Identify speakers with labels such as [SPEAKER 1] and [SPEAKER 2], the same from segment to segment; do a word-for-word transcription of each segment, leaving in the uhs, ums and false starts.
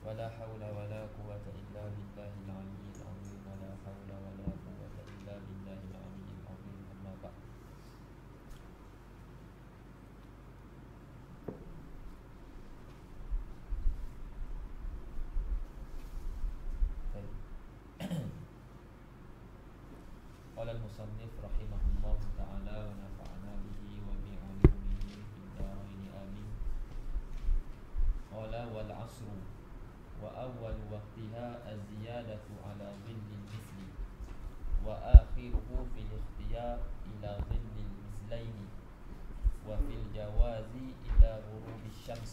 [SPEAKER 1] ولا حول ولا قوة إلا بالله العلي العظيم ولا حول ولا قوة إلا بالله العلي العظيم أما بعد. قال المصنف رحمه الله تعالى ونفعنا به وبعلومه في الدارين آمين. قال والعصر وأول وقتها الزيادة على ظل المثل وآخره في الاختيار إلى ظل المثلين وفي الجواز إلى غروب الشمس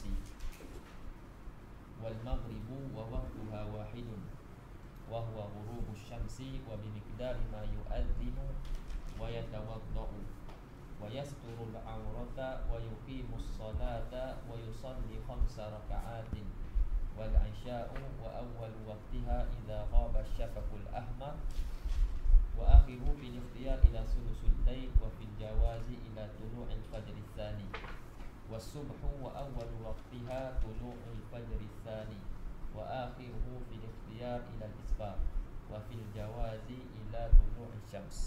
[SPEAKER 1] والمغرب ووقتها واحد وهو غروب الشمس وبمقدار ما يؤذن ويتوضأ ويستر العورة ويقيم الصلاة ويصلي خمس ركعات والعشاء وأول وقتها إذا غاب الشفق الأحمر وآخره في الاختيار إلى ثلث الليل وفي الجواز إلى طلوع الفجر الثاني والصبح وأول وقتها طلوع الفجر الثاني وآخره في الاختيار إلى الإسفار وفي الجواز إلى طلوع الشمس.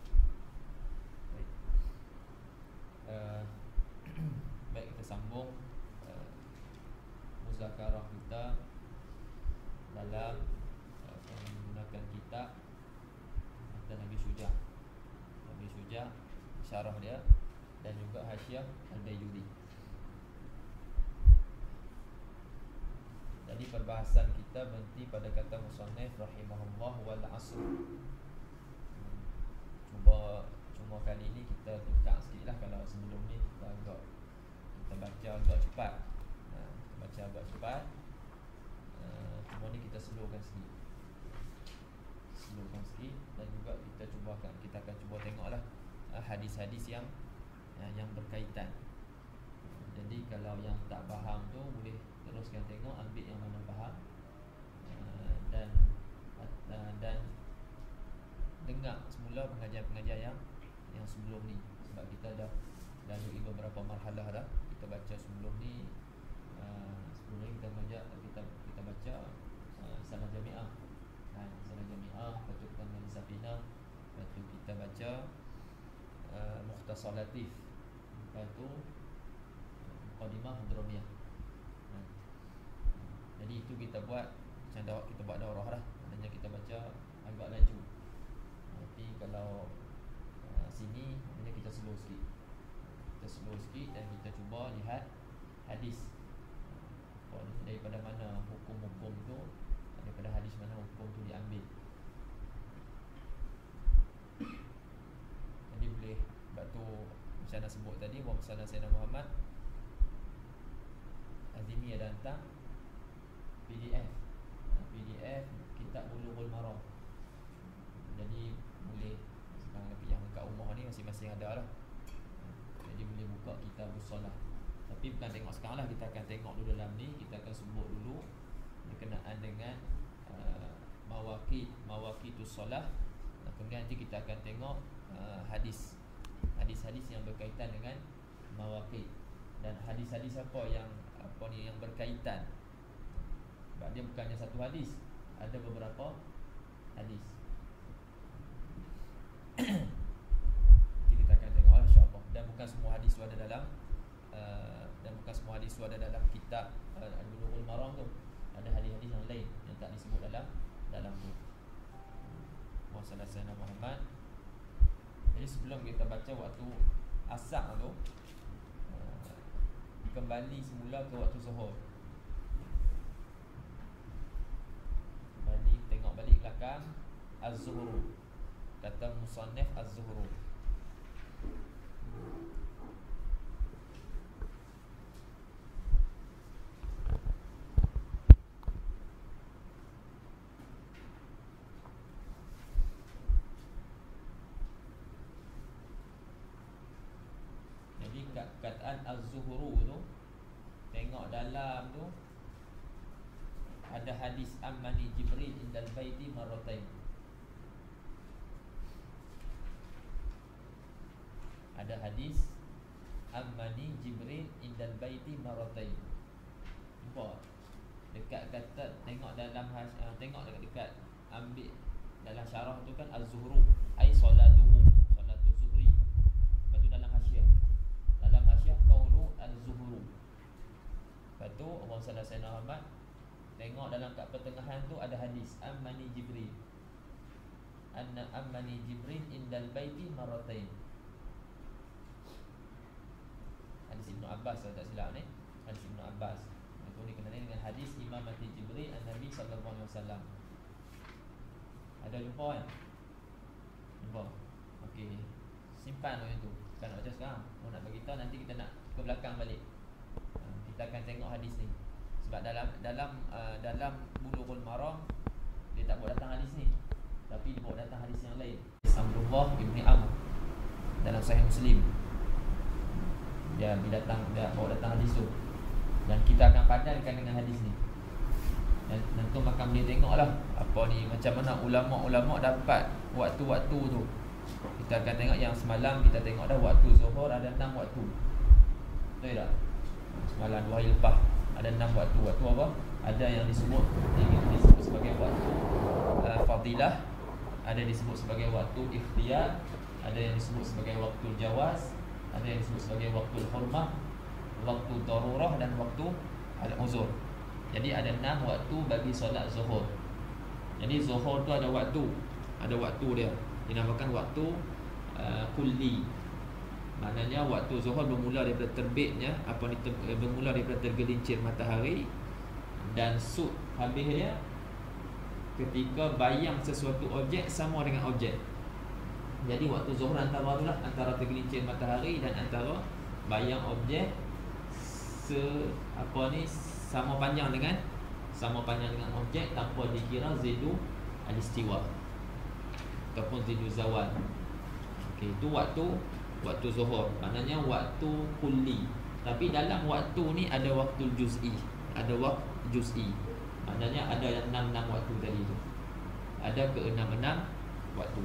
[SPEAKER 1] uh, Baik, kita sambung uh, muzakarah kita dalam uh, menggunakan kitab Mata Nabi Syuja' Nabi Syuja' syarah dia dan juga Hasyiah Al-Bayyudi. Jadi perbahasan kita berhenti pada kata musannif rahimahullah wal asr. Cuba cuma kali ini kita tukar sikitlah. Kalau sebelum ni kita agak kita baca agak cepat. Ha, kita baca agak cepat. Uh, cuma ni kita slowkan sikit. Slowkan sikit dan juga kita cuba akan kita akan cuba tengoklah uh, hadis-hadis yang uh, yang berkaitan. Uh, jadi kalau yang tak faham tu boleh teruskan tengok, ambil yang mana faham uh, dan uh, dan dengar semula pengajian-pengajian yang yang sebelum ni, sebab kita dah lalui beberapa marhalah dah. Kita baca sebelum ni uh, sebelum ni kita baca kita kita baca uh, Sanad Jami'ah. Kan, Sanad Jami'ah, lepas tu kita baca Safinah, lepas tu kita baca uh, Mukhtasar Latif, lepas tu uh, Muqaddimah Hadramiyah. Jadi itu kita buat macam dah kita buat daurah lah. Maknanya kita baca agak laju. Tapi kalau uh, sini maknanya kita slow sikit. Kita slow sikit dan kita cuba lihat hadis. Uh, daripada mana hukum-hukum tu, daripada hadis mana hukum tu diambil. Jadi boleh, sebab tu macam nak sebut tadi, wa musannaf Sayyidina Muhammad Azimi ada hantar P D F P D F Kitab Bulughul Maram. Jadi boleh, sekarang lagi yang kat rumah ni masing-masing ada lah. Jadi boleh buka Kitab Shalah. Tapi bukan tengok sekarang lah, kita akan tengok dulu dalam ni. Kita akan sebut dulu berkenaan dengan uh, Mawaqit Mawaqitus Shalah. Kemudian nanti kita akan tengok uh, hadis Hadis-hadis yang berkaitan dengan Mawaqit. Dan hadis-hadis apa yang Apa ni yang berkaitan. Sebab dia bukannya satu hadis, ada beberapa hadis. Nanti kita akan tengok insya-Allah. Dan bukan semua hadis tu ada dalam uh, Dan bukan semua hadis tu ada dalam kitab uh, Al-Bulughul Maram tu. Ada hadis-hadis yang lain yang tak disebut dalam Dalam tu. Muhammad Sayyidina Muhammad. Jadi sebelum kita baca waktu asar tu, uh, kembali semula ke waktu zuhur. Balik, tengok balik belakang. Az-Zuhru, kata musannif Az-Zuhru. Jadi kataan Az-Zuhru tu, tengok dalam tu ada hadis Ammani Jibril indal baiti marratain. Ada hadis Ammani Jibril indal baiti marratain. Nampak? Dia dekat kata tengok dalam uh, tengok dekat, dekat ambil dalam syarah tu kan az-zuhru ai solatuhu, solatu zuhri. Lepas tu dalam hasyiah, dalam hasyiah qaulu az-zuhru. Lepas tu Allah sallallahu alaihi wasallam tengok dalam kat pertengahan tu ada hadis ammani Jibril, anna ammani Jibril indal baiti maratain. Hadis Ibnu Abbas kalau tak silap ni, hadis Ibnu Abbas. Itu dikenali dengan hadis imamati Jibril an-Nabi sallallahu alaihi wasallam. Ada jumpa kan? Jumpa. Okey. Simpan tu itu. Kan nak baca sekarang. Mau nak bagi tahu nanti kita nak ke belakang balik. Kita akan tengok hadis ni. Sebab dalam dalam uh, dalam Bulughul Maram dia tak bawa datang hadis ni. Tapi dia bawa datang hadis yang lain. Amrullah ibni Amr dalam Sahih Muslim. Dia bila datang dia bawa datang hadis tu. Dan kita akan padankan dengan hadis ni. Dan tentu makan boleh tengoklah apa ni, macam mana ulama-ulama dapat waktu-waktu tu. Kita akan tengok yang semalam kita tengok dah waktu Zuhur ada enam waktu. Betul tak? Semalam dua hari lepas ada enam waktu. Waktu apa? Ada yang disebut disebut sebagai waktu uh, fadilah, ada disebut sebagai waktu ikhtiyar, ada yang disebut sebagai waktu jawaz, ada yang disebut sebagai waktu hurmah, waktu darurah dan waktu al-uzur. Jadi ada enam waktu bagi solat zuhur. Jadi zuhur tu ada waktu, ada waktu dia. Dinamakan waktu uh, kulli. Maknanya waktu zuhur bermula daripada terbitnya apa ni ter, bermula daripada tergelincir matahari dan sud habis dia ketika bayang sesuatu objek sama dengan objek. Jadi waktu zuhur antara itulah, antara tergelincir matahari dan antara bayang objek se apa ni sama panjang dengan sama panjang dengan objek tanpa dikira zidu al-istiwa ataupun zidu zawal. Okey, itu waktu waktu zuhur. Maknanya waktu kulli. Tapi dalam waktu ni ada waktu juz'i, ada waktu juz'i. Maknanya ada yang enam-enam waktu tadi tu. Ada ke enam-enam waktu.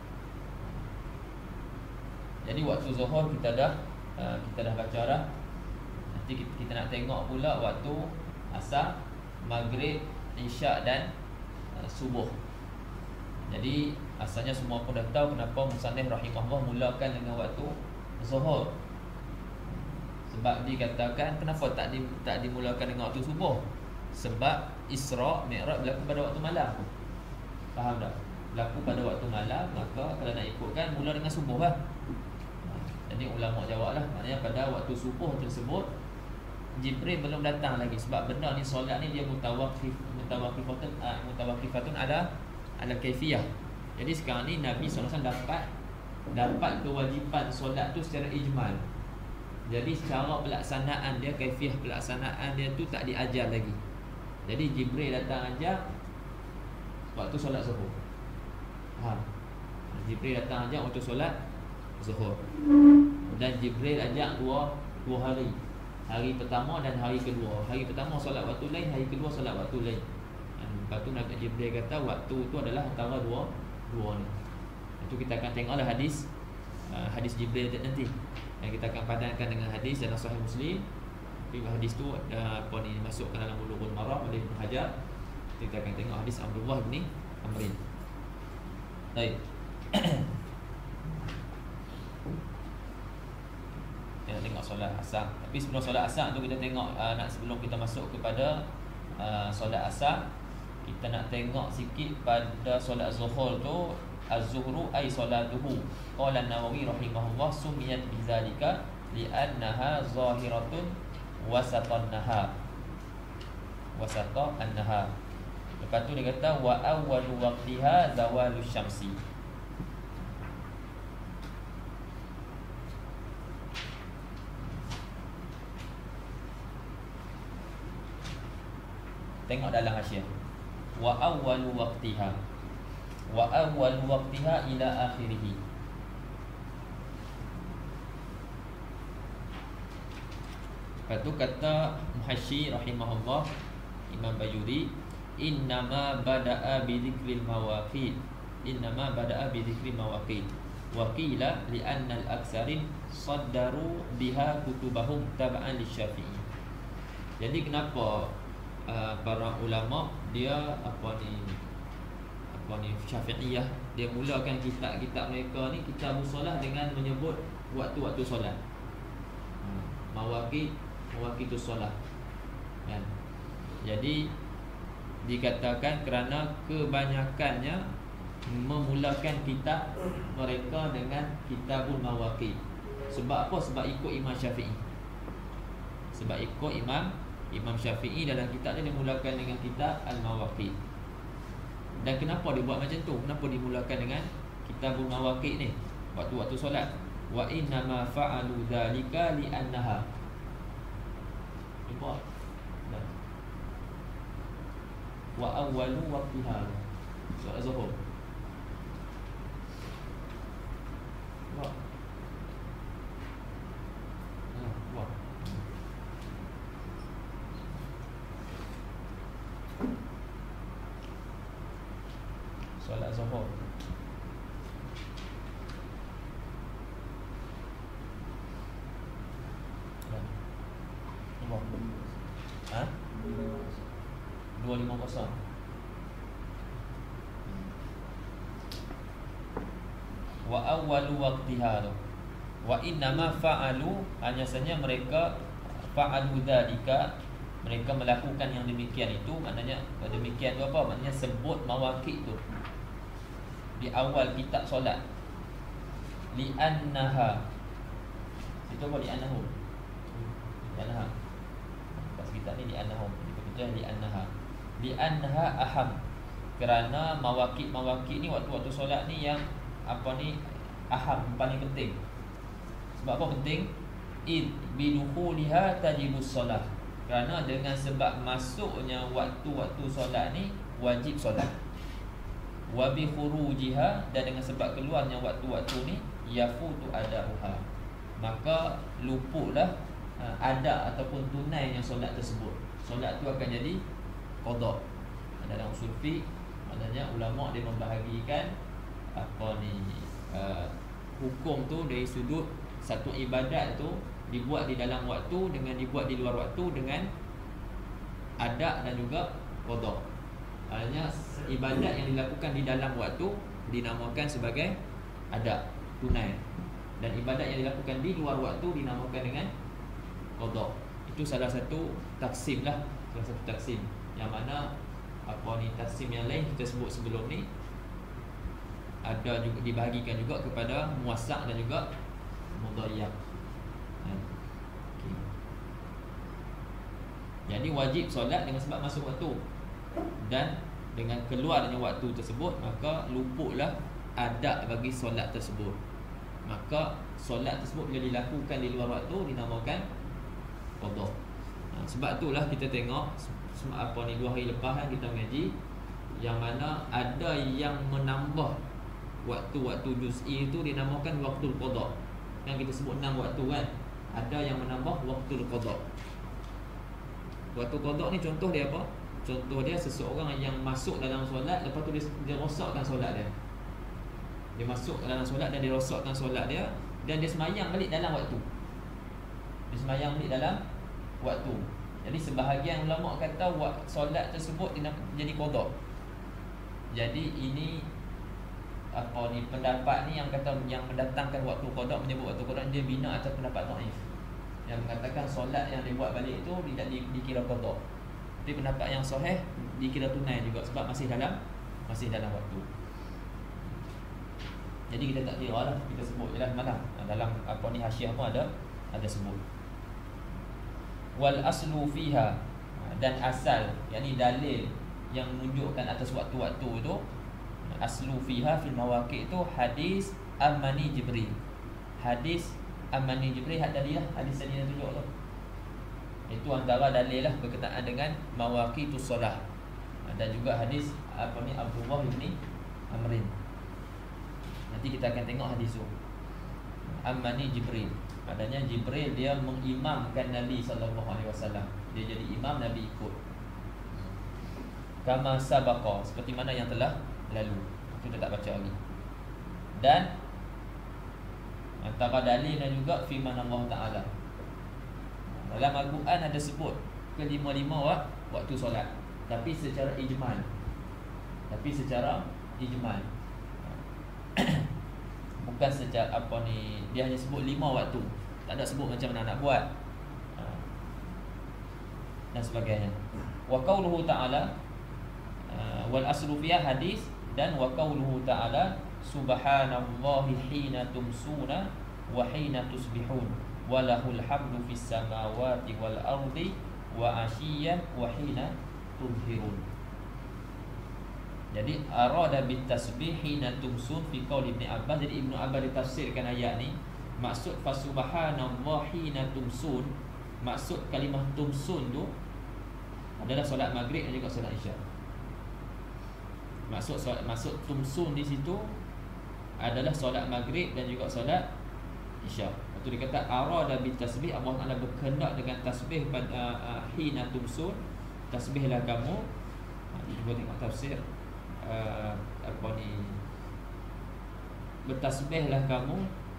[SPEAKER 1] Jadi waktu zuhur kita dah uh, kita dah baca dah. Nanti kita, kita nak tengok pula waktu asar, maghrib, isyak dan uh, subuh. Jadi asalnya semua pun dah tahu kenapa musannif rahimahullah mulakan dengan waktu zuhur. Sebab dikatakan kenapa tak di, tak dimulakan dengan waktu subuh? Sebab Isra' Mi'raj berlaku pada waktu malam. Faham tak? Berlaku pada waktu malam, maka kalau nak ikutkan mula dengan subuh lah. Jadi ulama jawablah, maknanya pada waktu subuh tersebut Jibril belum datang lagi. Sebab benda ni solat ni dia mutawakif, mutawakifatun uh, mutawakifatun ada ada kaifiyah. Jadi sekarang ni Nabi sallallahu alaihi wasallam dapat dapat kewajipan solat tu secara ijmal. Jadi secara pelaksanaan dia, kaifiyah pelaksanaan dia tu tak diajar lagi. Jadi Jibril datang ajar waktu solat zuhur. Ha. Jibril datang ajar untuk solat zuhur. Dan Jibril ajak dua dua hari. Hari pertama dan hari kedua. Hari pertama solat waktu lain, hari kedua solat waktu lain. Lepas tu Nabi Jibril kata waktu tu adalah antara dua dua ni. Itu kita akan tengoklah hadis uh, hadis Jibril nanti. Yang kita akan padankan dengan hadis dalam Sahih Muslim. Hadis tu uh, apa ni masukkan dalam Bulughul Maram oleh Ibnu Hajar. Kita akan tengok hadis Abdullah bin Amrin. Baik. Kita tengok solat asar. Tapi sebelum solat asar tu kita tengok uh, nak sebelum kita masuk kepada uh, solat asar, kita nak tengok sikit pada solat zuhur tu. Az-zuhru ay salatuhu. Qala an-Nawawi rahimahullah sumiyat bizalika li'annaha zahiratun wasatan nahar. Wasata an-nahar. Lepas tu dia kata wa awwalu waqtiha zawalus syamsi. Tengok dalam hasyiah. Wa awwalu waqtiha. Wa awwalu waqtiha ila akhirih. Lepas tu kata Muhasyi rahimahullah Imam Bayuri, innama bada'a bi dzikril mawaqit. Innama bada'a bi dzikril mawaqit. Wa qila li anna al-aktsarin saddaru biha kutubahum tab'an lisyafi'i. Jadi kenapa uh, para ulama dia apa ni apa ni Syafi'iyah, dia mulakan kitab-kitab mereka ni, kitab solat, dengan menyebut waktu-waktu solat. Hmm. Mawaqit mawaqitus solat. Kan? Jadi dikatakan kerana kebanyakannya memulakan kitab mereka dengan kitabul mawaqit. Sebab apa? Sebab ikut Imam Syafi'i. Sebab ikut Imam Imam Syafi'i dalam kitab dia dimulakan dengan kitab al-mawaqit. Dan kenapa dia buat macam tu? Kenapa dimulakan dengan kitabul mawaqit ni? Waktu-waktu solat. Wa inna ma fa'alu dzalika li'annaha. Nampak? Wa awwalu waqtiha. Solat Zuhur. Wah. Wah. Solat Zuhur. Nombor. Ha? dua lima kosong. Wa awwalu waqtiha. Wa innama fa'alu, hanya saja mereka fa'alu dzalika, mereka melakukan yang demikian itu. Maknanya demikian tu apa? Maknanya sebut mawaqit tu di awal kitab solat. Li'annaha. Itu apa li'annahu? Li'annaha. Pas kitab ni li'annahu. Kita li'annaha. Li'annaha aham. Kerana mawaqit-mawaqit ni, waktu-waktu solat ni yang apa ni aham, paling penting. Sebab apa penting? Id biduhuliha tajibus solat. Kerana dengan sebab masuknya waktu-waktu solat ni wajib solat. Wa bi khurujiha, dan dengan sebab keluarnya waktu-waktu ni yafutu adauha, maka luputlah uh, ada ataupun tunainya solat tersebut. Solat tu akan jadi qada. Dalam usul fiqh, maknanya ulama dia membahagikan apa ni uh, hukum tu dari sudut satu ibadat tu dibuat di dalam waktu dengan dibuat di luar waktu, dengan ada dan juga qada. Maknanya ibadat yang dilakukan di dalam waktu dinamakan sebagai ada, tunai, dan ibadat yang dilakukan di luar waktu dinamakan dengan qada. Itu salah satu taksim lah, salah satu taksim. Yang mana apa ni taksim yang lain kita sebut sebelum ni ada juga dibahagikan juga kepada muwassa' dan juga mudhayyaq. Okay. Jadi wajib solat dengan sebab masuk waktu, dan dengan keluarnya waktu tersebut maka luputlah adab bagi solat tersebut. Maka solat tersebut bila dilakukan di luar waktu dinamakan qada. Ha, sebab itulah kita tengok apa ni dua hari lepas kan kita mengaji, yang mana ada yang menambah waktu-waktu juz'i itu dinamakan waktu qada. Yang kita sebut enam waktu kan, ada yang menambah waktu qada. Waktu qada ni contoh dia apa? Contoh dia seseorang yang masuk dalam solat, lepas tu dia, dia rosakkan solat dia. Dia masuk dalam solat dan dia rosakkan solat dia, dan dia semayang balik dalam waktu. Dia semayang balik dalam waktu. Jadi sebahagian ulama kata solat tersebut jadi qada. Jadi ini apa ni pendapat ni yang kata yang mendatangkan waktu qada, menyebut waktu qada, dia bina atas pendapat dhaif yang mengatakan solat yang dibuat balik itu tidak di, dikira qada. Tapi pendapat yang sahih dikira tunai juga sebab masih dalam masih dalam waktu. Jadi kita tak kira lah, kita sebut je lah malam. Dalam apa ni hasyiah pun ada ada sebut. Wal aslu fiha, dan asal, yakni dalil yang menunjukkan atas waktu-waktu itu, aslu fiha fil mawaqit itu hadis Amani Jibril. Hadis Amani Jibril, had dalil lah, hadis tadi yang tunjuk tu. Itu antara dalil lah berkaitan dengan mawaqitus solah. Dan juga hadis apa ni Abdullah bin Amrin. Nanti kita akan tengok hadis tu. Amani Jibril, adanya Jibril dia mengimamkan Nabi sallallahu alaihi wasallam. Dia jadi imam, Nabi ikut. Kama sabaqa, seperti mana yang telah lalu. Kita tak baca lagi. Dan antara dalil dan juga firman Allah Taala. Dalam Al-Quran ada sebut kelima-lima waktu solat, tapi secara ijmal. Tapi secara ijmal. Bukan secara apa ni, dia hanya sebut lima waktu. Tak ada sebut macam mana nak buat. Ha. Dan sebagainya. Wa qauluhu ta'ala uh, wal aslu fiha hadis, dan wa qauluhu ta'ala subhanallahi hina tumsuna wa hina tusbihun wa lahul hamdu fis samawati wal ardi wa asyiyan wa hina tudhirun. Jadi arada bit tasbih hina tumsun fi qaul Ibnu Abbas. Jadi Ibnu Abbas ditafsirkan ayat ni, maksud fa subhanallahi hina tumsun, maksud kalimah tumsun tu adalah solat maghrib dan juga solat isyak. Maksud solat, maksud tumsun di situ adalah solat maghrib dan juga solat isyak. Waktu dia kata arada bit tasbih, Allah Taala berkehendak dengan tasbih pada uh, hina tumsun, tasbihlah kamu. Cuba tengok tafsir uh, apa ni, bertasbihlah kamu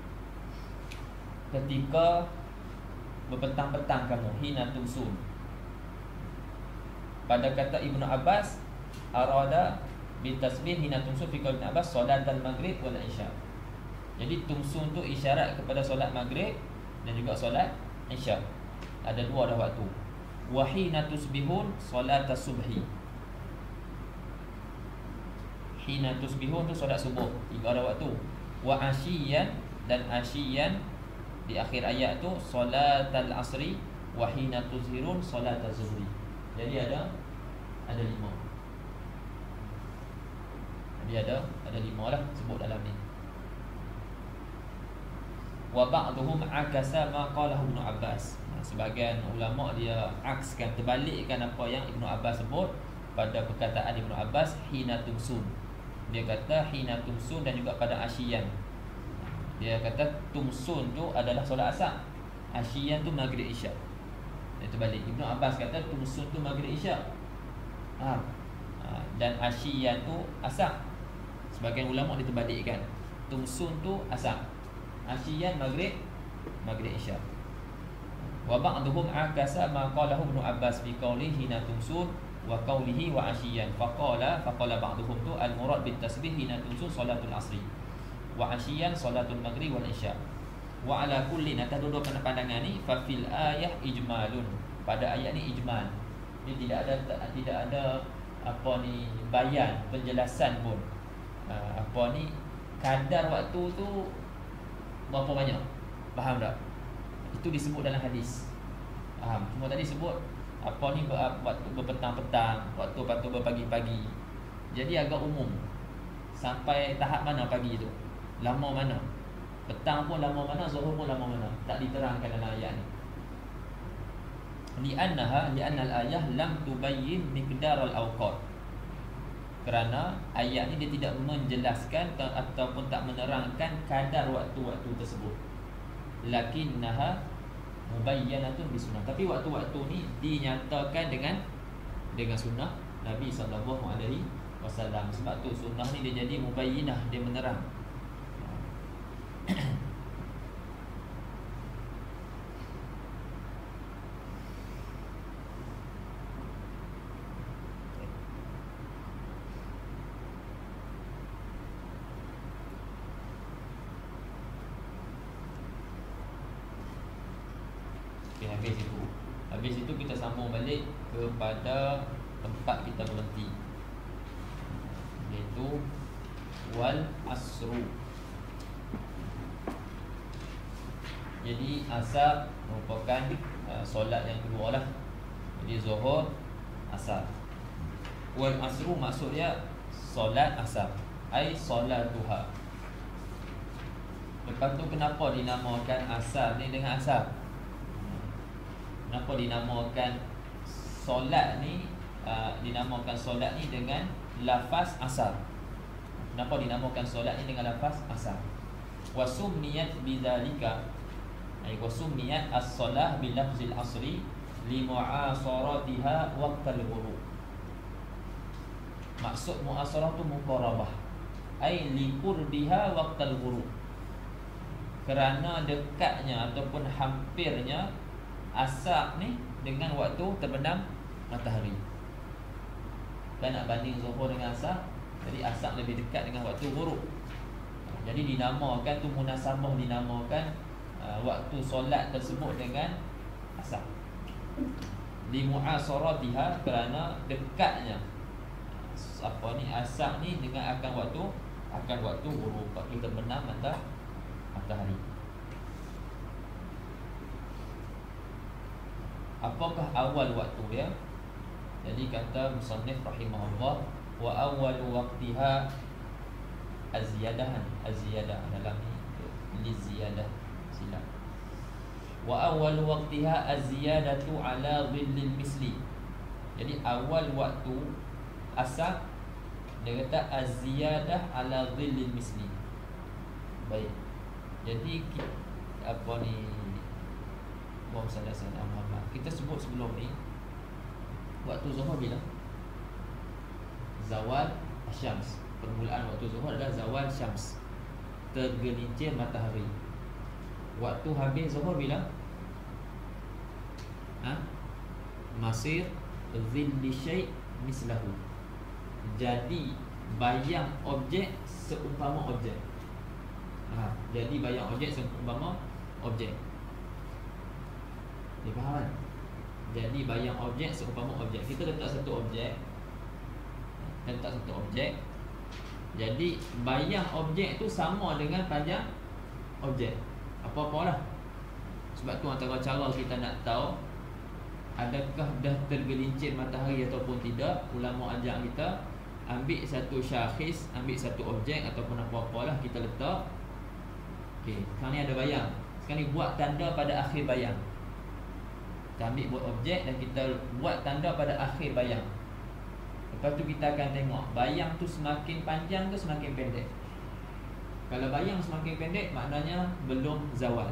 [SPEAKER 1] ketika berpetang-petang kamu, hina tumsun. Pada kata Ibnu Abbas, arada bitasbih hina tumsun fi qaul Ibnu Abbas solat al-maghrib wal isya. Jadi tumsun tu isyarat kepada solat maghrib dan juga solat isya. Ada dua dah waktu. Wa hina tusbihun solat as-subhi. Hina tusbihun tu solat subuh, tiga ada waktu. Wa asyiyan, dan asyiyan di akhir ayat tu solat al-asri, wa hina tuzhirun solat az-zuhri. Jadi ada ada lima. Jadi ada ada lima lah sebut dalam ni. Wa ba'dhum akasa ma qalahu Ibnu Abbas. Sebahagian ulama dia akskan, terbalikkan apa yang Ibnu Abbas sebut pada perkataan Ibnu Abbas hina tumsun. Dia kata hina tumsun dan juga pada asyiyan. Dia kata tumsun tu adalah solat asar, asyiyan tu maghrib isyak. Dia terbalik. Ibnu Abbas kata tumsun tu maghrib isyak. Ha. Dan asyiyan tu asar. Sebagian ulama dia terbalikkan. Tumsun tu asar, asyiyan maghrib maghrib isyak. Wa ba'dhum akasa ma qalahu Ibnu Abbas fi qawlihi hina tumsun wa qawlihi wa asyiyan. Faqala faqala ba'dhum tu al-murad bit tasbih hina tumsun salatul asri wa asyiyan salatul maghrib wal isya. Wa ala kulli, atas dua pandangan ni, fa fil ayah ijmalun. Pada ayat ni ijmal. Dia tidak ada tidak ada apa ni bayan, penjelasan pun. Uh, apa ni kadar waktu tu berapa banyak. Faham tak? Itu disebut dalam hadis. Faham? Cuma tadi sebut apa ni waktu berpetang-petang, waktu waktu berpagi-pagi. Jadi agak umum. Sampai tahap mana pagi tu? Lama mana? Petang pun lama mana, zuhur pun lama mana? Tak diterangkan dalam ayat ni. Li'annaha li'anna al-ayah lam tubayyin miqdar al-awqat. Kerana ayat ni dia tidak menjelaskan ataupun tak menerangkan kadar waktu-waktu tersebut. Lakinnaha mubayyanatun bisunnah. Tapi waktu-waktu ni dinyatakan dengan dengan sunnah Nabi sallallahu alaihi wasallam. Sebab tu sunnah ni dia jadi mubayyinah, dia menerang. Okay, habis itu. Habis itu kita sambung balik kepada tempat kita berhenti, iaitu wal asru. Jadi asar merupakan uh, solat yang kedua lah. Jadi zuhur, asar. Wal asru maksudnya solat asar, ai solat duha. Lepas tu kenapa dinamakan asar ni dengan asar? Kenapa dinamakan solat ni uh, dinamakan solat ni dengan lafaz asar? Kenapa dinamakan solat ni dengan lafaz asar? Wasumniyat bidzalika, ay wasumniyat as-salah bil lafzil asri li mu'asaratiha waqtal ghurub. Maksud mu'asarah tu muqarabah, ay li qurbiha waqtal ghurub. Kerana dekatnya ataupun hampirnya asar ni dengan waktu terbenam matahari. Kan nak banding Zuhur dengan Asar, jadi Asar lebih dekat dengan waktu ghurub. Jadi dinamakan tu munasabah, dinamakan uh, waktu solat tersebut dengan Asar. Li mu'asaratiha, kerana dekatnya apa ni Asar ni dengan akan waktu akan waktu ghurub, waktu terbenam mata matahari. Apakah awal waktu dia? Jadi kata musannif rahimahullah, wa awwalu waqtiha az-ziyadah, az-ziyadah dalam ni li ziyadah silap. Wa awwalu waqtiha az-ziyadatu ala dhillil misli. Jadi awal waktu Asar dia kata az-ziyadah ala dhillil misli. Baik. Jadi apa ni Allahumma salli ala sayyidina Muhammad. Kita sebut sebelum ni waktu Zuhur bila? Zawal Syams. Permulaan waktu Zuhur adalah zawal Syams, tergelincir matahari. Waktu habis Zuhur bila? Ha? Masir zilli syai' mislahu. Jadi bayang objek seumpama objek. Ha, jadi bayang objek seumpama objek. Dia faham kan? Jadi bayang objek seumpama objek. Kita letak satu objek, letak satu objek. Jadi bayang objek tu sama dengan panjang objek. Apa-apalah. Sebab tu antara cara kita nak tahu adakah dah tergelincir matahari ataupun tidak, ulama ajar kita ambil satu syakhs, ambil satu objek ataupun apa-apalah, kita letak. Okey, sekarang ni ada bayang. Sekarang ni buat tanda pada akhir bayang. Kita ambil buat objek dan kita buat tanda pada akhir bayang. Lepas tu kita akan tengok bayang tu semakin panjang ke semakin pendek. Kalau bayang semakin pendek, maknanya belum zawal.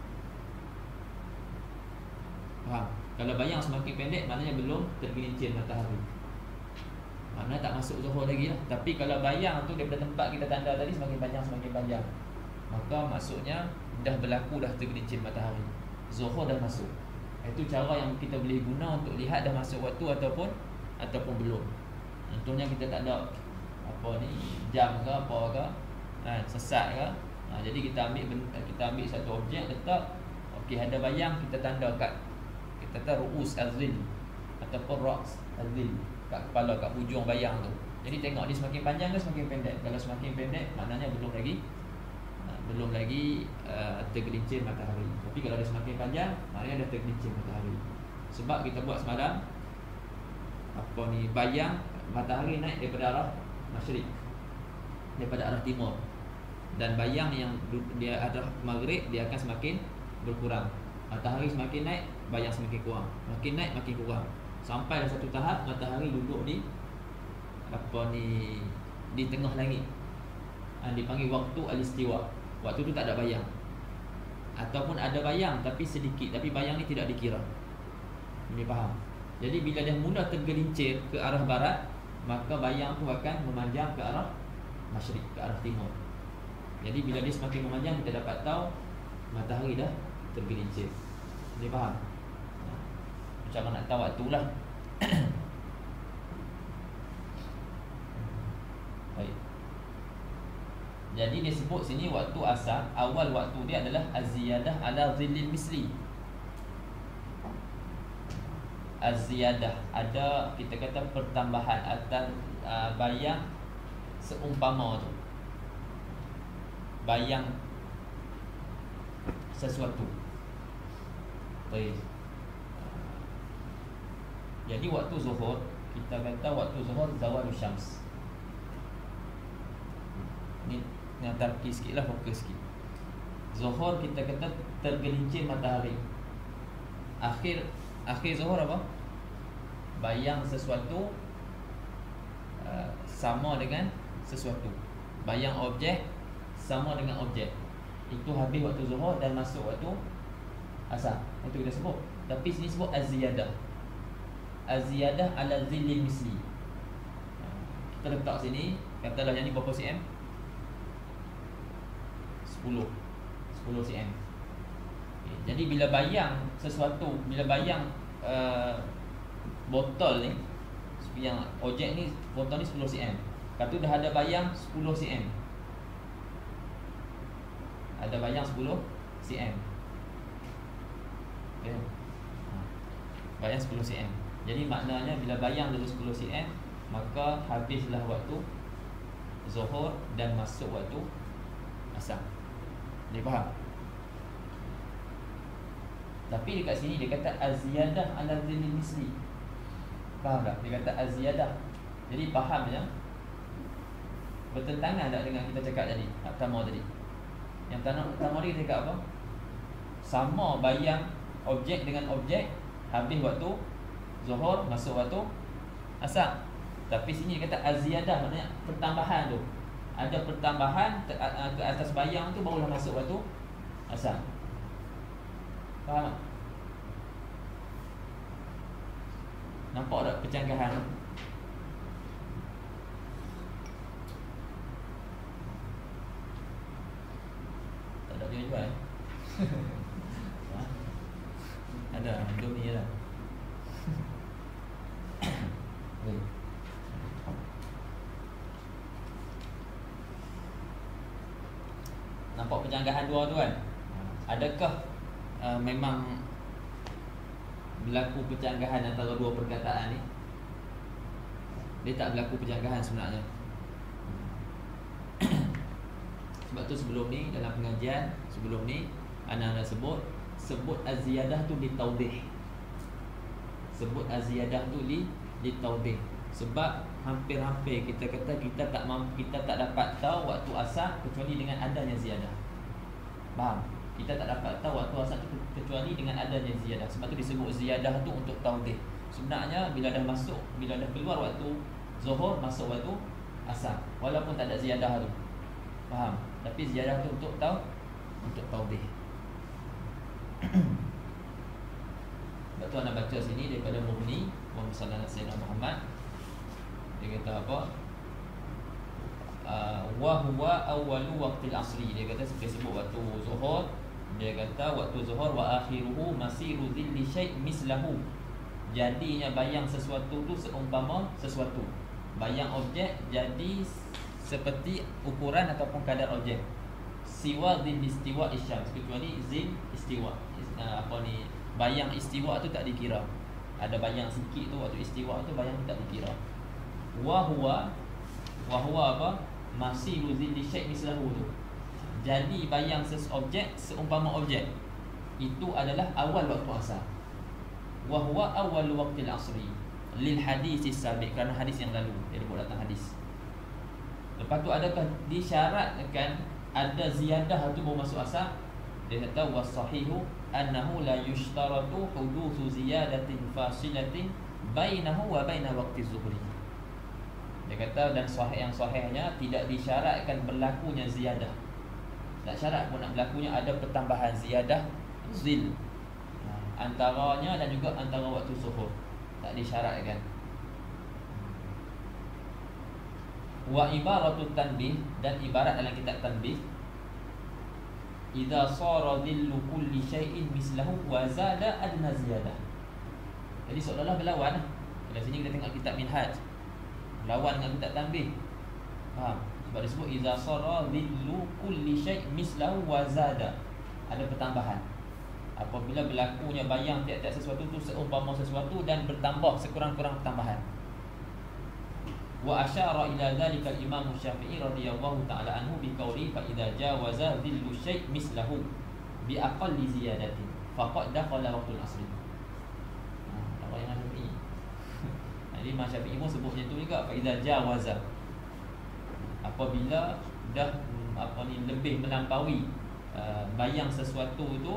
[SPEAKER 1] Faham? Kalau bayang semakin pendek, maknanya belum tergelincir matahari. Maknanya tak masuk Zuhur lagi lah. Tapi kalau bayang tu daripada tempat kita tanda tadi semakin panjang semakin panjang, maka maksudnya dah berlaku, dah tergelincir matahari. Zuhur dah masuk. Itu cara yang kita boleh guna untuk lihat dah masuk waktu ataupun ataupun belum. Contohnya kita tak ada apa ni jam ke apa ke, ha, sesat ke, ha, jadi kita ambil kita ambil satu objek letak. Okey, ada bayang, kita tanda kat kita kata ru'us az-zil ataupun ra's az-zil, kat kepala, kat hujung bayang tu. Jadi tengok dia semakin panjang ke semakin pendek. Kalau semakin pendek, maknanya belum lagi belum lagi uh, tergelincir matahari. Tapi kalau dia semakin panjang, maknanya dah tergelincir matahari. Sebab kita buat semalam apa ni, bayang matahari naik daripada arah masyrik, daripada arah timur, dan bayang yang dia arah maghrib dia akan semakin berkurang. Matahari semakin naik, bayang semakin kurang, makin naik makin kurang, sampai dah satu tahap matahari duduk di apa ni, di tengah langit. Ha, dipanggil waktu al-istiwa. Waktu tu tak ada bayang, ataupun ada bayang tapi sedikit, tapi bayang ni tidak dikira. Ini faham? Jadi bila dia mula tergelincir ke arah barat, maka bayang tu akan memanjang ke arah masyrik, ke arah timur. Jadi bila dia semakin memanjang, kita dapat tahu matahari dah tergelincir. Ini faham? Macam mana nak tahu waktu lah. Baik. Jadi dia sebut sini waktu asar, awal waktu dia adalah az-ziyadah ala dhillil misli. Az-ziyadah, ada kita kata pertambahan atas uh, bayang seumpama tu, bayang sesuatu. Baik. Jadi waktu zuhur, kita kata waktu zuhur zawalul syams. Ni yang tarkis sikit lah, fokus sikit. Zuhur kita kata tergelincir matahari. Akhir akhir zuhur apa? Bayang sesuatu uh, sama dengan sesuatu. Bayang objek sama dengan objek. Itu habis waktu zuhur dan masuk waktu asar. Itu kita sebut. Tapi sini sebut az-ziyadah. Az-ziyadah ala zillil misli. Kita letak sini, katalah yang ni berapa cm? sepuluh cm. Okay. Jadi bila bayang sesuatu, bila bayang uh, botol ni, yang objek ni, botol ni sepuluh sentimeter. Lepas tu dah ada bayang sepuluh sentimeter. Ada bayang sepuluh sentimeter. Okay. Bayang sepuluh sentimeter. Jadi maknanya bila bayang dulu sepuluh sentimeter, maka habislah waktu Zuhur dan masuk waktu Asar. Dia faham? Tapi dekat sini dia kata az-ziyadah ala dhilli misli. Faham tak? Dia kata az-ziyadah. Jadi fahamnya bertentangan tak dengan kita cakap tadi, pertama tadi. Yang pertama, pertama tadi kita cakap apa? Sama bayang objek dengan objek, habis waktu Zuhur, masuk waktu Asar. Tapi sini dia kata az-ziyadah, maknanya pertambahan tu. Ada pertambahan ke atas bayang tu, barulah masuk waktu Asar. Faham tak? Nampak tak pencanggahan? Tak ada dia jual eh? Ha? Ada, hidup ni je lah. Nampak pencanggahan dua tu kan? Adakah uh, memang berlaku pencanggahan antara dua perkataan ni? Dia tak berlaku pencanggahan sebenarnya. Sebab tu sebelum ni, dalam pengajian sebelum ni, anak-anak sebut Sebut az-ziyadah tu ditawdih. Sebut az-ziyadah tu li ditawdih. Sebab hampir-hampir kita kata kita tak mampu, kita tak dapat tahu waktu asar kecuali dengan adanya ziyadah. Faham? Kita tak dapat tahu waktu asar tu kecuali dengan adanya ziyadah. Sebab tu disebut ziyadah tu untuk tawdih. Sebenarnya bila dah masuk, bila dah keluar waktu Zuhur, masuk waktu asar, walaupun tak ada ziyadah tu. Faham? Tapi ziyadah tu untuk tahu, untuk tawdih. Sebab tu anda baca sini daripada Mughni wa sallallahu alaihi Muhammad. Dia kata apa? Uh, wa huwa awwalu waqtil asri. Dia kata seperti sebut waktu Zuhur. Dia kata waktu Zuhur wa akhiruhu masiru dhilli syai' mislahu. Jadinya bayang sesuatu tu seumpama sesuatu. Bayang objek jadi seperti ukuran ataupun kadar objek. Siwa dhil istiwa isyams, kecuali zil istiwa. Uh, apa ni, bayang istiwa tu tak dikira. Ada bayang sikit tu waktu istiwa tu, bayang tu tak dikira. Wa huwa, wa huwa apa? Masiru dhil syai' mislahu tu. Jadi bayang ses objek seumpama objek. Itu adalah awal waktu asar. Wa huwa awal waqtil asri lil hadis sabiq, kerana hadis yang lalu dia sebut datang hadis. Lepas tu adakah disyaratkan ada ziyadah tu baru masuk asar? Dia kata wasahihu annahu la yushtaratu huduthu ziyadatin fasilatin bainahu wa baina waqti zuhri. Dia kata dan sahih, yang sahihnya tidak disyaratkan berlakunya ziyadah. Tak syarat pun nak berlakunya ada pertambahan ziyadah zil antaranya dan juga antara waktu zuhur. Tak disyaratkan. Wa ibaratut tanbih, dan ibarat dalam kitab tanbih, idza sara dhillu kulli syai'in mislahu wa zada adna ziyadah. Jadi seolah-olah berlawan. Kalau sini kita tengok kitab Minhaj, lawan dengan kitab tanbih. Faham? Sebab disebut idza sara dhillu kulli syai' mislahu wa zada. Ada pertambahan. Apabila berlakunya bayang tiap-tiap sesuatu tu seumpama sesuatu dan bertambah sekurang-kurang pertambahan. Wa asyara ila dhalika al-Imam Syafi'i radhiyallahu ta'ala anhu bi qawli fa idza jawaza dhillu syai' mislahu bi aqalli ziyadatin faqad dakhala waqtul asri. Ha, apa yang Syafi'i. Jadi Imam Syafi'i pun sebut macam tu juga, fa idza jawaza. Apabila dah apa ni lebih melampaui uh, bayang sesuatu tu,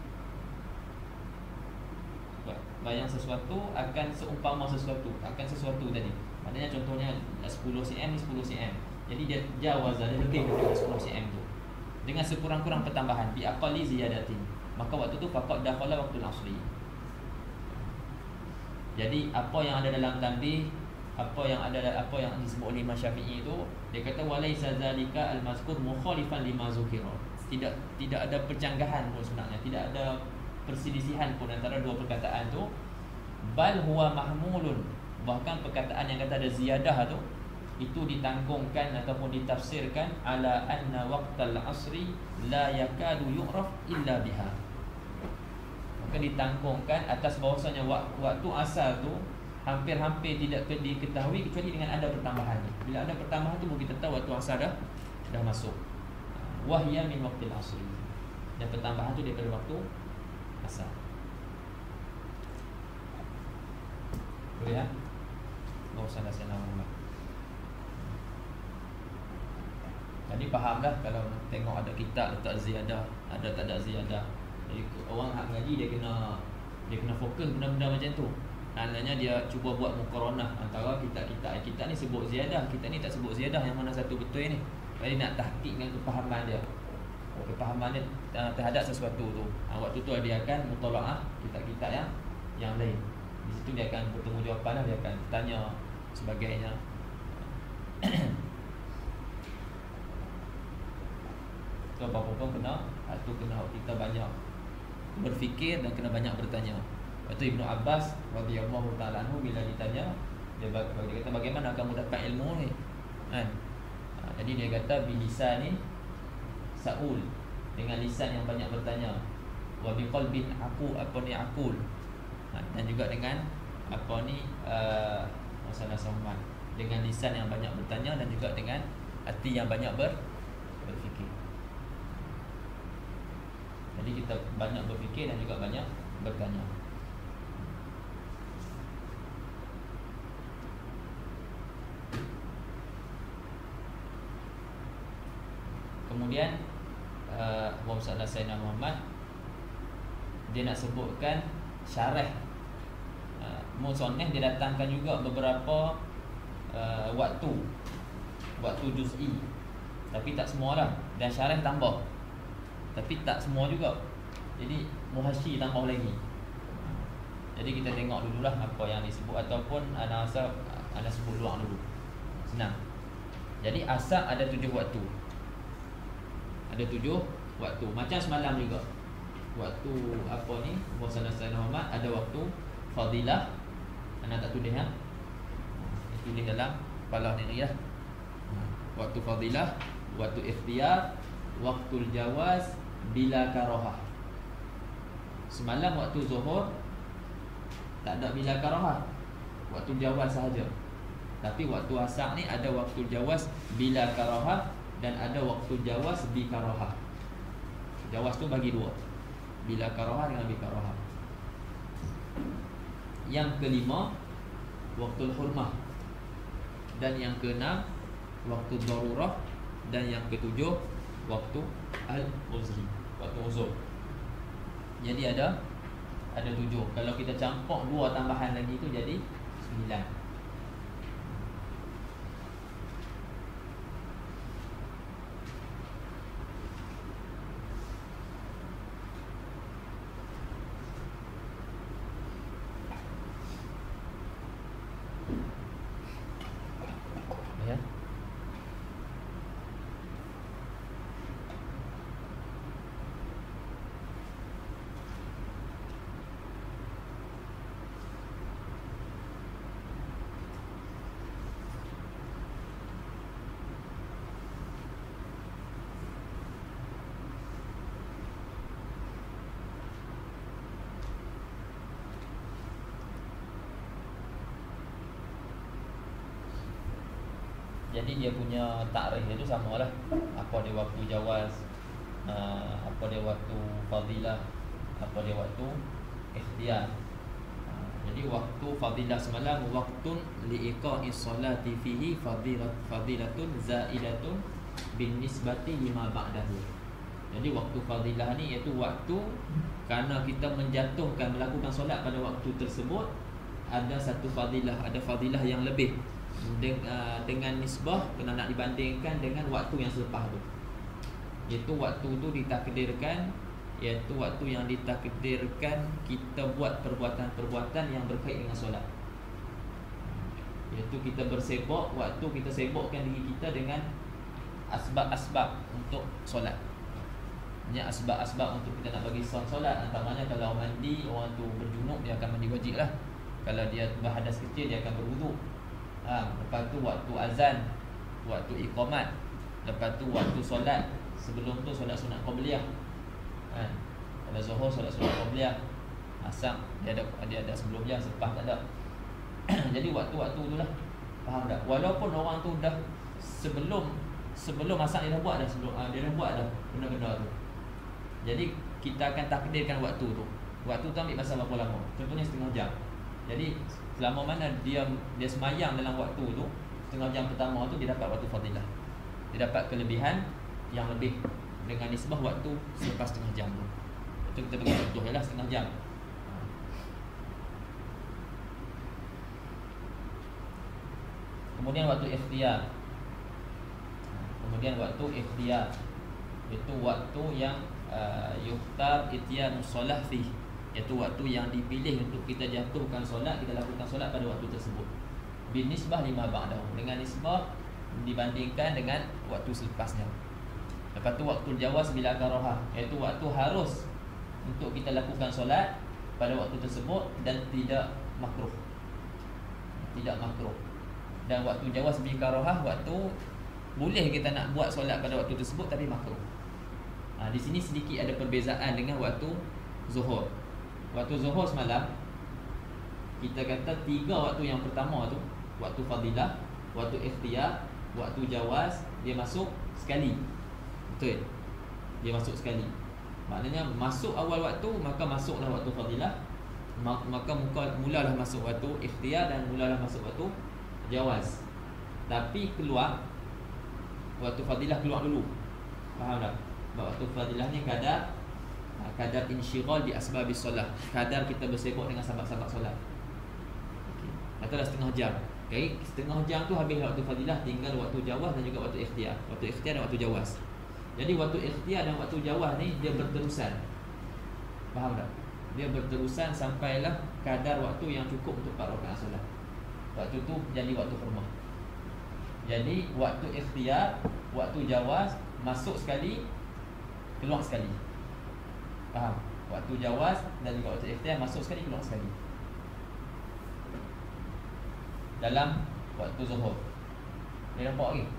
[SPEAKER 1] bayang sesuatu akan seumpama sesuatu, akan sesuatu tadi. Maknanya contohnya sepuluh sentimeter ni sepuluh sentimeter. Jadi dia jawazah, dia lebih daripada sepuluh sentimeter tu. Dengan sekurang-kurang pertambahan bi aqalli ziyadatin. Maka waktu tu faqad dakhala waqtul asri. Jadi apa yang ada dalam tanbih, apa yang ada apa yang disebut oleh Imam Syafi'i itu, dia kata walaisa zalika al-mazkur mukhalifan lima zukira. Tidak tidak ada percanggahan pun sebenarnya, tidak ada perselisihan pun antara dua perkataan tu. bal huwa mahmulun, bahkan perkataan yang kata ada ziyadah tu itu ditanggungkan ataupun ditafsirkan ala anna waqtal asri la yakadu yu'raf illa biha. Maka ditanggungkan atas bahawasanya waktu asar tu hampir-hampir tidak diketahui kecuali dengan ada pertambahan. Bila ada pertambahan tu baru kita tahu waktu asar dah dah masuk. Wahya min waqtil asri. Dan pertambahan tu daripada waktu asar. Boleh ya? Bahawa saya nak ulang. Jadi fahamlah kalau tengok ada kitab letak ziyadah, ada tak ada ziyadah. Jadi orang hak ngaji dia kena dia kena fokus benda-benda macam tu. Maknanya dia cuba buat muqaranah antara kitab-kitab. Kitab ni sebut ziyadah, kitab ni tak sebut ziyadah, yang mana satu betul ni. Jadi nak tahqiqkan kefahaman dia. Kefahaman dia terhadap sesuatu tu. Ha, waktu tu dia akan mutalaah kitab-kitab yang yang lain. Di situ dia akan bertemu jawapan lah, dia akan tanya sebagainya. So apa-apa pun kena, itu kena kita banyak berfikir dan kena banyak bertanya. Lepas tu Ibnu Abbas radhiyallahu ta'ala anhu bila ditanya, dia, dia kata bagaimana kamu dapat ilmu ni? Kan? Ha, jadi dia kata bilisan ni Saul, dengan lisan yang banyak bertanya. Wa biqalbin aku apa ni aqul. Ha, dan juga dengan apa ni uh, masalah soman, dengan lisan yang banyak bertanya dan juga dengan hati yang banyak ber, berfikir. Jadi kita banyak berfikir dan juga banyak bertanya. Kemudian uh, Muhammad Sayyidina Muhammad dia nak sebutkan syarah uh, musannif, dia datangkan juga beberapa uh, waktu waktu juz'i, tapi tak semualah, dan syarah tambah, tapi tak semua juga. Jadi muhasyi tambah lagi. Jadi kita tengok dululah apa yang disebut, ataupun ana asal ana sebut luang dulu. Senang. Jadi asal ada tujuh waktu. Ada tujuh waktu. Macam semalam juga. Waktu apa ni? Puasa Sayyidina Muhammad ada waktu fadilah. Ana tak tulis ha. Tulis dalam kepala ni ya. Waktu fadilah, waktu ikhtiyar, waktu jawaz bila karahah. Semalam waktu zuhur tak ada bila karahah, waktu jawaz sahaja. Tapi waktu asar ni ada waktu jawaz bila karahah dan ada waktu jawaz bi karahah. Jawaz tu bagi dua, bila karahah dengan bi karahah. Yang kelima waktu hurmah, dan yang keenam waktu darurah, dan yang ketujuh waktu al-uzri, waktu uzur. Jadi ada ada tujuh. Kalau kita campur dua tambahan lagi tu jadi sembilan. Ya. Jadi dia punya takrif itu samalah. Apa dia waktu jawaz, uh, apa dia waktu fadilah, apa dia waktu ikhtiyar. Uh, jadi waktu fadilah semalam waktun liiqa'is salati fihi fadilat fadilatun zaidatun bin nisbati lima ba'dahu. Jadi waktu fadilah ni iaitu waktu kerana kita menjatuhkan melakukan solat pada waktu tersebut ada satu fadilah, ada fadilah yang lebih dengan nisbah kena nak dibandingkan dengan waktu yang selepas tu. Iaitu waktu tu ditakdirkan, iaitu waktu yang ditakdirkan kita buat perbuatan-perbuatan yang berkait dengan solat. Iaitu kita bersebok, waktu kita sebokkan diri kita dengan asbab-asbab untuk solat. Ini asbab-asbab untuk kita nak bagi solat. Antaranya kalau mandi, orang tu berjunub, dia akan mandi wajib lah. Kalau dia berhadas kecil, dia akan berwuduk. ha, Lepas tu waktu azan, waktu iqamat, lepas tu waktu solat. Sebelum tu solat sunat qabliyah. ha. Kalau zuhur solat sunat qabliyah, asar dia ada dia ada sebelum dia, selepas tak ada. Jadi waktu-waktu tu lah. Faham tak? Walaupun orang tu dah sebelum sebelum asar dia dah buat dah sebelum uh, dia dah buat dah benda-benda tu. Jadi kita akan takdirkan waktu tu. Waktu tu ambil masa berapa lama? Contohnya setengah jam. Jadi selama mana dia dia semayang dalam waktu tu, setengah jam pertama tu dia dapat waktu fadilah. Dia dapat kelebihan yang lebih dengan nisbah waktu selepas setengah jam tu. Itu kita bagi contoh ialah setengah jam. Kemudian waktu ikhtiyar. Kemudian waktu ikhtiyar itu waktu yang uh, yukhtar ityanus solah fih, iaitu waktu yang dipilih untuk kita jatuhkan solat, kita lakukan solat pada waktu tersebut. Binisbah lima ba'dahu, dengan nisbah dibandingkan dengan waktu selepasnya. Lepas tu waktu jawaz bila karaha, iaitu waktu harus untuk kita lakukan solat pada waktu tersebut dan tidak makruh. Tidak makruh. Dan waktu jawaz bil karahah, waktu boleh kita nak buat solat pada waktu tersebut tapi makruh. Ha, di sini sedikit ada perbezaan dengan waktu zuhur. Waktu zuhur semalam kita kata tiga waktu yang pertama tu, waktu fadilah, waktu ikhtiyar, waktu jawaz, dia masuk sekali. Betul? Dia masuk sekali. Maknanya masuk awal waktu, maka masuklah waktu fadilah, maka mulalah masuk waktu ikhtiyar dan mulalah masuk waktu jawaz. Tapi keluar waktu fadilah keluar dulu. Faham tak? Waktu fadilah ni kadar kadar insyighal bi asbabis solah, kadar kita bersibuk dengan sebab-sebab solat. Okey. Katalah setengah jam. Okey, setengah jam tu habis waktu fadilah, tinggal waktu jawaz dan juga waktu ikhtiyar. Waktu ikhtiyar dan waktu jawaz. Jadi waktu ikhtiyar dan waktu jawaz ni dia berterusan. Faham tak? Dia berterusan sampailah kadar waktu yang cukup untuk empat rakaat solat. Waktu tu jadi waktu hurmah. Jadi waktu ikhtiyar, waktu jawaz masuk sekali, keluar sekali. Faham? Waktu jawaz dan juga waktu ikhtiyar masuk sekali, keluar sekali. Dalam waktu zuhur. Dia nampak lagi?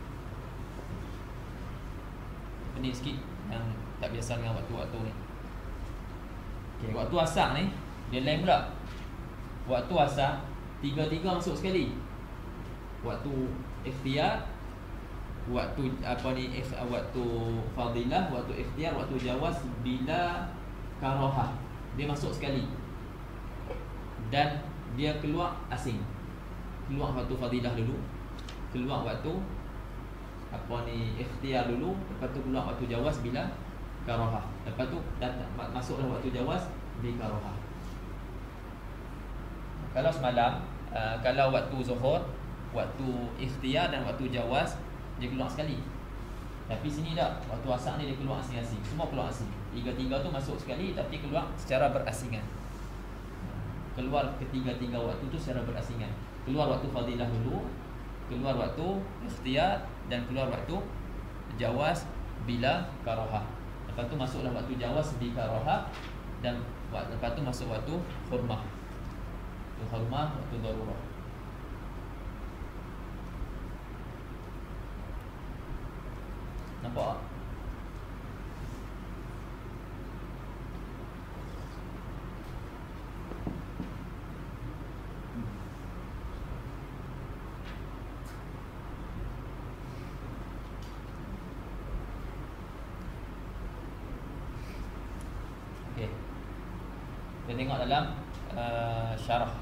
[SPEAKER 1] Pening sikit yang tak biasa dengan waktu-waktu ni. Okay, waktu asar ni dia lain pula. Waktu asar tiga-tiga masuk sekali. Waktu ikhtiyar, waktu apa ni, waktu fadilah, waktu ikhtiyar, waktu jawaz bila karahah, dia masuk sekali. Dan dia keluar asing. Keluar waktu fadilah dulu, keluar waktu apa ni ikhtiyar dulu, lepas tu keluar waktu jawaz bila karahah, lepas tu datang, masuklah waktu jawaz bila karahah. Kalau semalam uh, kalau waktu zuhur, waktu ikhtiyar dan waktu jawaz dia keluar sekali. Tapi sini tak, waktu asar ni dia keluar asing-asing. Semua keluar asing. Tiga-tiga tu masuk sekali tapi keluar secara berasingan. Keluar ketiga-tiga waktu tu secara berasingan. Keluar waktu fadilah dulu, keluar waktu ikhtiyar dan keluar waktu jawaz bila karahah. Lepas tu masuklah waktu jawaz bila karahah dan lepas tu masuk waktu hurmah. Waktu hurmah, waktu darurah. Nampak tak? Okey. Kita tengok dalam uh, syarah.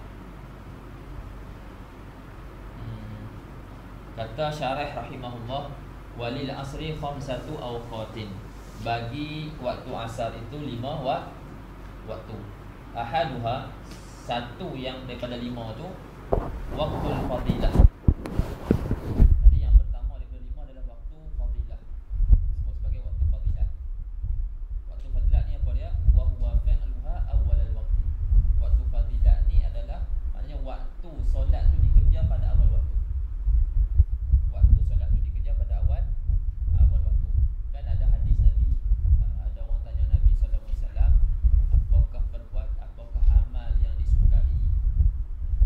[SPEAKER 1] Hmm. Kata syarah rahimahullah, walil asri khamsatu awqatin, bagi waktu asar itu lima wak waktu. Ahaduha, satu yang daripada lima tu waktul fadilah. Jadi yang pertama daripada lima adalah waktu fadilah, disebut sebagai waktu fadilah. Waktu fadilah ni apa dia? Wa huwa fi'luha awwal al-waqti. Waktu fadilah ni adalah maknanya waktu solat tu dikerja pada awal waktu. Waktu solat tu dikerja pada awal awal waktu. Kan ada hadis Nabi, ada orang tanya Nabi sallallahu alaihi wasallam, apakah perbuatan, apakah amal yang disukai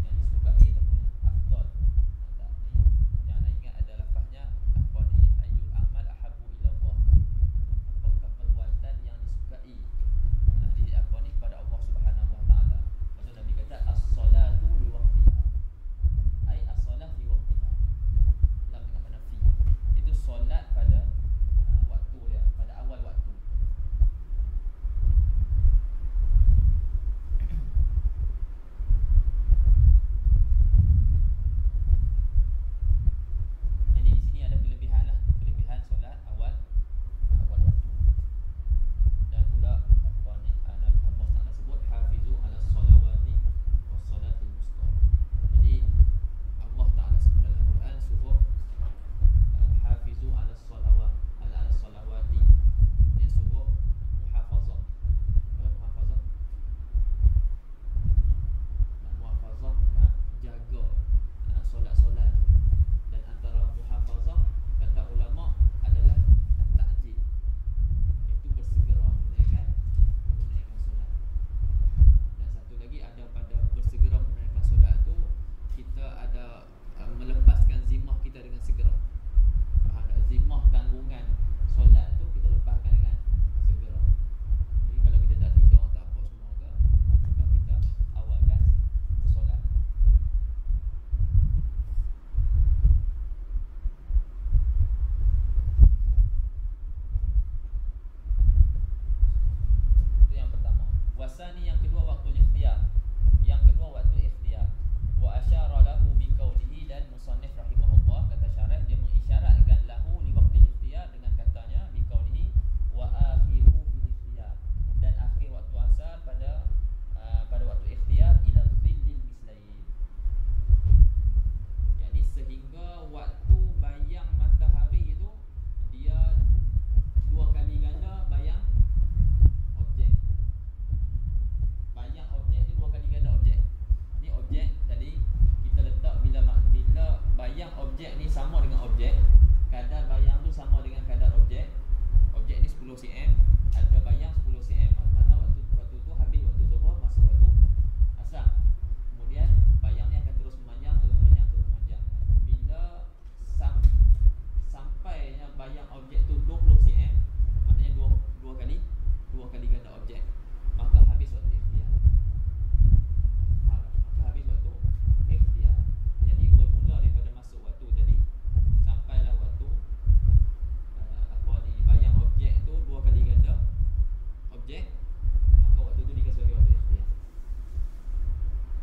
[SPEAKER 1] subjek ni sama dengan objek, kadar bayang tu sama dengan kadar objek. Objek ni sepuluh sentimeter, ada bayang sepuluh sentimeter. Mana waktu waktu tu habis waktu zuhur, masuk waktu asar. Kemudian bayang ni akan terus memanjang, terus memanjang, terus memanjang. Bila sam, sampainya bayang objek tu dua puluh sentimeter, maknanya dua, dua kali dua kali ganda objek, maka habis waktu ikhtiar. Ha, maka habis waktu ikhtiar. Jadi bermula daripada masuk waktu tadi sampailah waktu uh, apa ni bayang objek tu dua kali ganda objek, maka waktu tu dikira sebagai waktu ikhtiar.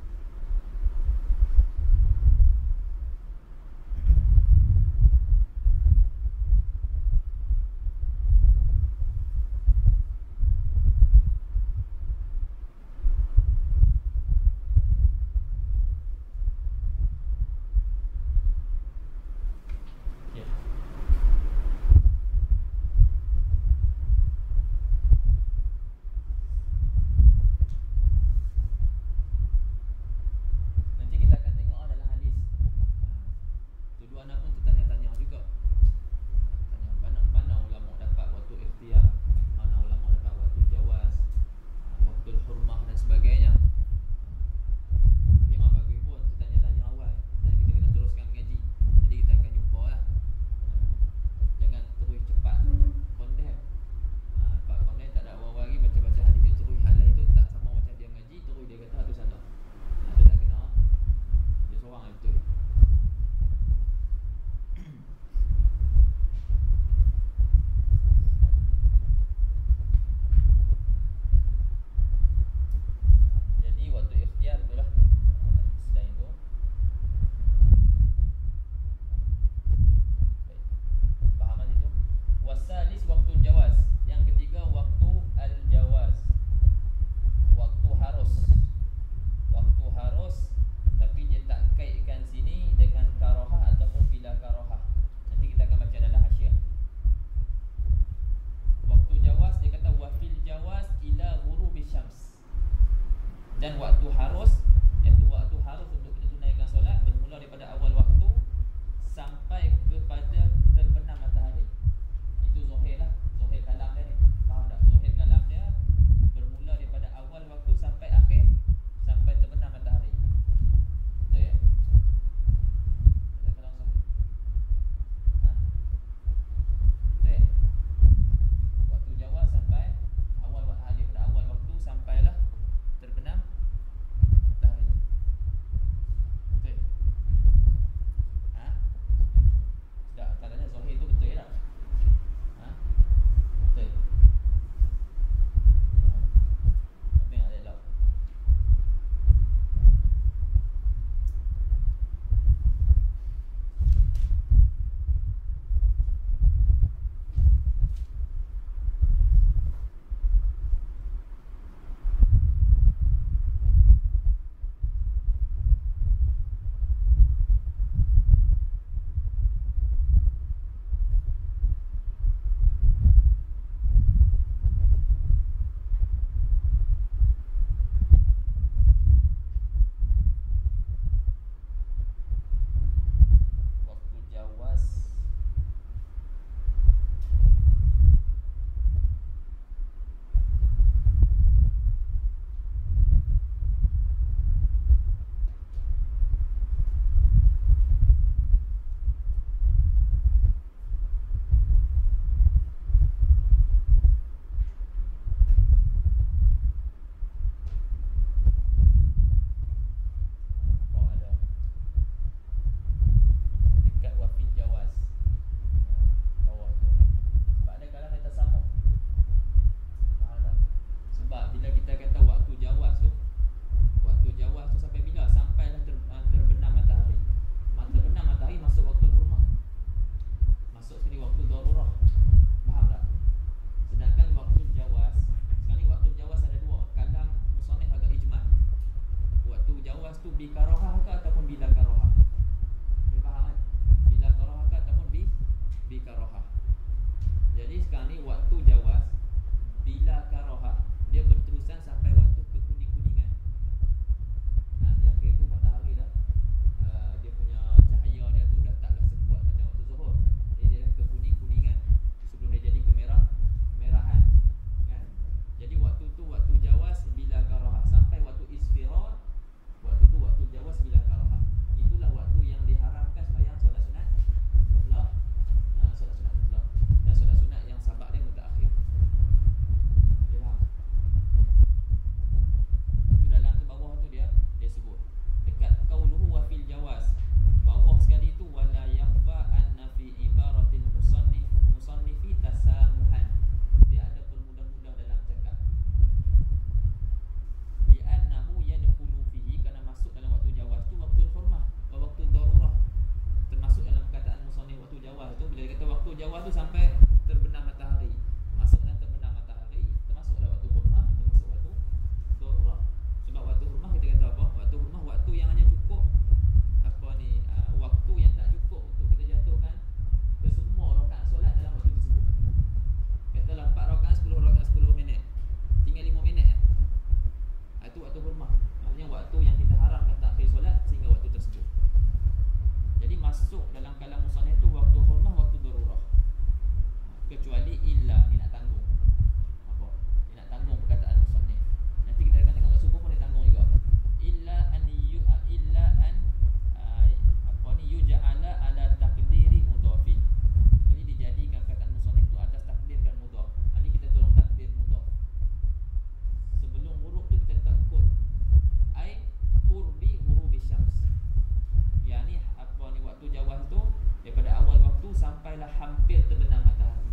[SPEAKER 1] waktu jawaz tu sampai terbenam matahari. Masuk dan terbenam matahari termasuklah waktu hurmah, termasuk waktu darurah. Sebab waktu hurmah kita kata apa? Waktu hurmah waktu yang hanya cukup apa ni uh, waktu yang tak cukup untuk kita jatuhkan kesemua rakaat solat dalam waktu tersebut. Katalah empat rakaat sepuluh rakaat sepuluh minit. Tinggal lima minit eh. Itu waktu hurmah. Maksudnya waktu yang kita haramkan takhir solat sehingga waktu tersebut. Jadi masuk dalam kalam musannaf itu waktu hurmah, waktu darurah. Kecuali illa, dia nak tanggung. Apa? Dia nak tanggung perkataan musannaf. Nanti kita akan tengok kat subuh pun dia tanggung juga. Illa an yu illa an uh, apa ni yuja'ala ala takdiri mudhafin. Jadi dijadikan perkataan musannaf itu atas takdirkan mudhaf. Ini kita tolong takdir mudhaf. Sebelum huruf tu kita takut ai qurbi ghurubi syams. Yani apa ni waktu jawaz tu daripada awal waktu sampailah hampir terbenam matahari.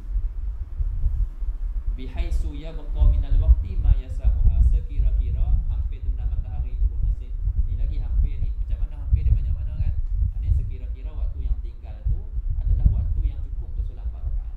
[SPEAKER 1] Bihaisu yabqa minal waqti ma yasa'uha, sekira-kira hampir terbenam matahari itu pun masih ni lagi hampir ni macam mana hampir dia banyak mana kan. Ini sekira-kira waktu yang tinggal tu adalah waktu yang cukup untuk solat empat rakaat.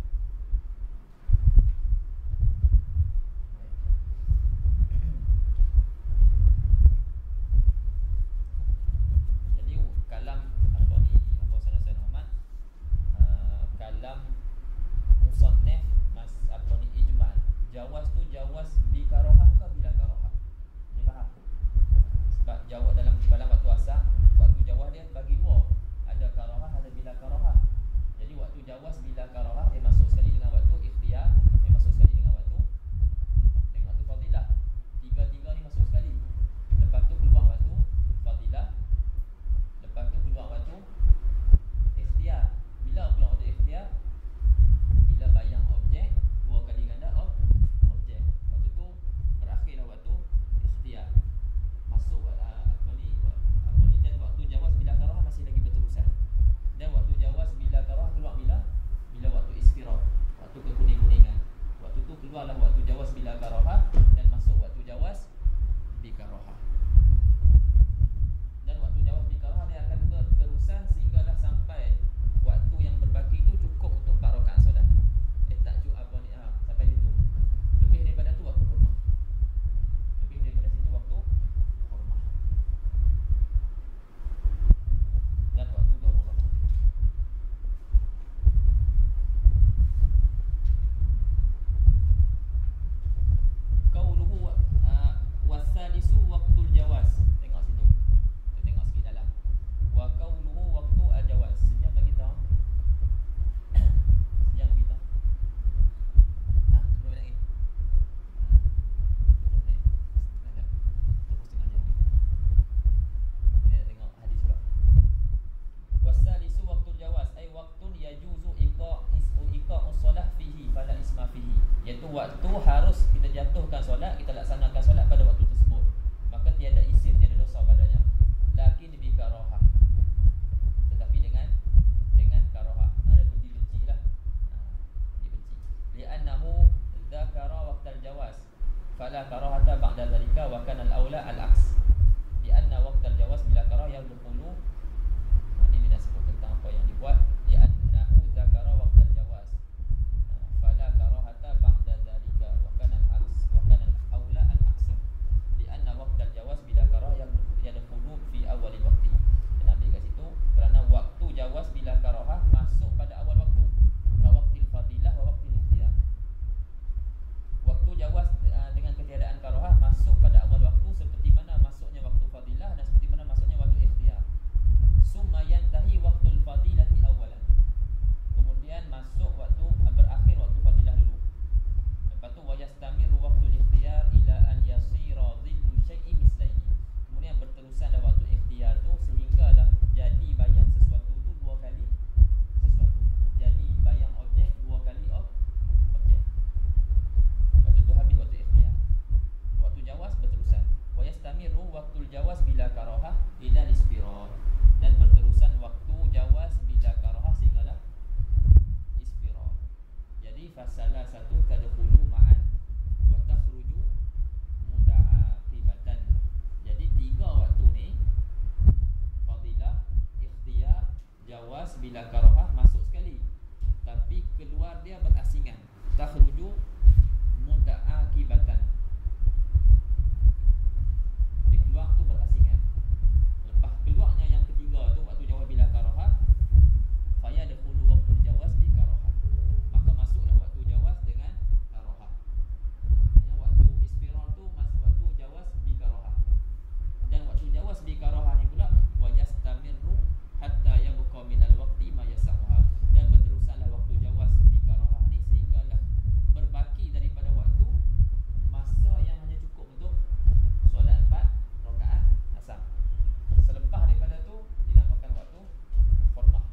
[SPEAKER 1] Jadi kalam apa ni Abu Hasan Hasan Ahmad uh, kalam musannaf mas apa ni ijmal. Jawaz tu jawaz bi karahah ke bila karahah? Ni faham? Sebab jawaz dalam dalam waktu asar, waktu jawaz dia bagi dua. Ada karahah, ada bila karahah. Jadi waktu jawaz bila karahah dia masuk sekali dengan waktu ikhtiyar, dia masuk sekali dengan waktu dengan waktu fadilah. Tiga-tiga ni masuk sekali. Lepas tu keluar waktu fadilah. Lepas tu keluar waktu ikhtiyar. Bila keluar waktu ikhtiyar? Bila bayang objek dua kali ganda ob, objek. Waktu tu berakhirlah waktu ikhtiyar. Masuk uh, apa ni apa ni dan waktu jawaz bila karahah masih lagi berterusan. Dan waktu jawaz bila karahah keluar bila bila waktu isfirah, waktu kekuning-kuningan. Waktu tu keluarlah waktu jawaz bila karahah dan masuk waktu jawaz bi karahah. Dan waktu jawaz bi karahah dia akan berterusan sehinggalah sampai waktu yang berbaki itu cukup untuk empat rakaat solat. Eh tak cukup apa ni ah sampai situ. Lebih daripada tu waktu hurmah. Lebih daripada situ waktu hurmah. Dan waktu darurah. Qauluhu uh, wasalisu waqtul jawaz. Tengok situ. Kita tengok sikit dalam. Wa qauluhu waqtu al-jawaz. Sejam bagi tahu. Sejam bagi tahu. Ha, sepuluh minit lagi. Ha, sepuluh minit. Setengah jam. Terus setengah jam ni. Kita nak tengok hadis pula. Wasalisu waqtul jawaz ay waqtun yajuzu iqa isu iqa'us solah fihi fala isma fihi. Iaitu waktu harus kita jatuhkan solat, kita laksanakan solat pada waktu tersebut. Maka tiada isim, tiada dosa padanya. Lakin bi karahah. Tetapi dengan dengan karahah. Ada pun dibencilah. Ha, dibenci. Li'annahu dzakara waqtal jawaz. Fala karahata ba'da dzalika wa kana al-aula al-aks. Li'anna waqtal jawaz bila karah yadkhulu. Ha, ini dia nak sebut tentang apa yang dibuat. Li'annahu dzakara waqtal jawaz. Ha, fala karahata ba'da dzalika wa kana al-aks wa kana al-aula al-aks. Li'anna waqtal jawaz bila karah yadkhulu fi awal waqti. Dan ambil kat situ kerana waktu jawaz bila karahah masuk pada awal waktu. Waqtil fadilah wa waqtil ikhtiyar. Waktu jawaz uh, dengan ketiadaan karahah masuk pada awal waktu seperti mana masuknya waktu fadilah dan seperti mana masuknya waktu ikhtiyar. Summa yantahi waqtul fadilati awalan. Kemudian masuk waktu uh, berakhir waktu fadilah dulu. Lepas tu wa yastamiru waqtul ikhtiyar ila an yasira dhillu syai'in mislaihi. Kemudian berterusanlah waktu ikhtiyar tu sehinggalah jadi bayang sesuatu tu dua kali sesuatu. Jadi bayang objek dua kali ob, objek. Waktu tu habis waktu ikhtiyar. Waktu jawaz berterusan. Wa yastamiru waqtul jawaz bila karahah ila isfirah. Dan berterusan waktu jawaz bila karahah sehinggalah isfirah. Jadi fasalah satu tadkhulu ma'an wa takhruju muta'aqibatan. Jadi tiga waktu ni fadilah, ikhtiyar, jawaz bila karahah masuk sekali. Tapi keluar dia berasingan. Takhruju muta'akibatan. Dia keluar tu berasingan. Lepas keluarnya yang ketiga tu waktu jawaz bila karaha, faya dakhulu waqtul jawaz bi karaha. Maka masuklah waktu jawaz dengan karaha. Ya, waktu ispiral tu masuk waktu jawaz bi karaha. Dan waktu jawaz bi karaha ni pula wayastamirru hatta yabqa minal waqti ma yas'uha. Dan berterusanlah waktu jawaz bi karaha ni sehinggalah berbaki daripada waktu masa yang hanya cukup untuk solat empat rakaat asar. Selepas daripada tu dinamakan waktu hurmah.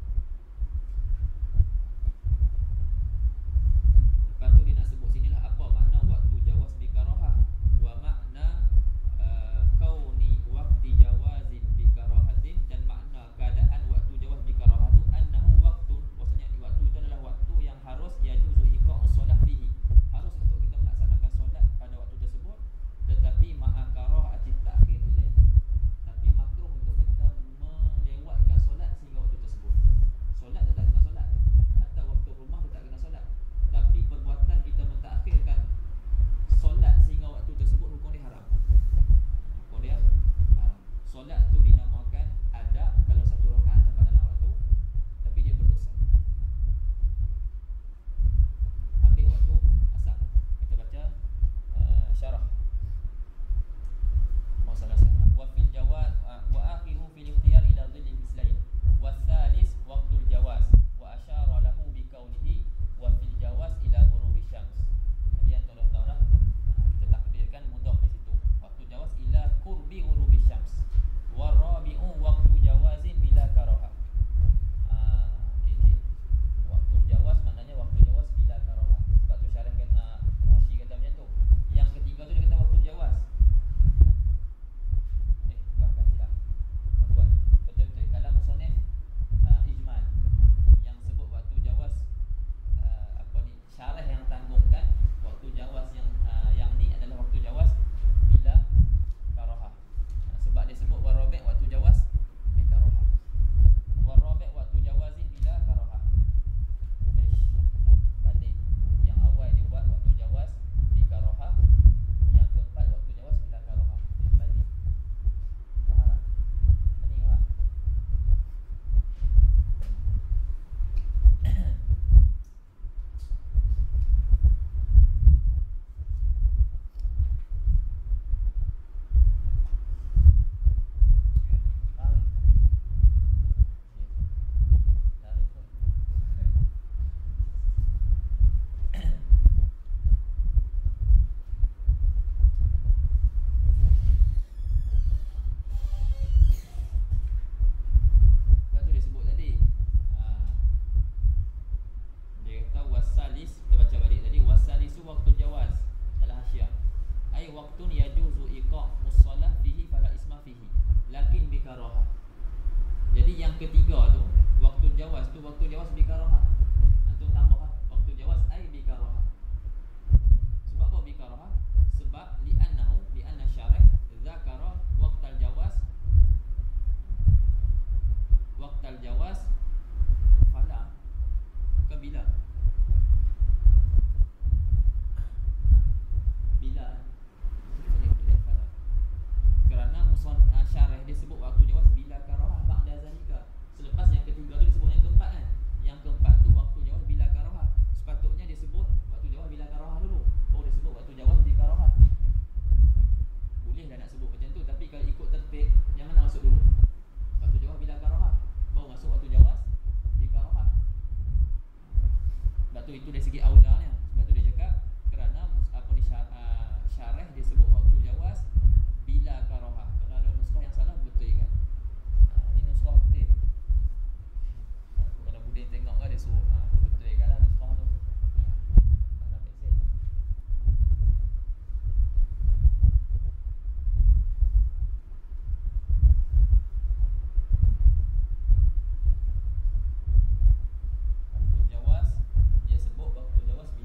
[SPEAKER 1] Lepas tu dia nak sebut sinilah apa makna waktu jawaz bi karahah wa makna uh, kauni waqti jawazin bi karahatin, dan makna keadaan waktu jawaz bi karahah tu annahu waqtun, maksudnya waktu itu adalah waktu yang harus yajuzu iqa'us solah fihi, harus untuk kita melaksanakan solat pada waktu tersebut, tetapi ma'a karahati ta'khir ilaih, tapi makruh untuk kita melewatkan solat sehingga waktu tersebut. Solat tu tak kena solat, hatta waktu rumah tu tak kena solat, tapi perbuatan kita mentakhirkan solat sehingga waktu tersebut hukum dia haram. Hukum dia haram. Solat tu dinamakan ada kalau satu rakaat dapat dalam waktu, tapi dia berdosa. Habis waktu asar. Kita baca uh, syarah. Masalah syarah. Wa fil jawaz wa akhiru fil ikhtiyar ila dhilli mislain. Wa tsalis waqtul jawaz wa asyara lahu bi kaunihi wa fil jawaz ila ghurubi syams. Jadi yang tolong tahu lah, kita takdirkan mudah di situ. Waktu jawaz ila qurbi ghurubi syams. Wa rabi'u waqtu jawazin bila karaha. Ah, okey okey. Waktu jawaz maknanya waktu jawaz bila karaha. Sebab tu syarah kata uh, Muhasyi kata macam tu. Yang ketiga tu dia kata waktu jawaz. Eh, bukan bukan silap. Afwan. Betul-betul. Kalau musannif uh, ijmal yang sebut waktu jawaz, uh, apa ni, syarah yang tanggungkan waktu jawaz yang uh, yang ni adalah waktu jawaz bila karaha. Uh, sebab dia sebut warabi' waktu jawaz bi karaha. Warabi' waktu jawazin bila karaha. Ish. Balik. Yang awal dia buat waktu jawaz bi karaha, yang keempat waktu jawaz bila karaha. Dia balik. Faham tak? Pening tak? Faham? Dah rekod. Lepas tu dia sebut tadi, ah, dia kata wasalis, kita baca balik tadi, wasalisu waktu jawaz dalam hasyiah ai waktun yajuzu iqa'us solah fihi fala isma fihi lakin bi karaha. Jadi yang ketiga tu waktu jawaz tu waktu jawaz bi karaha. Antum tambah lah, waktu jawaz ai bi karaha. Sebab apa bi karaha? Sebab li'annahu li'anna syarih dzakara waqtal jawaz waqtal jawaz fala ke bila? Bila? Kerana musan uh, syarih dia sebut waktu jawaz bila karaha ba'da zalika. Selepas yang ketiga tu disebut yang keempat kan. Yang keempat tu waktu jawaz bila karaha. Sepatutnya dia sebut waktu jawaz bila karaha dulu, baru dia sebut waktu jawaz bi karaha. Boleh dah nak sebut macam tu, tapi kalau ikut tertib yang mana masuk dulu? Waktu jawaz bila karaha, baru masuk waktu jawaz bi karaha. Sebab tu itu dari segi aulanya. Sebab tu dia cakap kerana apa ni syarih dia sebut waktu jawaz bila karaha. Kalau ada nuskah yang salah betul kan. Ha, ni nuskah betul. Kalau Budin tengok kan dia suruh ha, betul kan lah nuskah tu. Tak nak make sense. Waktu jawaz dia sebut waktu jawaz bila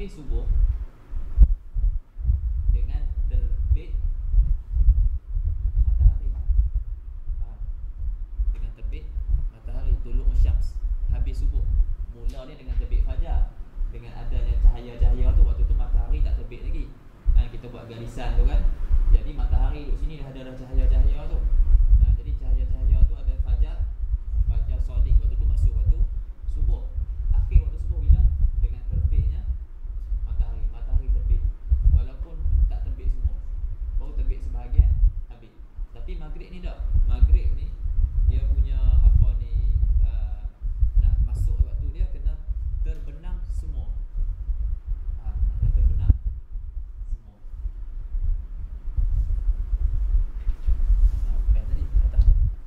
[SPEAKER 1] habis subuh dengan terbit matahari. Ha, dengan terbit matahari, tulu'u syams, habis subuh. Mula dia dengan terbit fajar. Dengan adanya cahaya-cahaya tu, waktu tu matahari tak terbit lagi. Ha, kita buat garisan tu kan. Jadi matahari duduk sini dah ada dah cahaya-cahaya tu. Ha, jadi cahaya-cahaya tu ada fajar, fajar sodik, waktu tu masuk waktu subuh. Akhir waktu subuh bila? Dengan terbitnya matahari. Matahari terbit walaupun tak terbit semua, baru terbit sebahagian, habis. Tapi maghrib ni tak. Maghrib ni dia punya apa ni, uh, nak masuk waktu dia kena terbenam semua. Ha, kena terbenam semua. Apa yang tadi kata?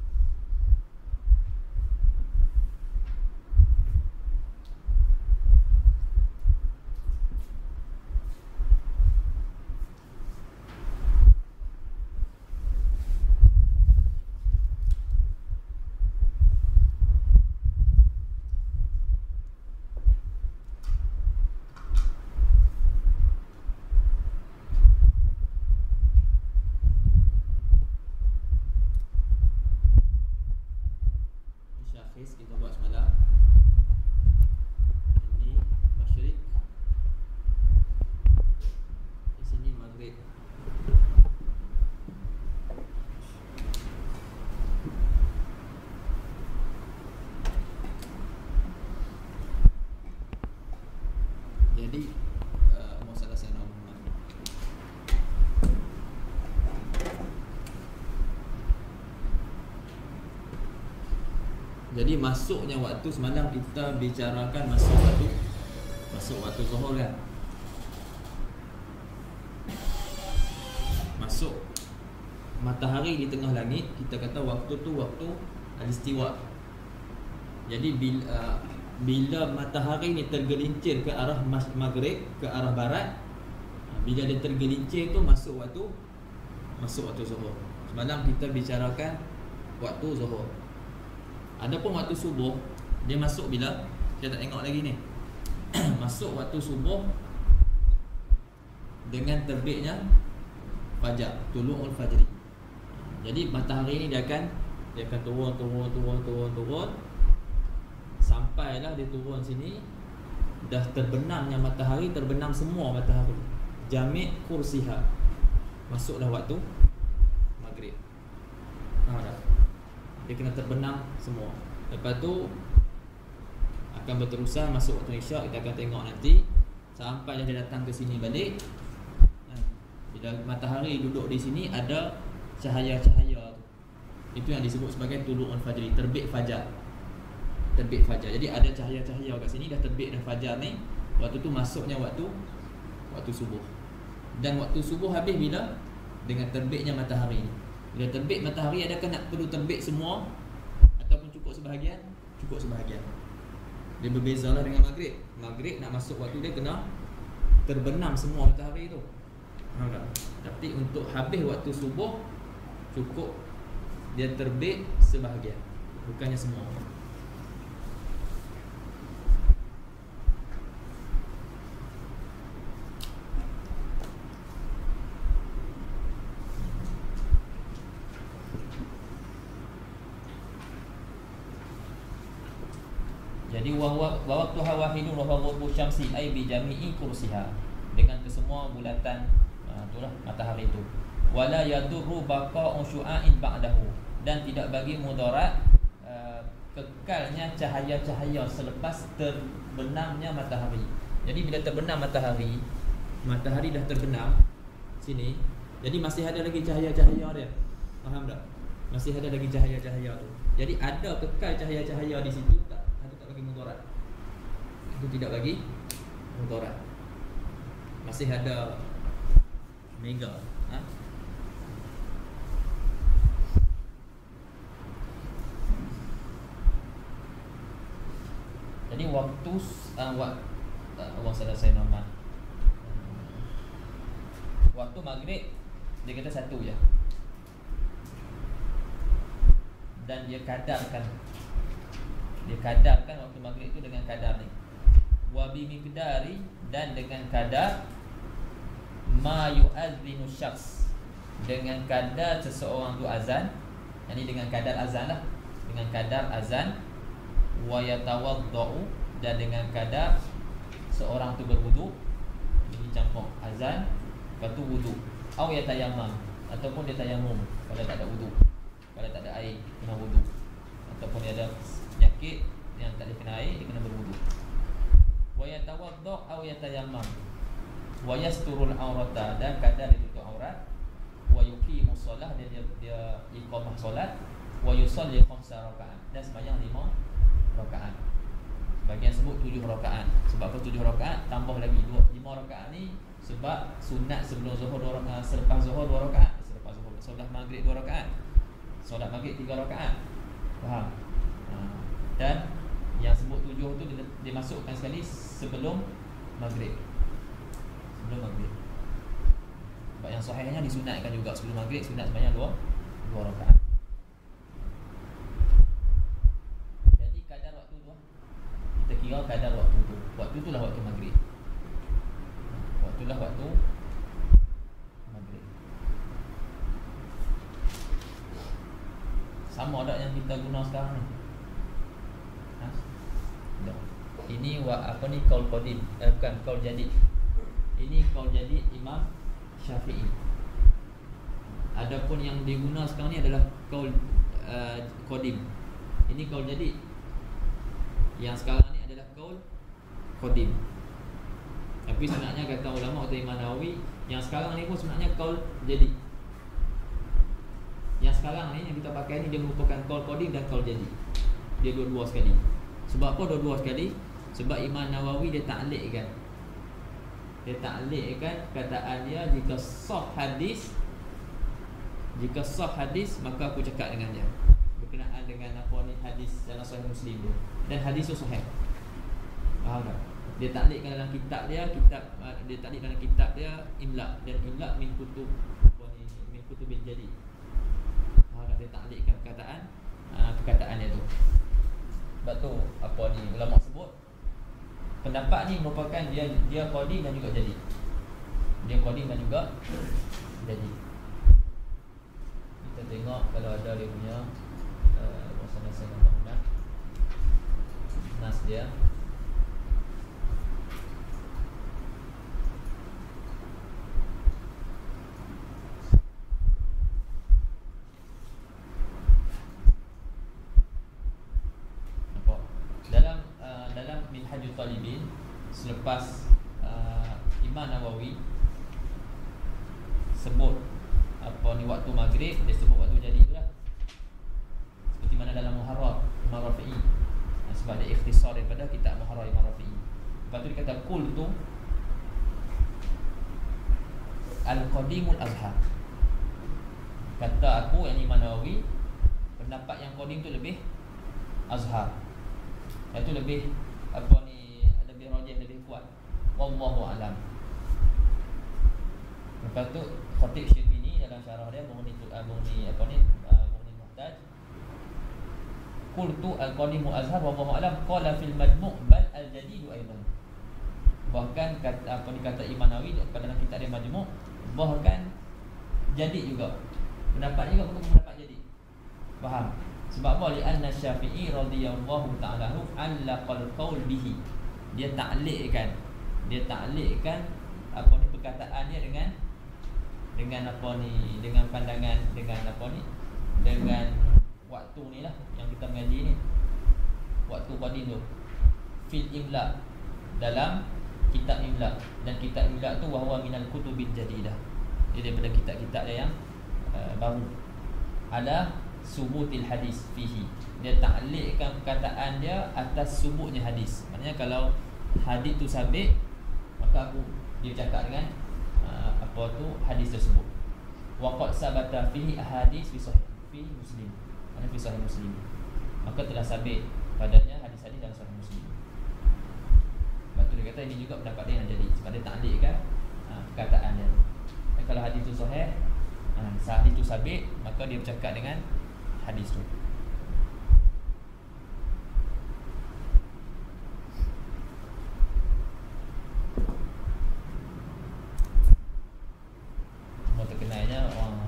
[SPEAKER 1] Kita buat semalam. Ini masyrik, di sini maghrib. Jadi uh, masalah saya nak Jadi masuknya waktu semalam kita bicarakan masuk waktu masuk waktu zuhur kan. Masuk matahari di tengah langit, kita kata waktu tu waktu al-istiwa. Jadi bila, uh, bila matahari ni tergelincir ke arah maghrib, ke arah barat, bila dia tergelincir tu masuk waktu masuk waktu zuhur. Semalam kita bicarakan waktu zuhur. Adapun waktu subuh, dia masuk bila? Kita tak tengok lagi ni. Masuk waktu subuh dengan terbitnya fajar, tulu'ul fajri. Jadi matahari ni dia akan dia akan turun turun turun turun turun sampailah dia turun sini, dah terbenamnya matahari, terbenam semua matahari. Jami' kursiha. Masuklah waktu maghrib. Ha dah. Dia kena terbenam semua. Lepas tu akan berterusan masuk waktu isyak. Kita akan tengok nanti sampai dia datang ke sini balik. Bila matahari duduk di sini, ada cahaya-cahaya tu. Itu yang disebut sebagai tulu'ul fajri, terbit fajar. Terbit fajar. Jadi ada cahaya-cahaya kat sini, dah terbit dah fajar ni. Waktu tu masuknya waktu waktu subuh. Dan waktu subuh habis bila? Dengan terbitnya matahari ni. Bila terbit matahari, adakah nak perlu terbit semua ataupun cukup sebahagian? Cukup sebahagian. Dia berbezalah dengan maghrib. Maghrib nak masuk waktu dia kena terbenam semua matahari tu. Faham tak? Tapi untuk habis waktu subuh, cukup dia terbit sebahagian, bukannya semua. Jadi waktu hawahidun wa huwa syamsi ay bi jami'i kursiha, dengan kesemua bulatan uh, itulah matahari itu. Wala yadurru baqa'u syu'a'in ba'dahu, dan tidak bagi mudarat uh, kekalnya cahaya-cahaya selepas terbenamnya matahari. Jadi bila terbenam matahari, matahari dah terbenam sini, jadi masih ada lagi cahaya-cahaya dia. Faham tak? Masih ada lagi cahaya-cahaya tu. Jadi ada kekal cahaya-cahaya di situ tak? Bagi mudarat. Itu tidak bagi mudarat. Masih ada mega, ha? Jadi waktu uh, wak, uh, Allah salah saya nama. Waktu maghrib dia kata satu je. Dan dia kadarkan Dia kadarkan waktu maghrib itu dengan kadar ni. wa bi miqdari, dan dengan kadar ma yu'adzinu syakhs, dengan kadar seseorang tu azan, yakni dengan kadar azan lah, dengan kadar azan, wa yatawaddau, dan dengan kadar seorang tu berwuduk. Ini campur azan lepas tu wuduk, au yatayammam, ataupun dia tayamum kalau tak ada wuduk, kalau tak ada air kena wuduk, ataupun dia ada penyakit yang tak boleh kena air, dia kena berwuduk. Wa yatawaddau au yatayammam wa yasturul aurata, dan kadar dia tutup aurat. Wa yuqimus solah, dia dia, dia iqamah solat. Wa yusalli khamsa rakaat, dan sembahyang lima rakaat. Bagian sebut tujuh rakaat. Sebab apa tujuh rakaat? Tambah lagi dua, lima rakaat ni sebab sunat sebelum zuhur dua rakaat, selepas zuhur dua rakaat, selepas zuhur solat maghrib dua rakaat, solat maghrib tiga rakaat. Faham? Ha. Dan yang sebut tujuh tu dimasukkan sekali sebelum maghrib. Sebelum maghrib. Sebab yang sahihnya disunatkan juga sebelum maghrib, sunat sembahyang dua dua rakaat. Jadi kadar waktu tu, kita kira kadar waktu tu. Waktu tu lah waktu maghrib. Waktu lah waktu maghrib. Sama tak yang kita guna sekarang ni? Ha? Tak. Ini wa, apa ni, qaul qadim, eh, bukan qaul jadid. Ini qaul jadid Imam Syafi'i. Adapun yang diguna sekarang ni adalah qaul uh, qadim. Ini qaul jadid. Yang sekarang ni adalah qaul qadim. Tapi sebenarnya kata ulama kata Imam Nawawi, yang sekarang ni pun sebenarnya qaul jadid. Yang sekarang ni yang kita pakai ni dia merupakan qaul qadim dan qaul jadid. Dia dua-dua sekali. Sebab apa dua-dua sekali? Sebab Imam Nawawi dia ta'liqkan. Dia ta'liqkan kataan dia, jika sah hadis, jika sah hadis maka aku cakap dengan dia berkenaan dengan apa ni hadis dalam Sahih Muslim dia. Dan hadis tu sahih. Faham tak? Dia ta'liqkan dalam kitab dia, kitab dia ta'liq dalam kitab dia imla, dan imla min kutub apa ni, min kutubil jadid. Faham tak? Dia ta'liqkan perkataan uh, perkataan dia tu. Sebab tu apa ni ulama sebut pendapat ni merupakan dia dia qadim dan juga jadid. Dia qadim dan juga jadid. Kita tengok kalau ada dia punya uh, masa-masa yang bangunan nas dia. Minhajul Talibin, selepas uh, Imam Nawawi sebut apa ni waktu maghrib, dia sebut waktu jadi tu lah. Seperti mana dalam Muharrar Imam Rafi'i, sebab dia ikhtisar daripada kitab Muharrar Imam Rafi'i. Lepas tu dia kata qultu al-qadimul azhar. Kata aku, yang Imam Nawawi, pendapat yang qadim tu lebih azhar, itu lebih apa ni, lebih rajih, lebih kuat. Wallahu a'lam. Lepas tu Khatib Syibini dalam syarah dia Mughni Mughni apa ni Mughni Muhtaj, qultu al-qadimu azhar wallahu a'lam, qala fil majmu' bal al-jadid aidan. Bahkan kata apa ni kata Imam Nawawi pada dalam kitab dia Majmu', bahkan jadid juga. Pendapat juga bukan pendapat jadid. Faham? Sebab apa? Li'anna Syafi'i radhiyallahu ta'ala anhu allaqal qaul bihi. Dia ta'liqkan, dia ta'liqkan apa ni perkataan dia dengan dengan apa ni, dengan pandangan, dengan apa ni, dengan waktu ni lah yang kita mengaji ni, waktu qadim tu, fil imla, dalam kitab imla. Dan kitab imla tu wahwa minal kutubil jadidah, dia daripada kitab-kitab dia yang uh, baru. Ala subutil hadis fihi, dia ta'liqkan perkataan dia atas subutnya hadis. Maknanya kalau hadis tu sabit, maka aku dia cakap dengan uh, apa tu hadis tersebut. Wa qad sabata fihi ahadits fi sahih fi Muslim, ana fi sahih Muslim, maka telah sabit padanya hadis-hadis dalam Sahih Muslim. Lepas tu dia kata ini juga pendapat dia yang jadi, sebab dia ta'liqkan uh, perkataan dia. Dan kalau hadis tu sahih, uh, hadis tu sabit, maka dia bercakap dengan hadis tu.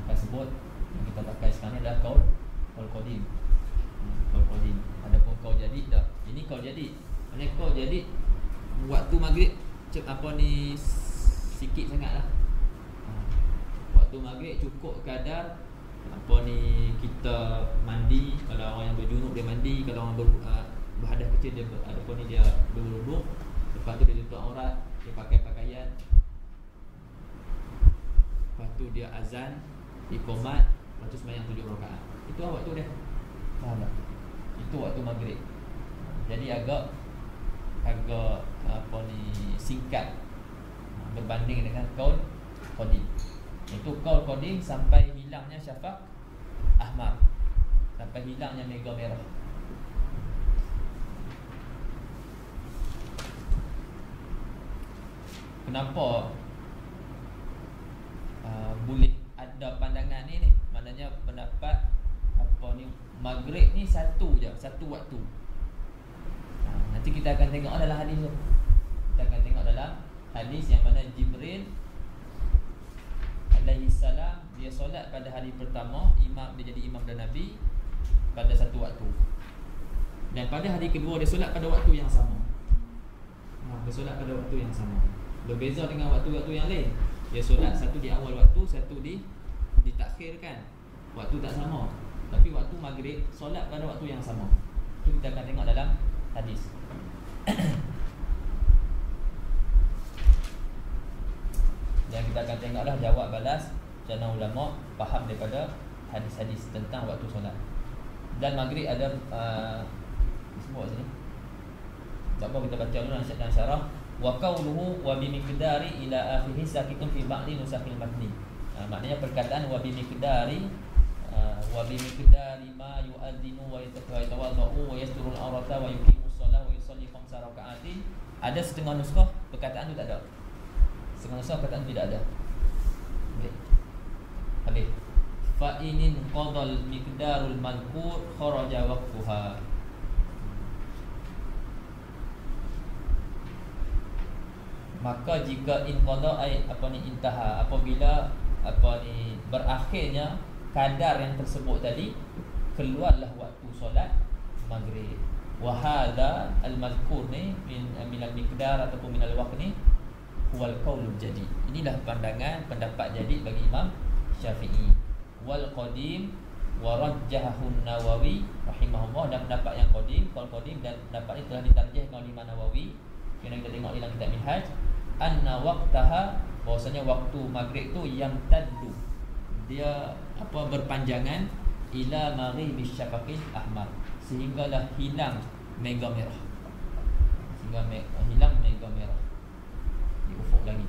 [SPEAKER 1] akan sebut yang kita pakai sekarang ni adalah qaul qaul qadim. Qaul qadim. Adapun qaul jadid dah. Ini qaul jadid. Maksudnya qaul jadid waktu maghrib apa ni sikit sangatlah. Waktu maghrib cukup kadar apa ni kita mandi. Kalau orang yang berjunub dia mandi, kalau orang ber, uh, berhadas kecil dia ber, apa ni dia berwuduk, lepas tu dia tutup aurat, dia pakai pakaian, lepas tu dia azan, iqamat, lepas tu sembahyang tujuh rakaat. Itu waktu dia. Faham tak? Itu waktu maghrib. Jadi agak agak apa ni singkat berbanding dengan qaul qadim. Itu qaul qadim sampai hilangnya syafaq ahmar, sampai hilangnya mega merah. Kenapa uh, boleh ada pandangan ni ni? Maknanya pendapat apa ni maghrib ni satu je, satu waktu. Ha, nanti kita akan tengok dalam hadis tu. Kita akan tengok dalam hadis yang mana Jibril alaihi salam dia solat pada hari pertama, imam dia jadi imam dan nabi pada satu waktu. Dan pada hari kedua dia solat pada waktu yang sama. Ha, dia solat pada waktu yang sama. Berbeza dengan waktu-waktu yang lain. Dia solat satu di awal waktu, satu di ditakhirkan. Waktu tak sama. Tapi waktu maghrib solat pada waktu yang sama. Itu kita akan tengok dalam hadis. Dan kita akan tengoklah jawab balas jana ulama faham daripada hadis-hadis tentang waktu solat. Dan maghrib ada uh, sebut sini. Tak apa kita baca dulu dalam syarah. Wa qawluhu wa bi miqdari ila akhirih sakitun fi ba'di nusakhil matni. Ha, maknanya perkataan wa bi miqdari uh, wa bi miqdari ma yu'adzinu wa yatawaddu wa yasturul awrata wa yuqimus shalah wa yusalli khamsa raka'atin. Ada setengah nuskah perkataan tu tak ada. Setengah nuskah perkataan tidak ada. Baik. Habis. Fa inin qadal miqdarul madhkur kharaja waqtuha. Maka jika inqada ai apa ni intaha, apabila apa ni berakhirnya kadar yang tersebut tadi, keluarlah waktu solat maghrib. Wa hadza al-mazkur ni min min al-miqdar ataupun min al-waqt ni huwal qaulul jadid. Inilah pandangan pendapat jadid bagi Imam Syafi'i. Wal qadim wa rajjahu an-Nawawi rahimahullah, dan pendapat yang qadim, qaul qadim dan pendapat ini telah ditarjihkan oleh Imam Nawawi. Yang kita tengok dalam kitab Minhaj, anna waqtaha, bahwasanya waktu maghrib tu yang taddu, dia apa berpanjangan ila maghribi syafaqil ahmar, sehinggalah hilang mega merah, sehingga me, hilang mega merah di ufuk langit.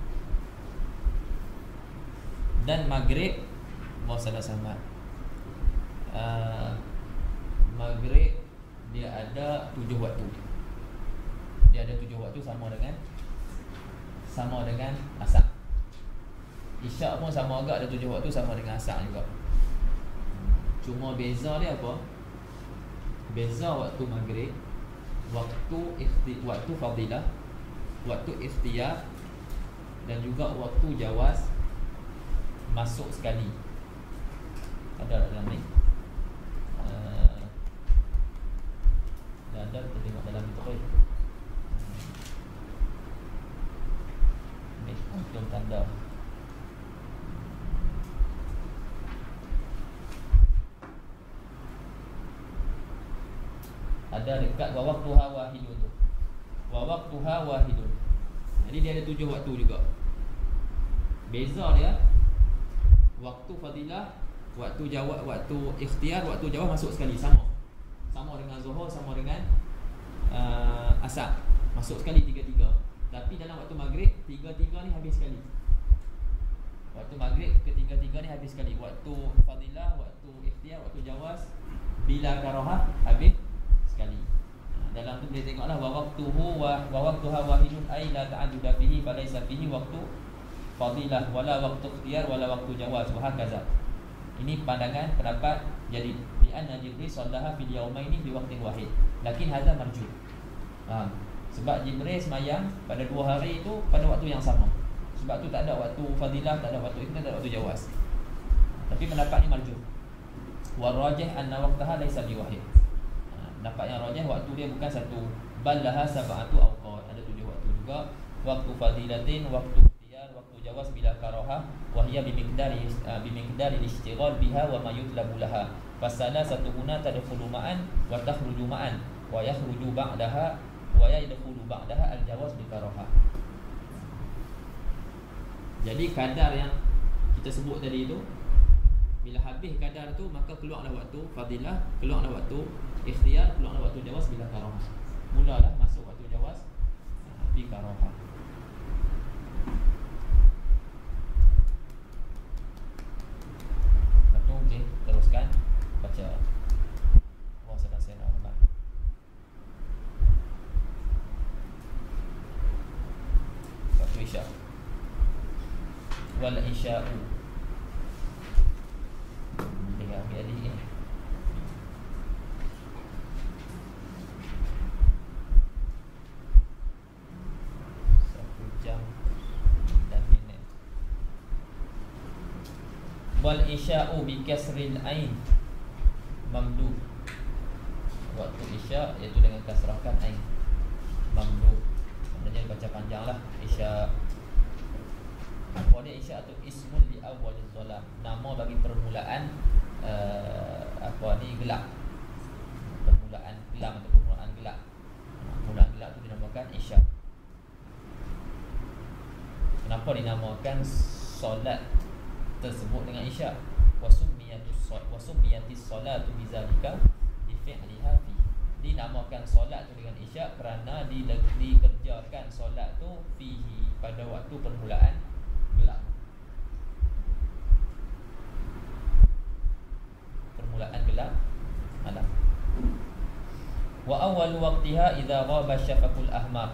[SPEAKER 1] Dan maghrib masalah sama uh, maghrib dia ada tujuh waktu. Dia ada tujuh waktu sama dengan sama dengan asar. Isyak pun sama agak ada tujuh waktu sama dengan asar juga. Cuma beza dia apa? Beza waktu maghrib, waktu ikhti, waktu fadilah, waktu ikhtiyar, dan juga waktu jawaz masuk sekali. Ada dalam ni. Uh, ada kita tengok dalam itu. Belum tanda. Ada dekat wa waqtuha wahidun tu. Wa waqtuha wahidun. Jadi dia ada tujuh waktu juga. Beza dia waktu fadilah, waktu jawab, waktu ikhtiyar, waktu jawab masuk sekali sama. Sama dengan zuhur, sama dengan uh, asar. Masuk sekali tiga-tiga. Tapi dalam waktu maghrib, tiga-tiga ni habis sekali. Waktu maghrib, ketiga-tiga ni habis sekali. Waktu fadilah, waktu ikhtiyar, waktu jawaz, bila karahah, habis sekali. Dalam tu boleh tengoklah wa waqtuhu wa waqtuha wahidun ay la ta'adduda fihi fa laysa fihi waqtu fadilah wala waqtu ikhtiyar wala waqtu jawaz wa hakaza. Ini pandangan pendapat jadi bi anna Jibril sallaha fil yawmaini bi waqtin wahid. Lakin hadza marju. Ha. Sebab Jibril semayang pada dua hari itu pada waktu yang sama. Sebab tu tak ada waktu fadilah, tak ada waktu ikhtiyar, tak ada waktu jawaz. Tapi pendapat ni marjuh. Wa rajih anna waqtaha laysa biwahid. Ha, pendapat yang rajih waktu dia bukan satu, bal laha sab'atu awqat, ada tujuh waktu juga. Waktu fadilatin, waktu ikhtiyar, waktu jawaz bila karaha, wa hiya bimiqdari uh, bimiqdari al-ishtighal biha wa ma yutlabu laha. Fasala satu guna tadkhulu ma'an wa takhruju ma'an wa yakhruju ba'daha wa yadkhulu ba'daha al-jawaz bi karaha. Jadi kadar yang kita sebut tadi itu, bila habis kadar tu maka keluarlah waktu fadilah, keluarlah waktu ikhtiyar, keluarlah waktu jawaz bila karaha. Mulalah masuk waktu jawaz bi karaha. Lepas tu boleh teruskan baca wa sallallahu alaihi. Waktu isya wal isya'u dengan jadi ni satu jam dan minit. Wal isya'u bi kasril ain mamdu. Waktu isya iaitu dengan kasrahkan ain mamdu. Maknanya baca panjanglah isya. Apa dia isya atau ismun li awwaliz zalam, nama bagi permulaan uh, apa ni gelap. Permulaan kelam atau permulaan gelap. Permulaan gelap tu dinamakan isya. Kenapa dinamakan solat tersebut dengan isya? Wasummiyatus solat wasummiyatis salatu bizalika bi fi'liha fi. Dinamakan solat tu dengan isya kerana dikerjakan solat tu fihi, pada waktu permulaan gelap. Permulaan gelap malam. Wa awwal waqtiha idza ghaba syafaqul ahmar.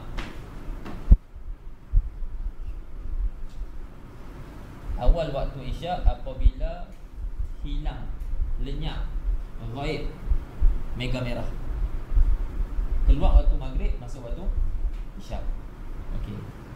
[SPEAKER 1] Awal waktu isya apabila hilang, lenyap, ghaib mega merah. Keluar waktu maghrib, masuk waktu isya. Okey.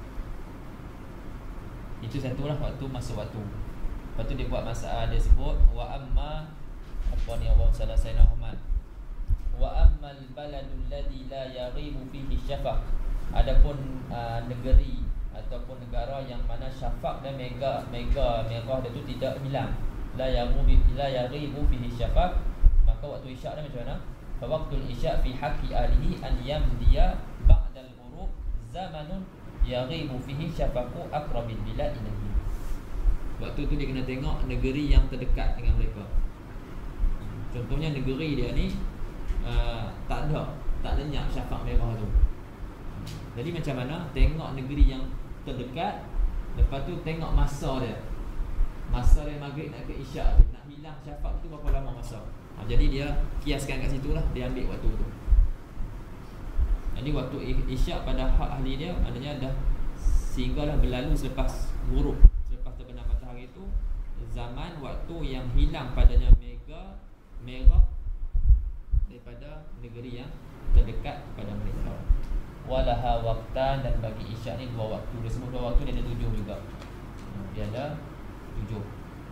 [SPEAKER 1] Itu satulah waktu masuk waktu. Lepas tu dia buat masalah, dia sebut wa amma apa ni Allah salah saya Rahman. Wa ammal baladul ladzi la yaghibu fihi syafaq. Adapun uh, negeri ataupun negara yang mana syafaq dan mega mega merah dia tu tidak hilang, la yaghibu la yaghibu fihi syafaq, maka waktu isya dia macam mana? Fa waqtul isya fi haqqi alihi an yamdiya ba'dal ghurub zamanun yaghibu fihi syafaqu aqrabil bilad ilayhi. Waktu tu dia kena tengok negeri yang terdekat dengan mereka. Contohnya negeri dia ni uh, tak ada, tak lenyap syafaq merah tu. Jadi macam mana? Tengok negeri yang terdekat, lepas tu tengok masa dia. Masa dia maghrib nak ke isyak tu, nak hilang syafaq tu berapa lama masa. Ha, jadi dia kiaskan kat situ lah, dia ambil waktu tu. Jadi waktu isyak pada hak ahli dia maknanya dah sehinggalah berlalu selepas ghurub, selepas terbenam matahari itu, zaman waktu yang hilang padanya mega merah daripada negeri yang terdekat kepada mereka. Walaha waqtan, dan bagi isyak ni dua waktu. Dia semua dua waktu, dia ada tujuh juga. Dia ada tujuh.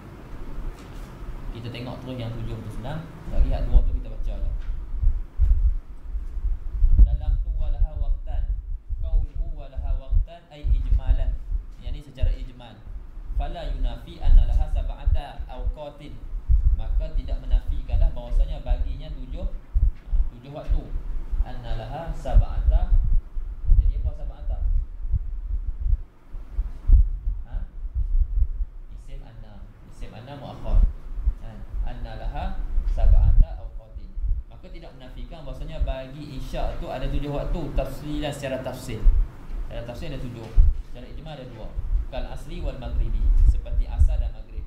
[SPEAKER 1] Kita tengok terus yang tujuh tu senang. Tak lihat dua tu kita baca je. Dalam tu walaha waqtan, qauluhu walaha waqtan ay ijmalan, yang ni secara ijmal. Fala yunafi anna laha sab'ata awqatin, maka tidak menafikanlah bahawasanya baginya tujuh tujuh waktu. Anna laha sab'ata, jadi apa sab'ata? Ha? Isim anna, isim anna muakhar. Ha? Anna laha sab'ata awqatin, maka tidak menafikan bahawasanya bagi isyak tu ada tujuh waktu. Tafsilan secara tafsil, secara tafsil ada tujuh, secara ijmal ada dua. Kal asli wal maghribi, seperti asar dan maghrib.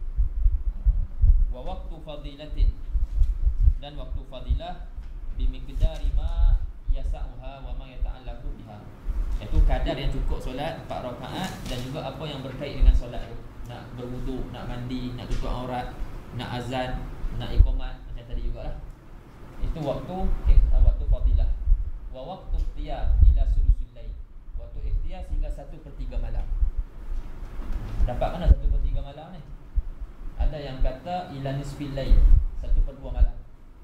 [SPEAKER 1] Wa waktu fadilatin, dan waktu fadilah bimiqdari ma yasa'uha wa ma yata'allaqu biha, iaitu kadar yang cukup solat empat rakaat dan juga apa yang berkait dengan solat tu. Nak berwuduk, nak mandi, nak tutup aurat, nak azan, nak iqamat, macam tadi jugalah. Itu waktu waktu fadilah. Wa waktu ikhtiyar ila sulusul lail, waktu ikhtiyar sehingga satu per tiga malam. Dapat mana satu per tiga malam ni? Ada Ada yang kata ila nisfil lail, satu per dua malam.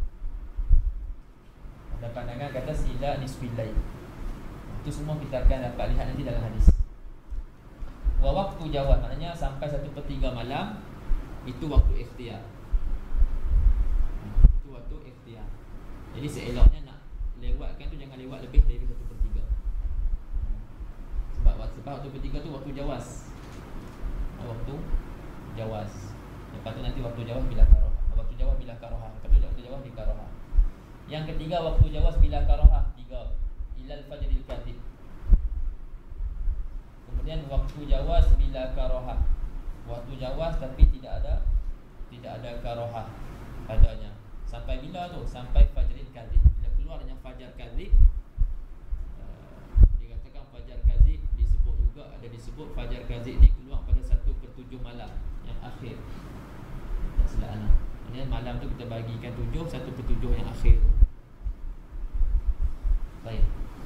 [SPEAKER 1] Ada pandangan kata sila nisfil lail. Itu semua kita akan dapat lihat nanti dalam hadis. Wa waktu jawab, maknanya sampai satu per tiga malam, itu waktu ikhtiar. Itu waktu ikhtiar. Jadi seeloknya nak lewatkan tu jangan lewat lebih dari satu per tiga. Sebab sebab waktu per tiga tu waktu jawaz. Waktu jawaz. Lepas tu nanti waktu jawaz bila karohah. Waktu jawaz bila karohah. Lepas tu waktu jawaz bila karohah. Yang ketiga waktu jawaz bila karohah. Tiga. Ilal fajril kadhib. Kemudian waktu jawaz bila karohah. Waktu jawaz tapi tidak ada tidak ada karohah padanya. Sampai bila tu? Sampai fajril kadhib. Bila keluarnya fajar kadhib, uh, dikatakan fajar kadhib disebut juga, ada disebut fajar kadhib ni keluar pada satu per tujuh malam yang akhir. Tak silap anak. Maksudnya malam tu kita bagikan tujuh, satu per tujuh yang akhir. Baik.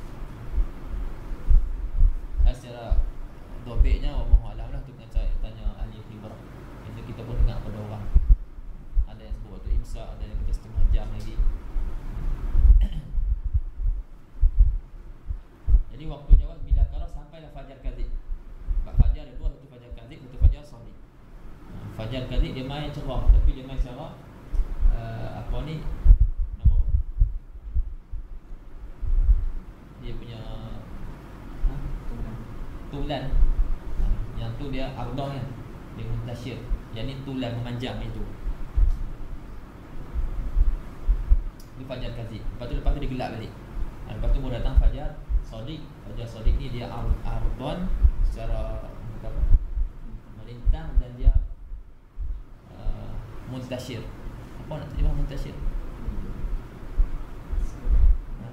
[SPEAKER 1] Dan secara dobeknya wallahu alam lah tu kena tanya ahli khibrah. Jadi kita pun dengar pada orang. Ada yang sebut waktu imsak, ada yang kata setengah jam lagi. Jadi waktu jawab bila karah sampailah fajar kadhib. Sebab fajar ada dua, satu fajar kadhib, satu fajar shadiq. Fajar kadhib dia main cerah, tapi dia main cerah uh, apa ni nama apa? Dia punya ha? tulan. Tulan. Ha, yang tu dia ardah kan. Dia muntasyir. Yang ni tulan memanjang itu. Itu fajar kadhib. Lepas tu lepas tu dia gelap balik. Ha, lepas tu baru datang fajar shadiq. Fajar shadiq ni dia ardon secara apa? Melintang dan dia uh, muntasyir. Apa nak terjemah muntasyir? Ha?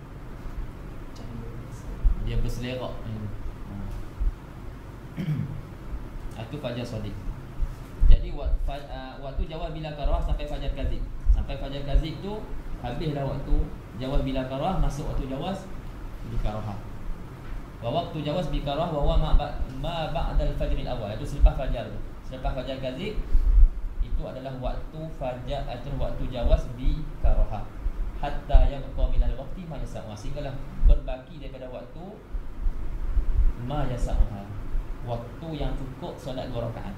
[SPEAKER 1] Dia berselerak. Hmm. Itu fajar shadiq. Jadi waktu jawab bila karah sampai fajar kadhib. Sampai fajar kadhib tu habislah waktu jawab bila karah, masuk waktu jawaz bi karahah. Wa waktu jawaz bi karah wa ma ma ba'da al-fajr al-awwal. Itu selepas fajar tu. Selepas fajar kadhib itu adalah waktu fajar atau waktu jawaz bi karahah. Hatta yang qamil al-waqti ma yas'a. Sehinggalah berbaki daripada waktu ma yas'a. Waktu yang cukup solat dua rakaat.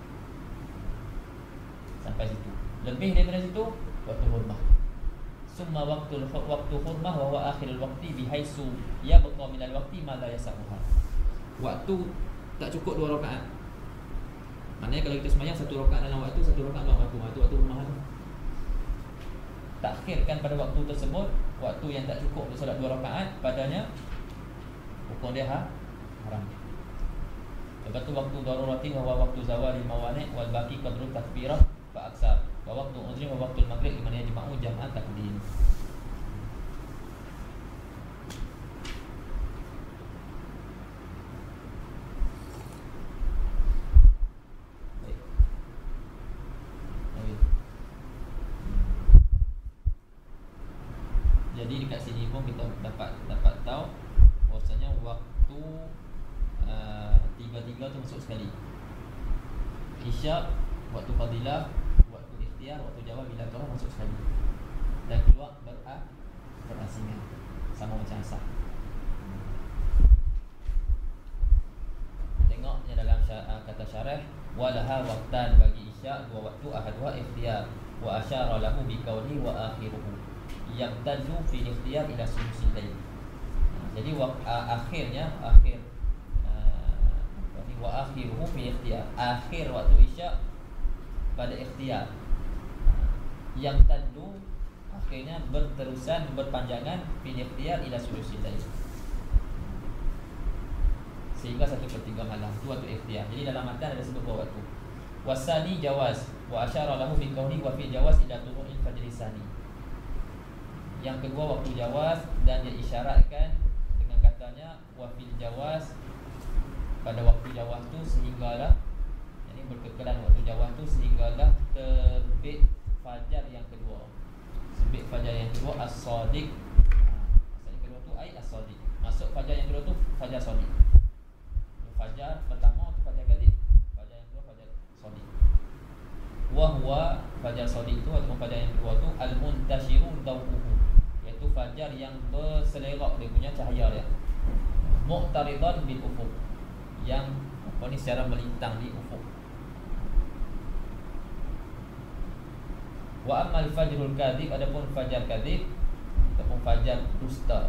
[SPEAKER 1] Sampai situ. Lebih daripada situ waktu hurmah. Summa waktu waktu hurmah wa huwa akhirul waqti bihaisu yabqa min al-waqti ma la yas'uha. Waktu tak cukup dua rakaat. Maknanya kalau kita sembahyang satu rakaat dalam waktu, satu rakaat dalam waktu, itu waktu hurmah tu. Takhirkan pada waktu tersebut, waktu yang tak cukup untuk solat dua rakaat padanya hukum dia ha? haram. Lepas tu waktu darurati wa waktu zawali mawani' wal baqi qadru takbirah fa aksar. Wa waktu udhri wa waktu maghrib di mana jema'u jam'an takdim. Baik. Baik. Jadi dekat sini pun kita dapat dapat tahu bahwasanya waktu uh, tiga-tiga tu masuk sekali. Isyak, waktu fadilah, waktu ikhtiar, waktu jawab bila karah masuk sekali. Dan keluar berah berasingan sama macam asar. Tengoknya dalam uh, kata syarah, walaha waqtan bagi isyak dua waktu, ahaduha ikhtiar wa asyara lahu bi qawli wa akhiruhu yaqtadu fi ikhtiar ila sulusil lail. Jadi wak, uh, akhirnya akhir uh, wa akhiruhu fi ikhtiar, akhir waktu isyak pada ikhtiar. uh, Yang tadu akhirnya berterusan berpanjangan fi ikhtiar ila sulusil lail, sehingga satu per tiga malam itu waktu ikhtiar. Jadi dalam matan ada sebut dua waktu. Wasani jawaz wa asyara lahu bi qawli wa fi jawaz ila tulu'il fajri sani. Yang kedua waktu jawaz dan dia isyaratkan dengan katanya wa fil jawaz, pada waktu jawaz tu sehinggalah, yani berkekalan waktu jawaz tu sehinggalah terbit fajar yang kedua. Terbit fajar yang kedua as-shadiq. Maksud yang kedua tu ai as-shadiq. Masuk fajar yang kedua tu fajar shadiq. Fajar pertama tu fajar kadhib, fajar yang kedua fajar shadiq. Wa huwa fajar shadiq itu atau fajar yang kedua tu al-muntashiru dawuhu, iaitu fajar yang berselerak dia punya cahaya dia. Muqtaridan bil ufuq, yang apa ni secara melintang di ufuk. Wa amal fajrul kadhib, adapun fajar kadhib ataupun fajar dusta,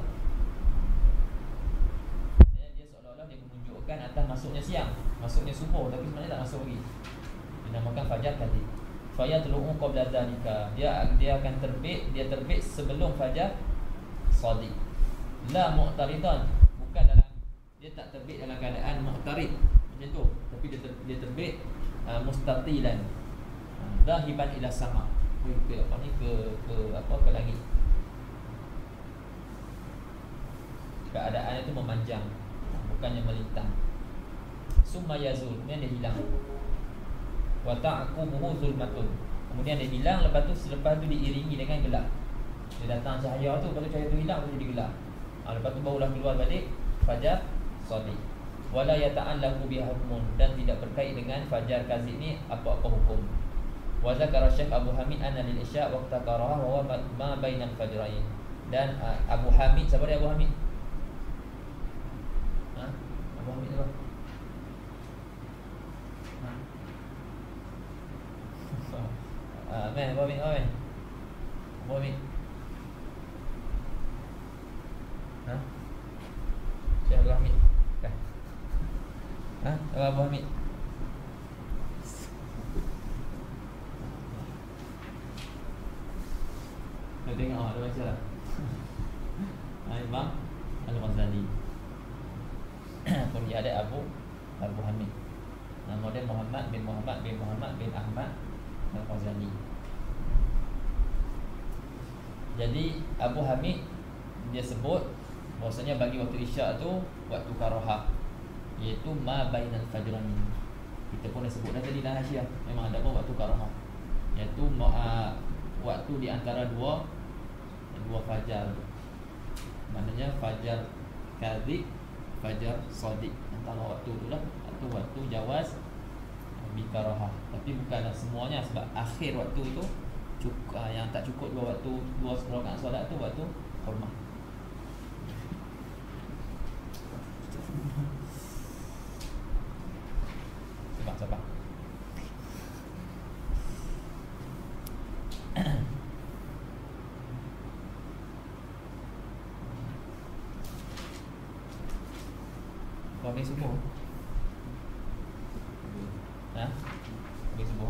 [SPEAKER 1] dia, dia seolah-olah dia menunjukkan atas masuknya siang, masuknya subuh, tapi sebenarnya tak masuk lagi. Dinamakan fajar kadhib. Fa yatlu'u qabla dzalika, dia dia akan terbit, dia terbit sebelum fajar shadiq. La mu'taridan, bukan dalam, dia tak terbit dalam keadaan mu'tarid macam tu, tapi dia, ter, dia terbit uh, mustatilan, dahiban ila sama, ke apa ni, ke ke apa ke langit. Keadaannya itu memanjang, bukannya melintang. Summa yazul, kemudian dia hilang. Wa ta'qubuhu zulmatun, kemudian dia hilang, lepas tu selepas tu diiringi dengan gelap. Dia datang cahaya tu, lepas tu cahaya tu hilang, baru dia gelap. Ha, lepas tu barulah keluar balik fajar shadiq. Wala yata'allaqu biha hukmun, dan tidak berkait dengan fajar kazib ni apa-apa hukum. Wa zakara Syekh Abu Hamid anna lil isya' waqta qaraha wa huwa ma bainal fajrain. Dan uh, Abu Hamid, siapa dia Abu Hamid? Ha? Abu Hamid apa? Ha? Ah, meh, Abu Hamid, Abu Hamid. Abu Hamid. Ha? Syekh Abu Hamid. Kan? Ha? Abu Hamid. Kita tengok ada baca lah. Imam Al-Ghazali. Kemudian ada Abu Abu Hamid. Nama dia Muhammad bin Muhammad bin Muhammad bin Ahmad Al-Ghazali. Jadi Abu Hamid dia sebut bahwasanya bagi waktu isyak tu waktu karaha, iaitu ma bainal fajrain. Kita pun dah sebut dah tadi dalam hasiah, memang ada apa waktu karaha, iaitu uh, waktu di antara dua dua fajar. Maknanya fajar kadhib, fajar shadiq, antara waktu tu lah, atau waktu jawaz bikaraha. Tapi bukanlah semuanya, sebab akhir waktu tu cukup, uh, yang tak cukup dua waktu, dua rakaat solat tu waktu hurmah. Sabar, sabar. Kau habis subuh? Ha? Habis subuh?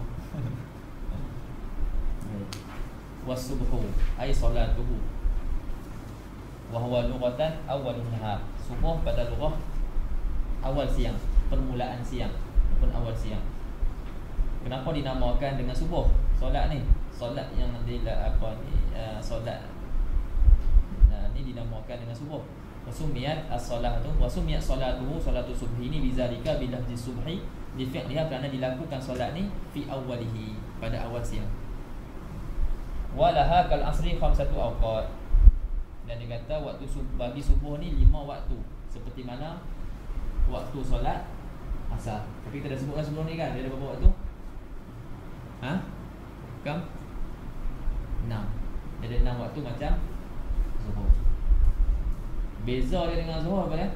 [SPEAKER 1] Was-subhu ay salatuhu wa huwa lughatan awwalun nahar. Subuh pada lughah awal siang, permulaan siang ataupun awal siang. Kenapa dinamakan dengan subuh solat ni? Solat yang di apa ni, uh, solat nah, ni dinamakan dengan subuh. Wasumiyat as-salatu wasumiyat salatuhu salatu subhi ni bizalika bilafzi subhi li fi'liha, kerana dilakukan solat ni fi awwalihi, pada awal siang. Walaha kal asri khamsatu awqat, dan dia kata waktu bagi subuh ni lima waktu, seperti mana waktu solat asar. Tapi kita dah sebutkan sebelum ni kan, dia ada berapa waktu? Ha? Kam? enam. Dia ada enam waktu macam zuhur. Beza dia dengan zuhur apa dia?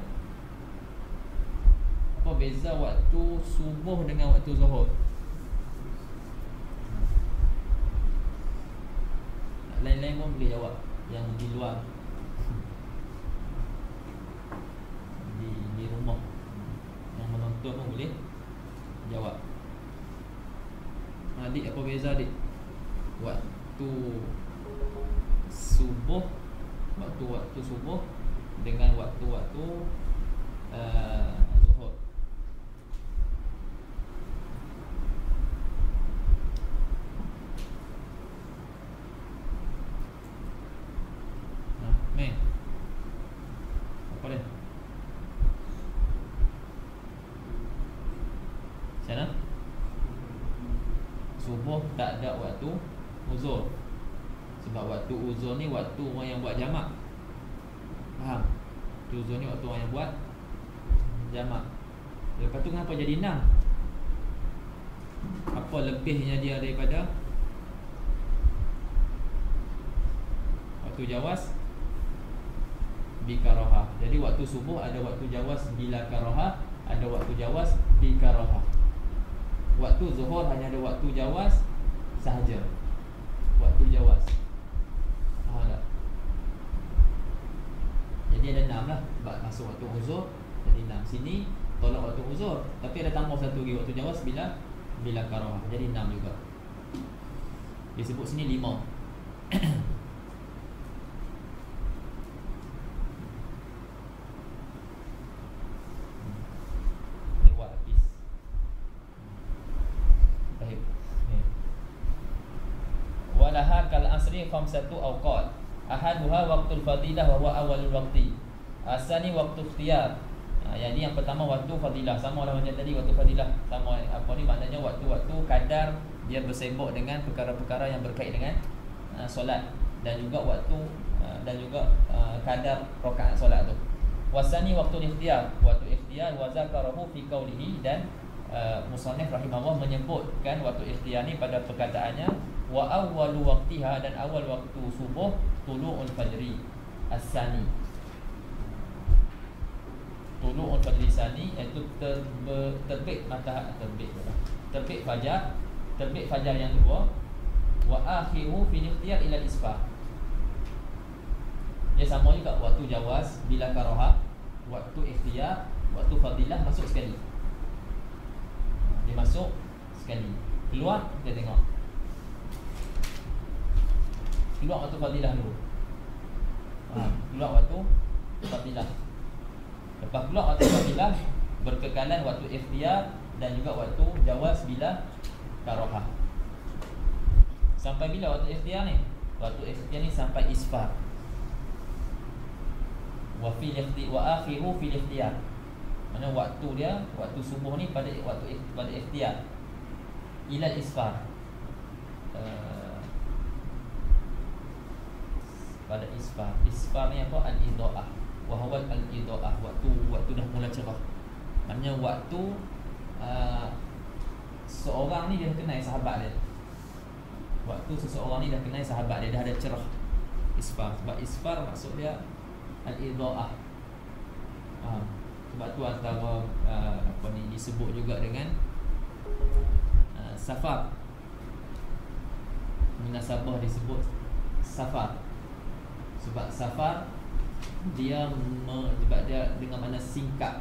[SPEAKER 1] Apa beza waktu subuh dengan waktu zuhur? Lain-lain pun boleh jawab, yang di luar, di, di rumah, yang menonton pun boleh jawab. Adik, apa beza adik? Waktu subuh, waktu-waktu subuh dengan waktu-waktu uh, zuhur. Nah, meh. Apa dia? Sana? Subuh tak ada waktu uzur. Sebab waktu uzur ni waktu orang yang buat jamak. Faham? Waktu uzur ni waktu orang yang buat jamak. Lepas tu kenapa jadi enam? Apa lebihnya dia daripada waktu jawaz bikaraha. Jadi waktu subuh ada waktu jawaz bila karaha, ada waktu jawaz bikaraha. Waktu zuhur hanya ada waktu jawaz sahaja. Waktu jawaz. Faham tak? Jadi ada enam lah. Masuk waktu uzur jadi enam. Sini tolak waktu uzur, tapi ada tambah satu lagi waktu jawaz bila bila karaha. Jadi enam juga. Disebut sini lima. Walaha kal asri khamsatu awqat. Ahaduha waqtul fadilah wa huwa awalul waqti. Asani waqtu ikhtiyar. Ha, jadi yang pertama waktu fadilah, sama lah macam tadi waktu fadilah. Sama apa ni maknanya waktu-waktu kadar dia bersibuk dengan perkara-perkara yang berkait dengan uh, solat, dan juga waktu uh, dan juga uh, kadar rakaat solat tu. Wasani waktu ikhtiyar, waktu ikhtiyar wa zakarahu fi qawlihi, dan uh, musannif rahimahullah menyebutkan waktu ikhtiyar ni pada perkataannya wa awwalu waqtiha, dan awal waktu subuh tulu'ul fajri as-sani. Tulu'ul fajri sani iaitu terbe, terbit matahari, terbit terbit fajar, terbit fajar yang kedua. Wa akhiru fi ikhtiyar ila isfar. Dia sama juga waktu jawaz bila karaha, waktu ikhtiyar, waktu fadilah masuk sekali. Dia masuk sekali. Keluar kita tengok. Keluar waktu fadilah dulu. Ha, keluar waktu fadilah. Lepas keluar waktu fadilah, berkekalan waktu ikhtiyar dan juga waktu jawaz bila karaha. Sampai bila waktu ikhtiyar ni? Waktu ikhtiyar ni sampai isfar. Wa fil ikhtiyar wa akhiru fil ikhtiyar. Mana waktu dia, waktu subuh ni pada waktu pada ikhtiyar. Ila isfar. Uh, pada isfar. Isfar ni apa? Al-idha'ah. Wa huwa al-idha'ah. Waktu waktu dah mula cerah. Maknanya waktu uh, seorang ni dia kenal sahabat dia. Waktu seseorang ni dah kenal sahabat dia, dah ada cerah. Isfar. Sebab isfar maksud dia al-idha'ah. Faham? Sebab tu antara uh, apa ni disebut juga dengan uh, safar. Munasabah disebut safar. Sebab safar dia me, sebab dia dengan makna singkat.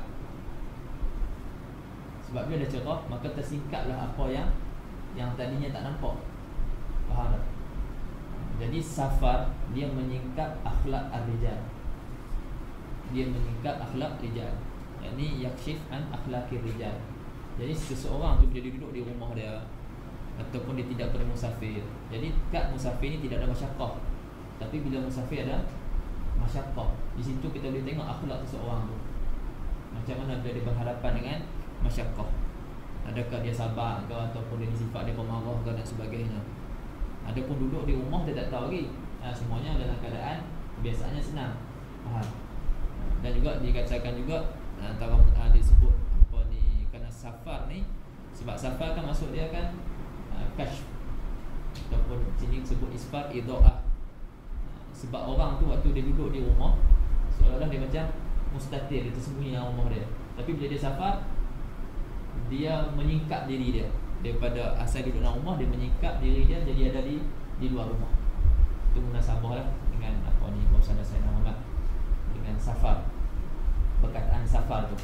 [SPEAKER 1] Sebab dia dah cerah, maka tersingkatlah apa yang yang tadinya tak nampak. Faham tak? Jadi safar dia menyingkat akhlak ar-rijal. Dia menyingkat akhlak rijal. Yakni yakshif an akhlaqir rijal. Jadi seseorang tu bila dia duduk di rumah dia ataupun dia tidak perlu musafir. Jadi kat musafir ni tidak ada masyaqqah. Tapi bila musafir ada masyaqqah. Di situ kita boleh tengok akhlak seseorang tu. Macam mana dia berhadapan dengan masyaqqah. Adakah dia sabar ke, ataupun dia sifat dia pemarah ke dan sebagainya. Adapun duduk di rumah dia tak tahu lagi. Ha, semuanya dalam keadaan biasanya senang. Faham? Dan juga dikatakan juga antara uh, disebut apa ni, kerana safar ni, sebab safar kan maksud dia kan uh, kashf, ataupun sini sebut isfar idha'ah. Uh, sebab orang tu waktu dia duduk di rumah seolah-olah dia macam mustatir, dia tersembunyi dalam rumah dia. Tapi bila dia safar, dia menyingkap diri dia daripada asal duduk dalam rumah, dia menyingkap diri dia jadi ada di di luar rumah. Itu munasabah lah dengan apa ni Rasulullah sallallahu alaihi wasallam dengan safar, perkataan safar tu.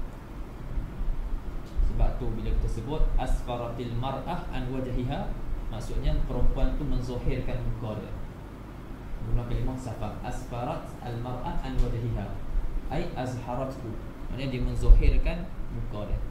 [SPEAKER 1] Sebab tu bila kita sebut asfaratil mar'ah an wajhiha, maksudnya perempuan tu menzohirkan muka dia. Guna kalimah safar. Asfarat al mar'ah an wajhiha, ai azharathu, maknanya dia menzohirkan muka dia.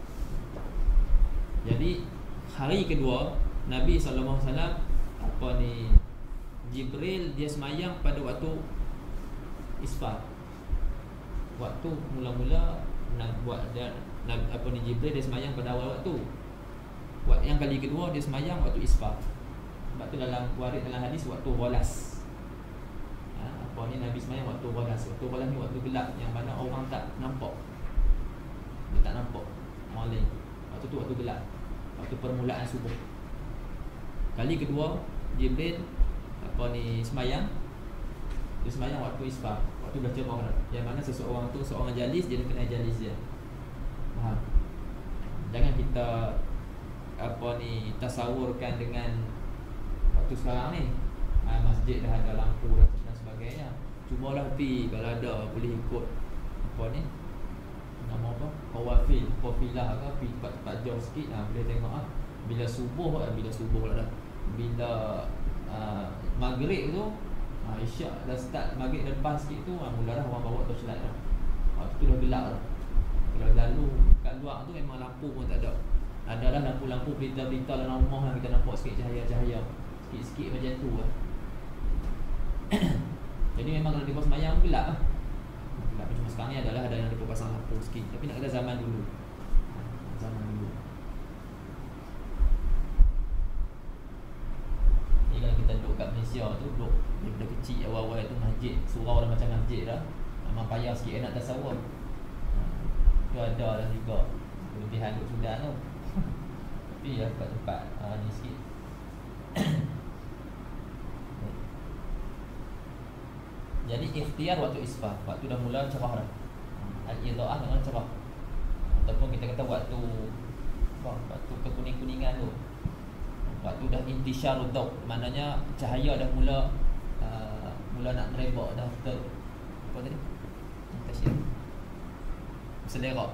[SPEAKER 1] Jadi hari kedua Nabi sallallahu alaihi wasallam apa ni Jibril dia semayang pada waktu isfar. Waktu mula-mula nak buat dia nak, apa ni Jibril dia semayang pada awal waktu. Waktu yang kali kedua dia semayang waktu isfar. Sebab tu dalam warid dalam hadis waktu ghalas. Ha, apa ni Nabi semayang waktu ghalas. Waktu ghalas ni waktu gelap yang mana orang tak nampak. Dia tak nampak. Malam. Waktu tu waktu gelap. waktu permulaan subuh. Kali kedua Jibril apa ni semayang, dia semayang waktu isfar, waktu dah cerah dah. Yang mana seseorang tu seorang jalis, dia kena jalis dia. Faham? Jangan kita apa ni tasawurkan dengan waktu sekarang ni. Ha, masjid dah ada lampu dah dan sebagainya. Cubalah pi kalau ada boleh ikut apa ni nama apa? Qawafil, qafilah ke pi tempat-tempat jauh sikit, ha, boleh tengok ah. Bila subuh, bila subuh lah dah. Bila uh, maghrib tu, uh, isyak dah start, maghrib dah lepas sikit tu, uh, mula dah orang bawa torchlight dah. Waktu tu dah gelap dah. Kalau lalu kat luar tu memang lampu pun tak ada. Adalah lampu-lampu berita-berita dalam rumah lah, kita nampak sikit cahaya-cahaya. Sikit-sikit macam tu lah. Jadi memang kalau dia buat semayang gelap lah. Gelap cuma sekarang ni adalah ada yang dia pasang lampu sikit. Tapi nak kata zaman dulu. Zaman dulu. Ni kalau kita duduk kat Malaysia tu, duduk daripada kecil awal-awal tu masjid, surau dah macam masjid dah. Memang payah sikit nak tasawur. Tu ada lah juga kelebihan duduk Sudan tu. Tapi ya tempat-tempat ha, ni sikit. Jadi ikhtiar waktu isfar, waktu dah mula cerah dah. Al-idha'ah dengan cerah. Ataupun kita kata waktu waktu kekuning-kuningan tu. Waktu dah intisyarud daw, maknanya cahaya dah mula uh, mula nak merebak dah ter apa tadi? Intisyar. Selerak.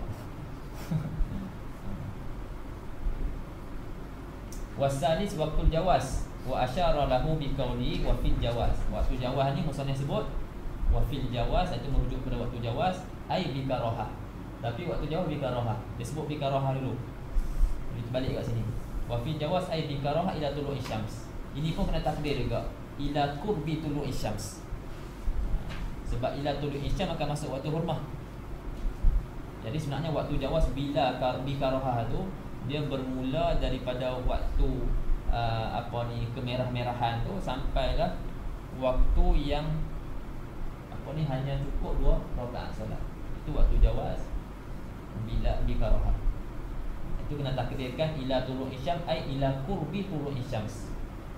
[SPEAKER 1] Wasalis waktu jawaz wa asyara lahu bi qawli wa fil jawaz. Waktu jawaz ni musannif sebut wa fil jawaz, itu merujuk pada waktu jawaz ai bi karahah. Tapi waktu jawaz bi karahah. Dia sebut bi karahah dulu. Kita balik kat sini. Wa fil jawaz ai bi karahah ila tulu'i syams. Ini pun kena takdir juga. Ila qurbi tulu'i syams. Sebab ila tulu'i syams akan masuk waktu hurmah. Jadi sebenarnya waktu jawaz bila bi karahah tu dia bermula daripada waktu uh, apa ni kemerah-merahan tu sampailah waktu yang apa ni hanya cukup dua rakaat solat. Itu waktu jawaz bila bikarahah. Itu kena takdirkan ila tulu'i syams ai ila qurbi tulu'i syams.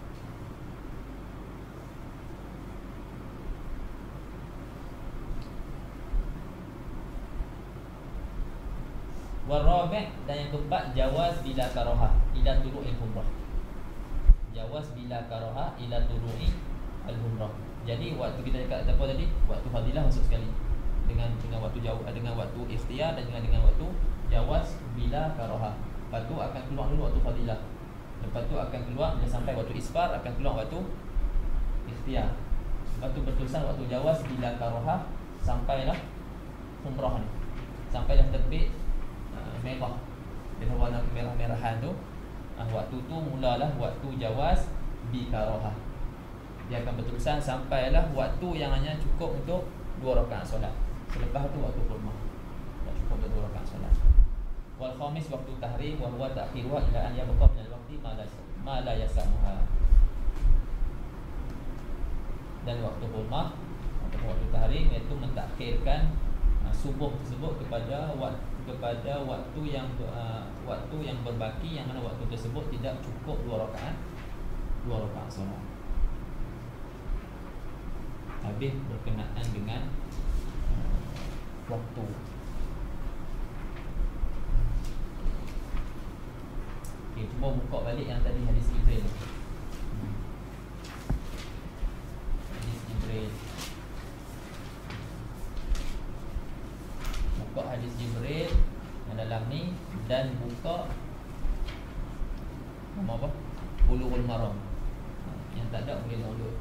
[SPEAKER 1] Warabi' dan yang keempat jawaz bila karahah ila tulu'il humrah. Jawaz bila karahah ila tulu'i al-humrah. Jadi waktu kita dekat apa tadi? Waktu fadilah masuk sekali. Dengan dengan waktu jauh dengan waktu ikhtiar dan dengan dengan waktu jawaz bila karahah. Lepas tu akan keluar dulu waktu fadilah. Lepas tu akan keluar bila sampai waktu isfar akan keluar waktu ikhtiar. Lepas tu berterusan waktu jawaz bila karahah sampailah umrah ni. Sampailah terbit merah dengan warna kemerah-merahan tu, ah, waktu tu mulalah waktu jawaz bi karahah. Dia akan berterusan sampailah waktu yang hanya cukup untuk dua rakaat solat. Selepas tu waktu hurmah. Tak cukup untuk dua rakaat solat. Wal khamis waktu tahrim wa huwa ta'khiruha ila an yabqa min al-waqti ma la ma la yasamuha. Dan waktu hurmah atau waktu tahrim iaitu mentakhirkan uh, subuh tersebut kepada waktu kepada waktu yang uh, waktu yang berbaki, yang mana waktu tersebut tidak cukup dua rakaat dua rakaat solat. Habis berkenaan dengan uh, waktu. Okey, cuba buka balik yang tadi hadis Jibril. Hmm. Hadis Jibril. Buka hadis Jibril yang dalam ni dan buka nama apa? Bulughul Maram. Yang tak ada boleh download.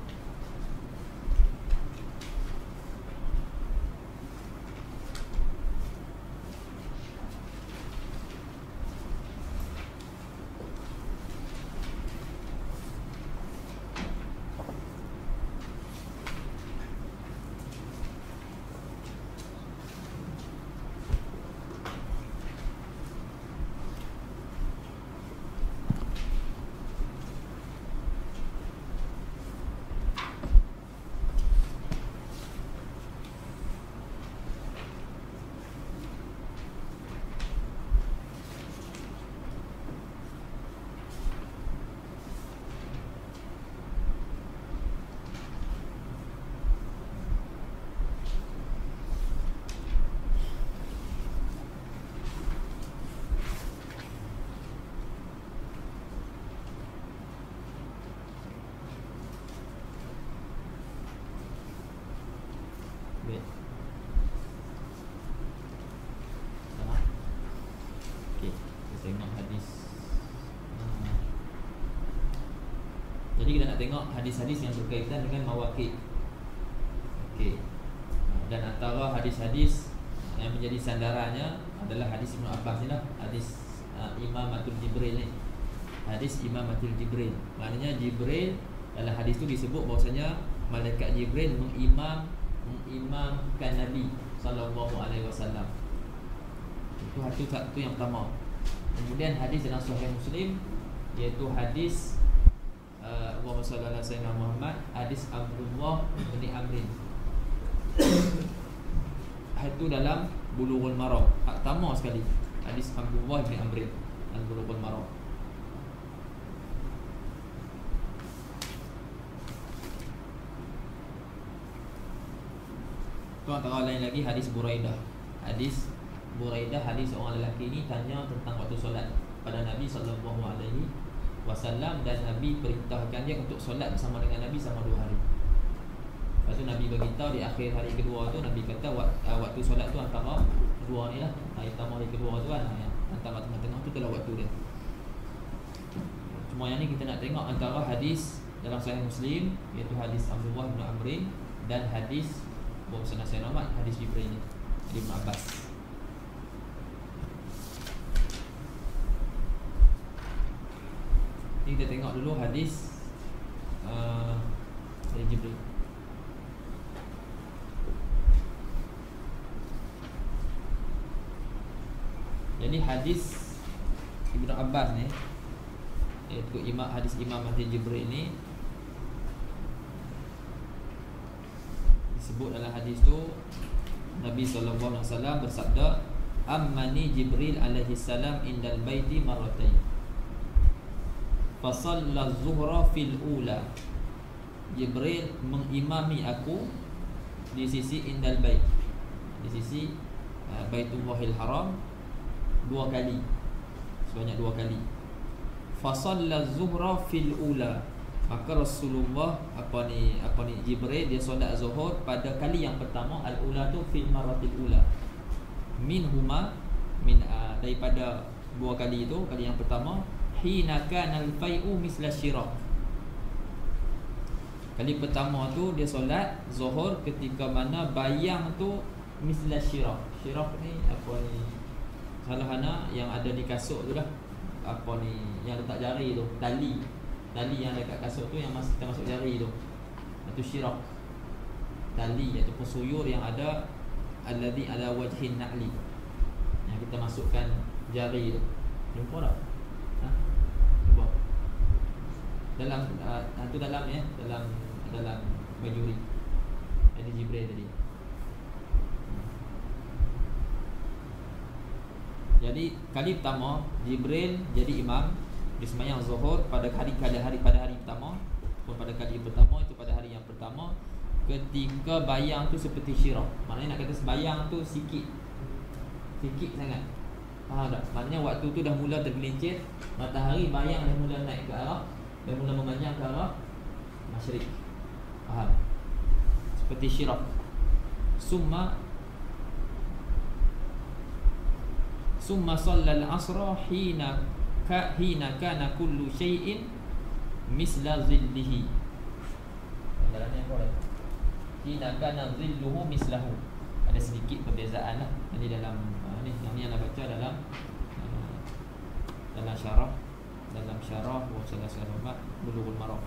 [SPEAKER 1] Jadi kita nak tengok hadis-hadis yang berkaitan dengan mawaqit. Okey. Dan antara hadis-hadis yang menjadi sandarannya adalah hadis Ibnu Abbas ni lah, hadis uh, Imamatul Jibril ni. Hadis Imamatul Jibril. Maknanya Jibril dalam hadis tu disebut bahwasanya malaikat Jibril mengimam mengimamkan Nabi sallallahu alaihi wasallam. Itu hadis satu yang pertama. Kemudian hadis dalam Sahih Muslim iaitu hadis uh, Allahumma shalli ala sayyidina Muhammad, hadis Abdullah bin Amrin. Itu dalam Bulughul Maram. Hak pertama sekali hadis Abdullah bin Amrin dalam Bulughul Maram. Tu antara lain lagi hadis Buraidah. Hadis Buraidah, hadis seorang lelaki ini tanya tentang waktu solat pada Nabi sallallahu alaihi wasallam, dan Nabi perintahkan dia untuk solat bersama dengan Nabi selama dua hari. Lepas tu Nabi beritahu di akhir hari kedua tu, Nabi kata waktu solat tu antara dua ni lah. Hari pertama, hari kedua tu kan, antara tengah-tengah tu adalah waktu dia. Cuma yang ni kita nak tengok antara hadis dalam Sahih Muslim, iaitu hadis Abdullah bin Amrin, dan hadis Bahawa Sayyidina Muhammad, hadis Jibril ni, Ibnu Abbas. Kita tengok dulu hadis uh, dari Jibril. Jadi hadis Ibnu Abbas ni, iaitu imam, hadis Imam Mahdi Jibril ni, disebut dalam hadis tu Nabi sallallahu alaihi wasallam bersabda, "Ammani Jibril alaihi salam indal baiti marratain. Fasalla az-zuhra fil ula." Jibril mengimami aku di sisi indal bait, di sisi uh, Baitullahil Haram dua kali, sebanyak dua kali. Fasalla az-zuhra fil ula. Maka Rasulullah apa ni apa ni Jibril dia solat zuhur pada kali yang pertama. Al-ula tu fil maratil ula. Min huma min uh, daripada dua kali itu, kali yang pertama, hina kana al-fai'u misla syirak. Kali pertama tu dia solat zuhur ketika mana bayang tu misla syirak. Syirak ni apa ni? Salahana yang ada di kasut tu lah. Apa ni yang letak jari tu, tali. Tali yang dekat kasut tu yang masuk, kita masuk jari tu. Itu syirak. Tali ataupun suyur yang ada alladhi ala wajhin na'li, yang kita masukkan jari tu. Jumpa tak? Ha? Jumpa. Dalam uh, itu dalam ya, dalam dalam bajuri. Ada Jibril tadi. Jadi kali pertama Jibril jadi imam di sembahyang zuhur pada hari pada hari pada hari pertama, ataupun pada kali pertama itu pada hari yang pertama, ketika bayang tu seperti syirak. Maknanya nak kata sembahyang tu sikit sikit sangat. Faham tak? Maknanya waktu tu dah mula tergelincir, matahari bayang dah mula naik ke arah, dah mula memanjang ke arah masyriq. Faham? Seperti syirak. Summa Summa sallal asra hina ka hina kana kullu syai'in misla zillihi. Dalamnya apa dah? Hina kana zilluhu mislahu. Ada sedikit perbezaan lah. Jadi dalam uh, ni yang ni yang nak baca dalam uh, dalam syarah dalam syarah wa sallallahu Bulughul Maram.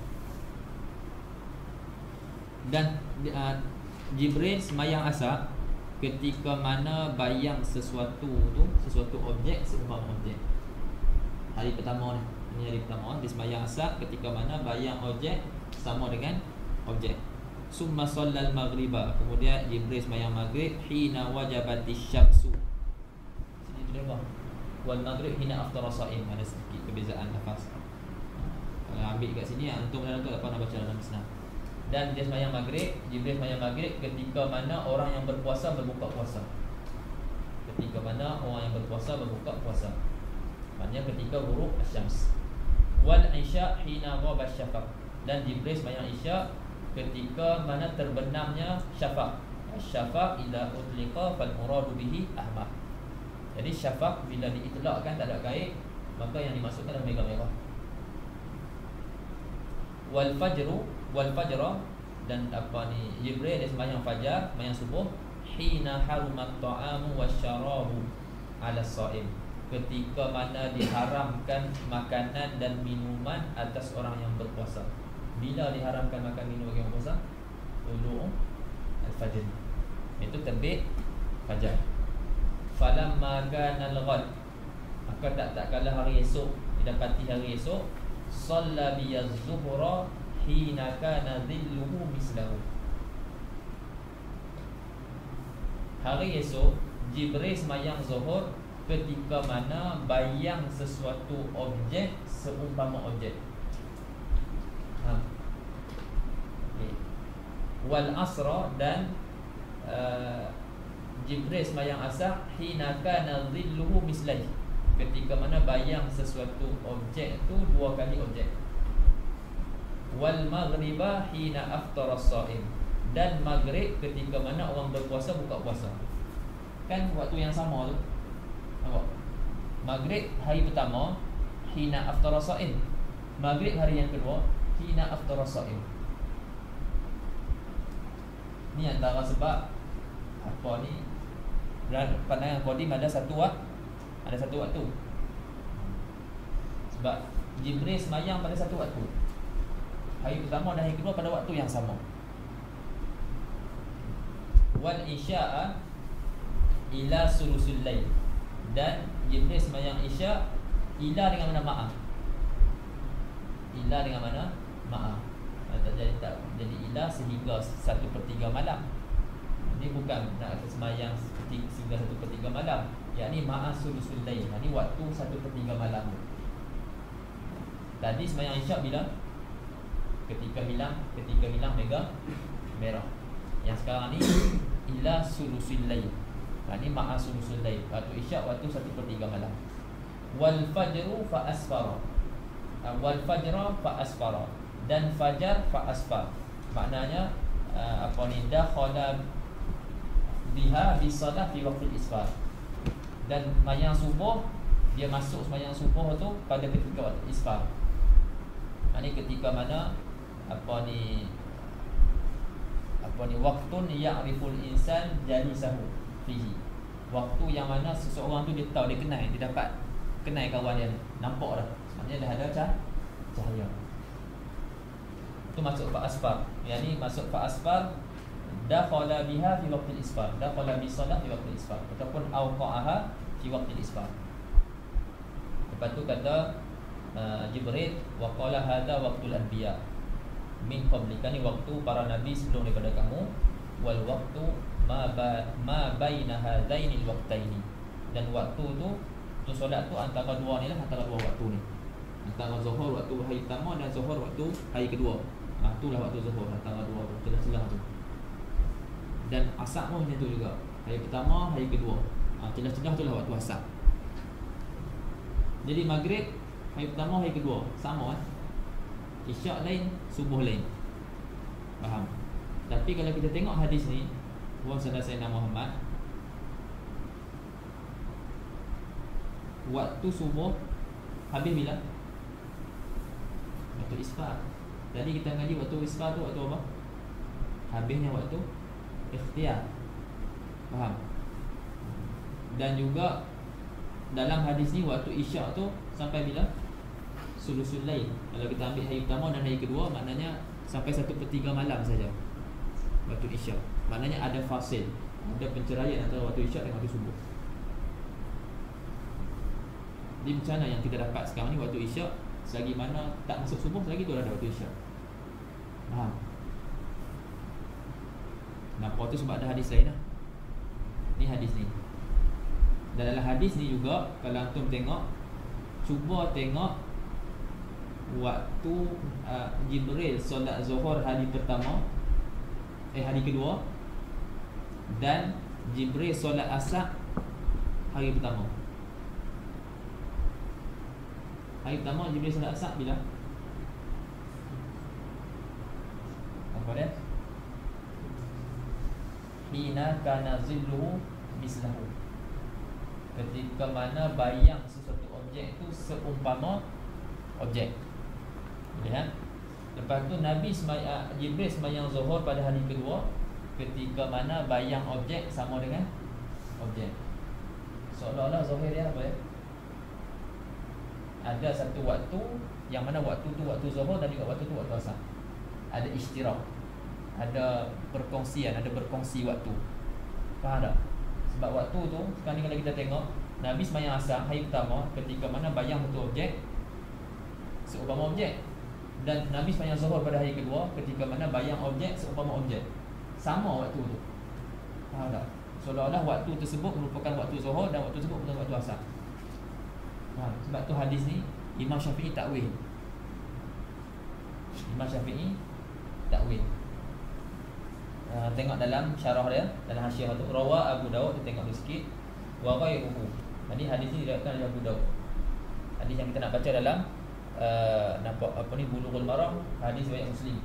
[SPEAKER 1] Dan uh, Jibril sembahyang asar ketika mana bayang sesuatu tu, sesuatu objek seumpama objek. Hari pertama ni, ini hari pertama di sembahyang asar ketika mana bayang objek sama dengan objek. Summa sallal maghriba, kemudian Jibril sembahyang maghrib hina wajabatis syamsu. Sini tu dia apa? Wal maghrib hina aftara shaim. Ada sedikit perbezaan lafaz. Kalau ambil kat sini antum dalam tu tak pernah baca dalam Islam. Dan dia sembahyang maghrib, Jibril sembahyang maghrib ketika mana orang yang berpuasa berbuka puasa. Ketika mana orang yang berpuasa berbuka puasa. Maknanya ketika ghurub asy-syams. Wal isya hina ghaba syafaq. Dan Jibril sembahyang isya ketika mana terbenamnya syafaq. Syafaq idza utliqa fal muradu bihi ahmar. Jadi syafaq bila diitlaqkan tak ada gaib, maka yang dimaksudkan adalah merah-merah. wal fajru wal fajra, dan apa ni, Jibril dia sembahyang fajar, sembahyang subuh, hina harumat ta'amu wasyarabu ala shaim, ketika mana diharamkan makanan dan minuman atas orang yang berpuasa. Bila diharamkan makan minum bagi orang puasa? Tulu' al-fajr, itu terbit fajar. Falamma kana al-ghad, maka tak tak kala hari esok, didapati hari esok, shalla biyaz zuhra hina kana dhilluhu mislahu. Hari esok Jibril sembahyang zuhur ketika mana bayang sesuatu objek seumpama objek. Ha. Okay. Wal asra, dan uh, Jibril sembahyang asar hina kana dhilluhu mislahi, ketika mana bayang sesuatu objek tu dua kali objek. Wal maghriba hina aftara as-shaim, dan maghrib ketika mana orang berpuasa buka puasa. Kan waktu yang sama tu. Nampak? Maghrib hari pertama hina aftara as-shaim, maghrib hari yang kedua hina aftara as-shaim. Ni antara sebab apa ni, pandangan qadim ada satu waktu, ada satu waktu. Sebab Jibril sembahyang pada satu waktu, hari pertama dan hari kedua pada waktu yang sama. Wal isya'a ila sulusul lail, dan Jibril sembahyang isya' ila dengan mana ma'ah, ila dengan mana ma'ah, tak jadi tak jadi ila sehingga satu per tiga malam. Ini bukan nak sembahyang sehingga satu per tiga malam, yakni ma'ah sulusul lail, ini waktu satu per tiga malam. Tadi sembahyang isya' bila? Ketika hilang, ketika hilang mega merah. Yang sekarang ni ila sulusul lail, ini ma'a sulusul lail, waktu isya' waktu satu per tiga malam. Wal fajru fa asfara, wal fajra fa asfara, dan fajar fa asfar, maknanya uh, apa ni, dakhala biha bisalah fi waqtil isfar, dan sembahyang subuh, dia masuk sembahyang subuh tu pada ketika waktu isfar. Ini ketika mana apa ni, apa ni, waktun ya'riful insan jalisahu fihi, waktu yang mana seseorang tu dia tahu, dia kenal, dia dapat kenal kawan dia, nampak dah, maknanya dah ada cah cahaya. Itu masuk fa asfar, yang ni masuk fa asfar, dakhala biha fi waqtil isfar, dakhala bi salah fi waqtil isfar, ataupun awqa'aha fi waqtil isfar. Lepas tu kata uh, Jibril, wa qala hadza waqtul anbiya min qablika, ni waktu para nabi sebelum daripada kamu, wal waqtu ma ba, ma baina hadainil waqtaini, dan waktu tu tu solat tu antara dua ni lah, antara dua waktu ni, antara zuhur waktu hari pertama dan zuhur waktu hari kedua. Ah, itulah waktu zuhur, antara dua tu, celah-celah tu. Dan asar pun macam tu juga, hari pertama, hari kedua. Ah, celah-celah tu lah waktu asar. Jadi maghrib hari pertama, hari kedua sama kan? Isyak lain, subuh lain. Faham? Tapi kalau kita tengok hadis ni, Wa sallallahu Sayyidina Muhammad, waktu subuh habis bila? Waktu isfar. Jadi kita ngaji waktu isfar tu waktu apa? Habisnya waktu ikhtiar. Faham? Dan juga dalam hadis ni waktu isyak tu sampai bila? Sulusul lail. Kalau kita ambil hari pertama dan hari kedua, maknanya sampai satu per tiga malam saja waktu isyak. Maknanya ada fasil, ada penceraian antara waktu isyak dan waktu subuh. Jadi macam mana yang kita dapat sekarang ni, waktu isyak, selagi mana tak masuk subuh, selagi tu dah ada waktu isyak. Faham? Nampak tu sebab ada hadis lain lah. Ni hadis ni. Dan dalam hadis ni juga, kalau antum tengok, cuba tengok waktu uh, Jibril solat zuhur hari pertama, eh hari kedua, dan Jibril solat asar hari pertama. Hari pertama Jibril solat asar bila? Apa dia? Hina kana zilluhu mislahu, ketika mana bayang sesuatu objek itu seumpama objek. Lihat. Lepas tu Nabi semaya, Jibril sembahyang Zuhur pada hari kedua ketika mana bayang objek sama dengan objek. Seolah-olah Zuhur dia apa ya? Ada satu waktu yang mana waktu tu waktu Zuhur dan juga waktu tu waktu Asar. Ada istirak, ada perkongsian, ada berkongsi waktu. Faham tak? Sebab waktu tu sekarang ni kalau kita tengok Nabi sembahyang Asar hari pertama ketika mana bayang satu objek seumpama objek, dan Nabi sembahyang Zuhur pada hari kedua ketika mana bayang objek seumpama objek. Sama waktu tu. Faham tak? Seolah-olah waktu tersebut merupakan waktu Zuhur dan waktu tersebut merupakan waktu Asar. Ha, sebab tu hadis ni Imam Syafi'i takwil. Imam Syafi'i takwil. Uh, tengok dalam syarah dia, dalam hasyiah tu, rawa Abu Daud, kita tengok dulu sikit. Wa ghairuhu. Jadi hadis ni diriwayatkan oleh Abu Daud. Hadis yang kita nak baca dalam uh, nampak apa ni Bulughul Maram, hadis riwayat Muslim.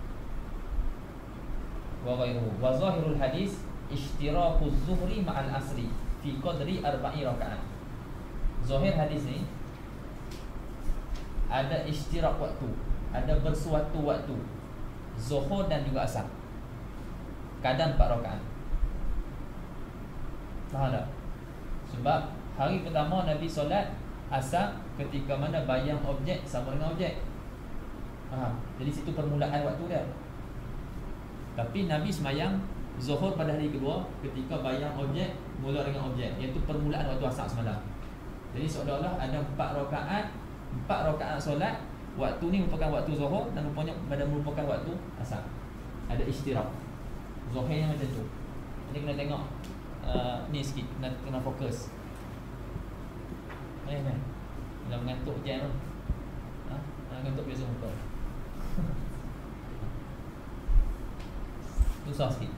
[SPEAKER 1] Wa ghairuhu. Wa zahirul hadis ishtirakuz zuhri ma'al asri fi qadri arba'i rakaat. Zahir hadis ni ada ishtirak waktu, ada bersuatu waktu Zuhur dan juga Asar, kadar empat rakaat. Faham tak? Sebab hari pertama Nabi solat Asar ketika mana bayang objek sama dengan objek. Ha, jadi situ permulaan waktu dia. Tapi Nabi semayang Zuhur pada hari kedua ketika bayang objek mula dengan objek, iaitu permulaan waktu Asar semalam. Jadi seolah-olah ada empat rakaat, empat rakaat solat. Waktu ni merupakan waktu Zuhur dan rupanya pada merupakan waktu Asar. Ada istirak. Zuhurnya macam tu. Jadi kena tengok uh, ni sikit, kena, kena fokus. Eh, eh. Dah mengantuk je tu. Ha? Mengantuk biasa muka. Susah sikit.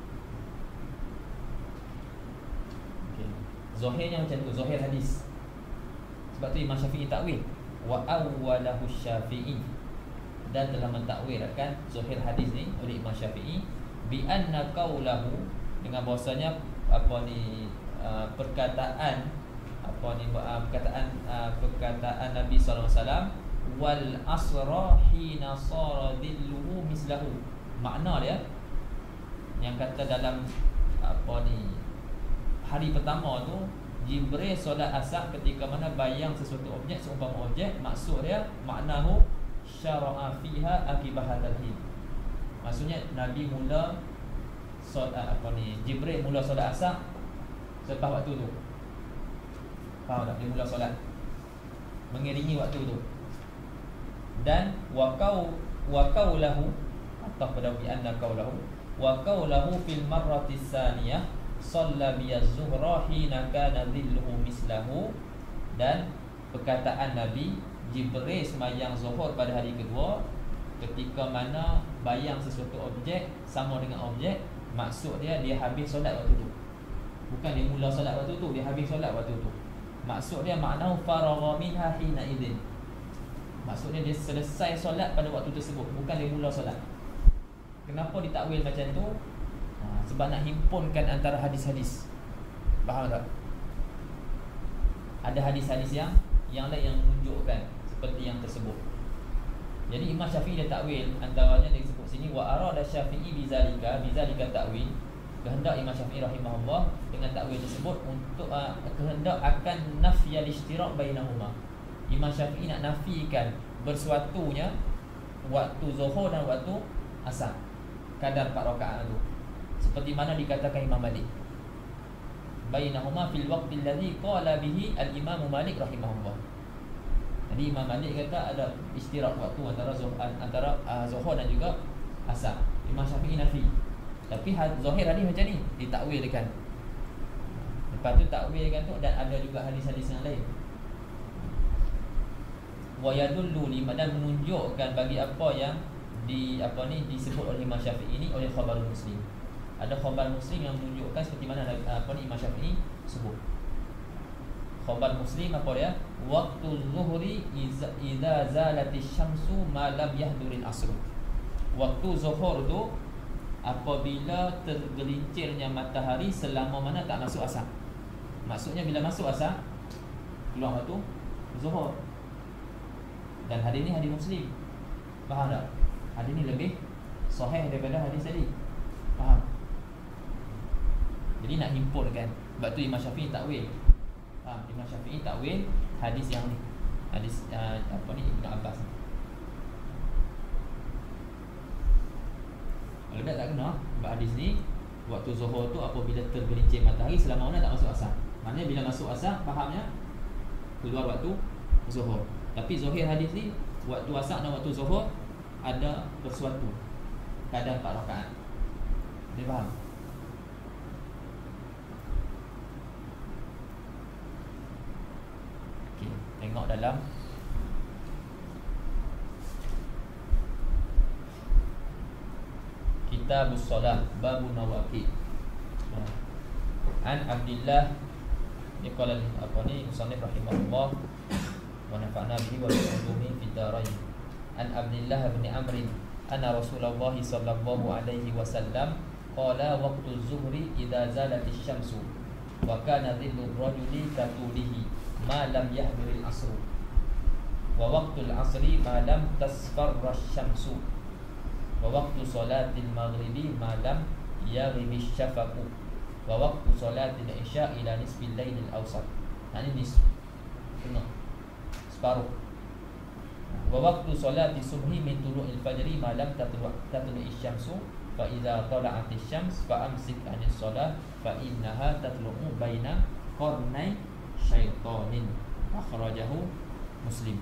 [SPEAKER 1] Okey. Zuhurnya macam tu, Zuhur hadis. Sebab tu Imam Syafi'i takwil. Wa awwalahu Syafi'i, dan telah mentakwilkan Zuhur hadis ni oleh Imam Syafi'i bi anna qaulahu, dengan bahasanya apa ni uh, perkataan apa ni uh, perkataan uh, perkataan Nabi sallallahu alaihi wasallam wal asra hina sara dhilluhu mislahu. Makna dia yang kata dalam apa ni hari pertama tu Jibril solat Asar ketika mana bayang sesuatu objek seumpama objek. Maksud dia maknahu syara'a fiha akibah hadzal hin. Maksudnya Nabi mula solat apa ni Jibril mula solat Asar selepas waktu tu. Faham tak? Dia mula solat mengiringi waktu tu. Dan wa qau wa qaulahu atau pada bi anna qaulahu wa qaulahu fil marrati tsaniyah shalla biyaz-zuhra hina kana dhilluhu mislahu, dan perkataan Nabi Jibril sembahyang Zuhur pada hari kedua ketika mana bayang sesuatu objek sama dengan objek. Maksud dia dia habis solat waktu tu. Bukan dia mula solat waktu tu, dia habis solat waktu tu. Maksud dia makna faragha minha hina idzin. Maksudnya dia selesai solat pada waktu tersebut, bukan dia mula solat. Kenapa ditakwil macam tu? Ha, sebab nak himpunkan antara hadis-hadis. Faham tak? Ada hadis-hadis yang yang lain yang menunjukkan seperti yang tersebut. Jadi Imam Syafi'i dia takwil, antaranya dia sebut sini wa arada Syafi'i bizalika, bizalika takwil. Kehendak Imam Syafi'i rahimahullah dengan takwil tersebut untuk uh, kehendak akan nafyal ishtirak bainahuma. Imam Syafi'i nak nafikan bersuatunya waktu Zuhur dan waktu Asar, kadar empat rakaat tu. Seperti mana dikatakan Imam Malik, bainahuma fil waqti alladhi qala bihi al-Imam Malik rahimahullah. Jadi Imam Malik kata ada istirak waktu antara Zuhur, antara uh, Zuhur dan juga Asar. Imam Syafi'i nafi. Tapi Zuhur hadis macam ni ditakwilkan. Lepas tu takwilkan tu, dan ada juga hadis-hadis yang lain. Wa yadullu lima, dan menunjukkan bagi apa yang di apa ni disebut oleh Imam Syafi'i ini oleh khabar Muslim. Ada khabar Muslim yang menunjukkan seperti mana apa ni Imam Syafi'i sebut. Khabar Muslim apa dia? Waktu zuhri idza zalatis syamsu ma lam yahduril asr. Waktu zuhur tu apabila tergelincirnya matahari selama mana tak masuk asar. Maksudnya bila masuk asar keluar waktu zuhur. Dan hadis ni hadis Muslim. Faham tak? Hadis ni lebih sahih daripada hadis tadi. Faham? Jadi nak himpunkan. Sebab tu Imam Syafi'i takwil. Faham? Imam Syafi'i takwil hadis yang ni. Hadis uh, apa ni Ibn Abbas. Kalau tak tak kena. Sebab hadis ni waktu zuhur tu apabila tergelincir matahari selama mana tak masuk asar. Maknanya bila masuk asar fahamnya keluar waktu zuhur. Tapi zahir hadis ni waktu asar dan waktu zuhur ada bersuatu kadar empat rakaat. Dia faham? Okey, tengok dalam Kitabus Shalah Babun Nawaqid. An Abdillah ni qala apa ni musannif rahimahullah wa nafa'na bihi wa bi ulumi fid darain. An Abdillah bin Amr anna Rasulullah sallallahu alaihi wasallam qala waqtu zuhri idza zalatis syamsu wa kana dhillu rajuli katulihi ma lam yahdir al-asr wa waqtu al-asri ma lam tasfarra asy-syamsu wa waqtu salatil maghribi ma lam yaghib asy-syafaqu wa waqtu salatil isya ila nisfil lail al-awsat. Ini nisf tengah separuh. Wa waqtu salati subhi min tulu'il fajri ma lam tatlu' tatlu'i syamsu fa idza tala'atis syams fa amsik 'anis shalah fa innaha tatlu'u baina qarnai syaitanin. Akhrajahu Muslim.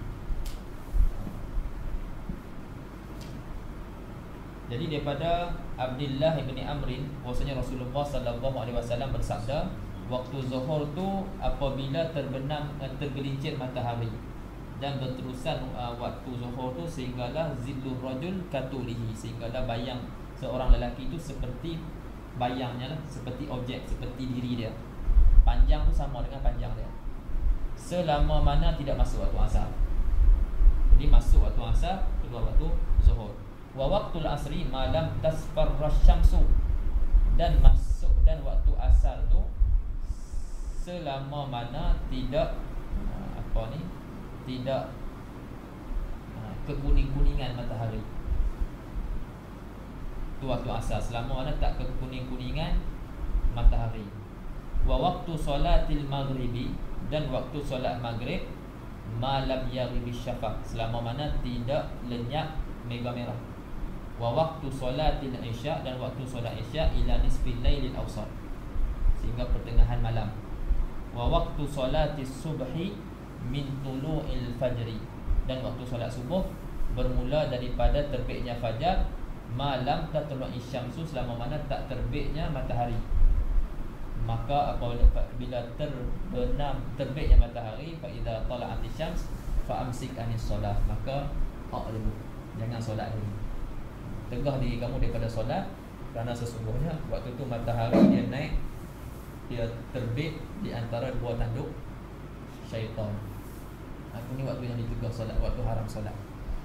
[SPEAKER 1] Jadi daripada Abdullah bin Amr bahwasanya Rasulullah sallallahu alaihi wasallam bersabda, waktu zuhur tu apabila terbenam tergelincir matahari dan berterusan uh, waktu zuhur tu sehinggalah zillur rajul katulihi, sehinggalah bayang seorang lelaki itu seperti bayangnya lah, seperti objek, seperti diri dia. Panjang tu sama dengan panjang dia. Selama mana tidak masuk waktu asar. Jadi masuk waktu asar, keluar waktu zuhur. Wa waqtul asri ma lam tasfarra syamsu, dan masuk dan waktu asar tu selama mana tidak uh, apa ni tidak uh, kekuning-kuningan matahari. Tu waktu asar, selama mana tak kekuning-kuningan matahari. Wa waqtu salatil maghribi, dan waktu solat maghrib malam yaghib syafaq, selama mana tidak lenyap mega merah. Wa waqtu salatil isya, dan waktu solat isya ila nisfil lailil awsat, sehingga pertengahan malam. Wa waqtu salatis subhi min tulu'il fajri, dan waktu solat subuh bermula daripada terbitnya fajar malam tatlu'i syamsu, selama mana tak terbitnya matahari. Maka apabila terbenam terbitnya matahari fa idza tala'atis syams fa amsik anis solah, maka hak dulu, jangan solat dulu. Tegah diri kamu daripada solat, kerana sesungguhnya waktu itu matahari dia naik, dia terbit di antara dua tanduk syaitan. Aku ni waktu yang dicegah solat, waktu haram solat.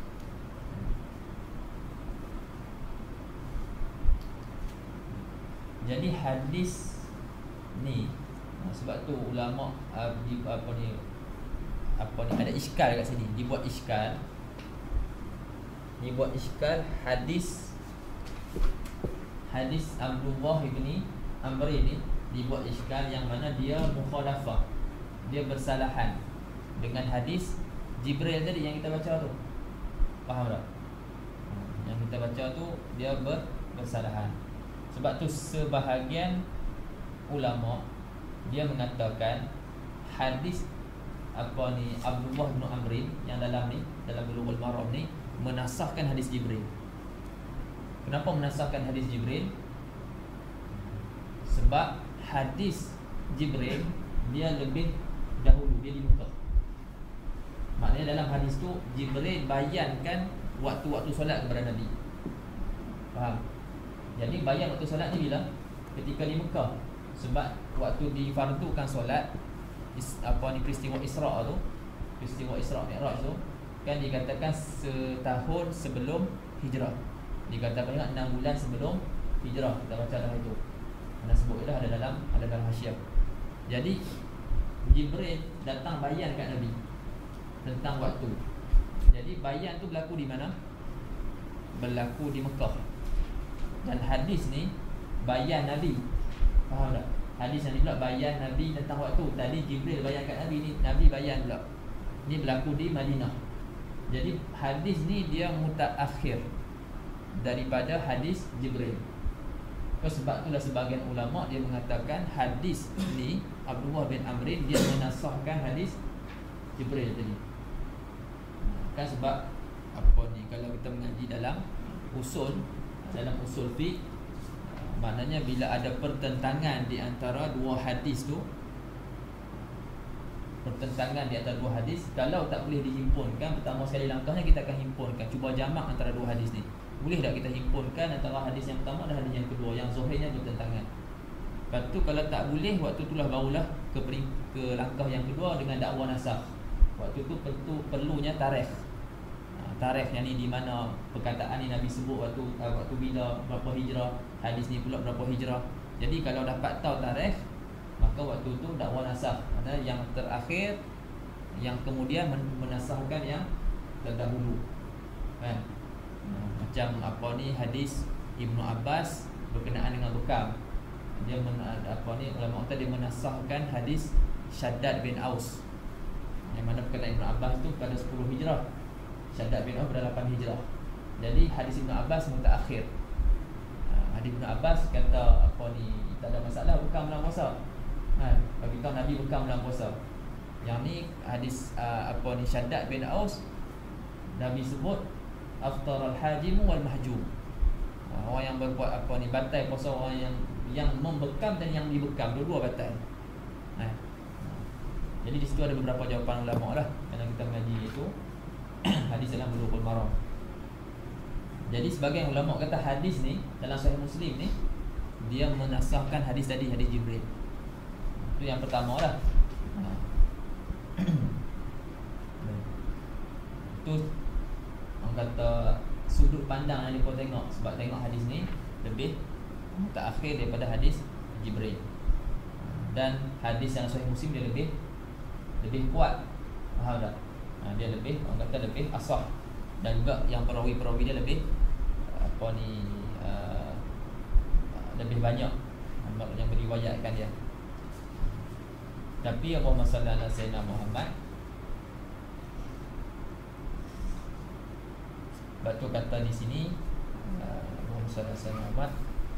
[SPEAKER 1] Jadi hadis ni, sebab tu ulama uh, di, apa ni apa ni ada iskal kat sini, dibuat iskal. Dibuat iskal hadis hadis Abdullah bin Amr ini dibuat iskal yang mana dia mukhalafah, dia bersalahan dengan hadis Jibril tadi yang kita baca tu. Faham tak? Yang kita baca tu dia ber, bersalahan. Sebab tu sebahagian ulama dia mengatakan hadis apa ni Abdullah bin Amr yang dalam ni, dalam Bulughul Maram ni menasahkan hadis Jibril. Kenapa menasahkan hadis Jibril? Sebab hadis Jibril dia lebih dahulu, dia di muka. Maknanya dalam hadis tu Jibril bayankan waktu-waktu solat kepada Nabi. Faham? Jadi bayan waktu solat ni bila? Ketika di Mekah. Sebab waktu difardukan solat is, apa ni peristiwa Isra' tu, peristiwa Isra' Mi'raj tu kan dikatakan setahun sebelum hijrah. Dikatakan juga enam bulan sebelum hijrah. Kita baca dah itu. Anda sebut dah ada dalam ada dalam Hasyiah. Jadi Jibril datang bayan kat Nabi tentang waktu. Jadi bayan tu berlaku di mana? berlaku di Mekah. Dan hadis ni bayan Nabi. Faham tak? Hadis yang ni pula bayan Nabi tentang waktu. Tadi Jibril bayan kat Nabi, ni Nabi bayan pula. Ni berlaku di Madinah. Jadi hadis ni dia mutaakhir daripada hadis Jibril. Sebab itulah sebahagian ulama dia mengatakan hadis ni Abdullah bin Amrin dia menasahkan hadis Jibril tadi. Kan sebab apa ni, kalau kita mengaji dalam usul, dalam usul fiqh, maknanya bila ada pertentangan di antara dua hadis tu, pertentangan di antara dua hadis, kalau tak boleh dihimpunkan, pertama sekali langkahnya kita akan himpunkan, cuba jamak antara dua hadis ni. Boleh tak kita himpunkan antara hadis yang pertama dan hadis yang kedua yang zahirnya bertentangan? Lepas tu kalau tak boleh, waktu itulah barulah ke, ke langkah yang kedua dengan dakwa nasakh. Waktu tu perlu, perlunya tarikh. Ha, tarikh yang ni di mana perkataan ni Nabi sebut waktu uh, waktu bila, berapa hijrah, hadis ni pula berapa hijrah. Jadi kalau dapat tahu tarikh, maka waktu tu dakwa nasakh. Maksudnya yang terakhir yang kemudian menasahkan yang terdahulu. Kan? Macam apa ni hadis Ibnu Abbas berkenaan dengan bekam. Dia men, apa ni ulama kata dia menasahkan hadis Syaddad bin Aus. Yang mana berkenaan Ibnu Abbas tu pada sepuluh hijrah. Syaddad bin Aus pada lapan hijrah. Jadi hadis Ibnu Abbas mutaakhir. Ha, hadis Ibnu Abbas kata apa ni, tak ada masalah bekam dalam puasa. Ha, bagi tahu Nabi bekam dalam puasa. Yang ni hadis uh, apa ni Syaddad bin Aus, Nabi sebut aftar al-hajim wal mahjum. Orang yang berbuat apa ni, batal puasa orang yang yang membekam dan yang dibekam, dua-dua batal. Ha. Jadi di situ ada beberapa jawapan ulama lah yang kita mengaji itu hadis dalam Bulughul Maram. Jadi sebagian ulama kata hadis ni dalam Sahih Muslim ni dia menasahkan hadis tadi, hadis Jibril. Itu yang pertama lah. Ha. Itu orang kata sudut pandang yang mereka tengok. Sebab tengok hadis ni lebih terakhir daripada hadis Jibril. Dan hadis yang Sahih Muslim dia lebih lebih kuat. Faham tak? Ha, dia lebih, orang kata lebih asah. Dan juga yang perawi-perawi dia lebih apa ni uh, lebih banyak yang meriwayatkan dia. Tapi Allahumma salli ala sayyidina Muhammad. Batu kata di sini Allahumma salli ala sayyidina Muhammad.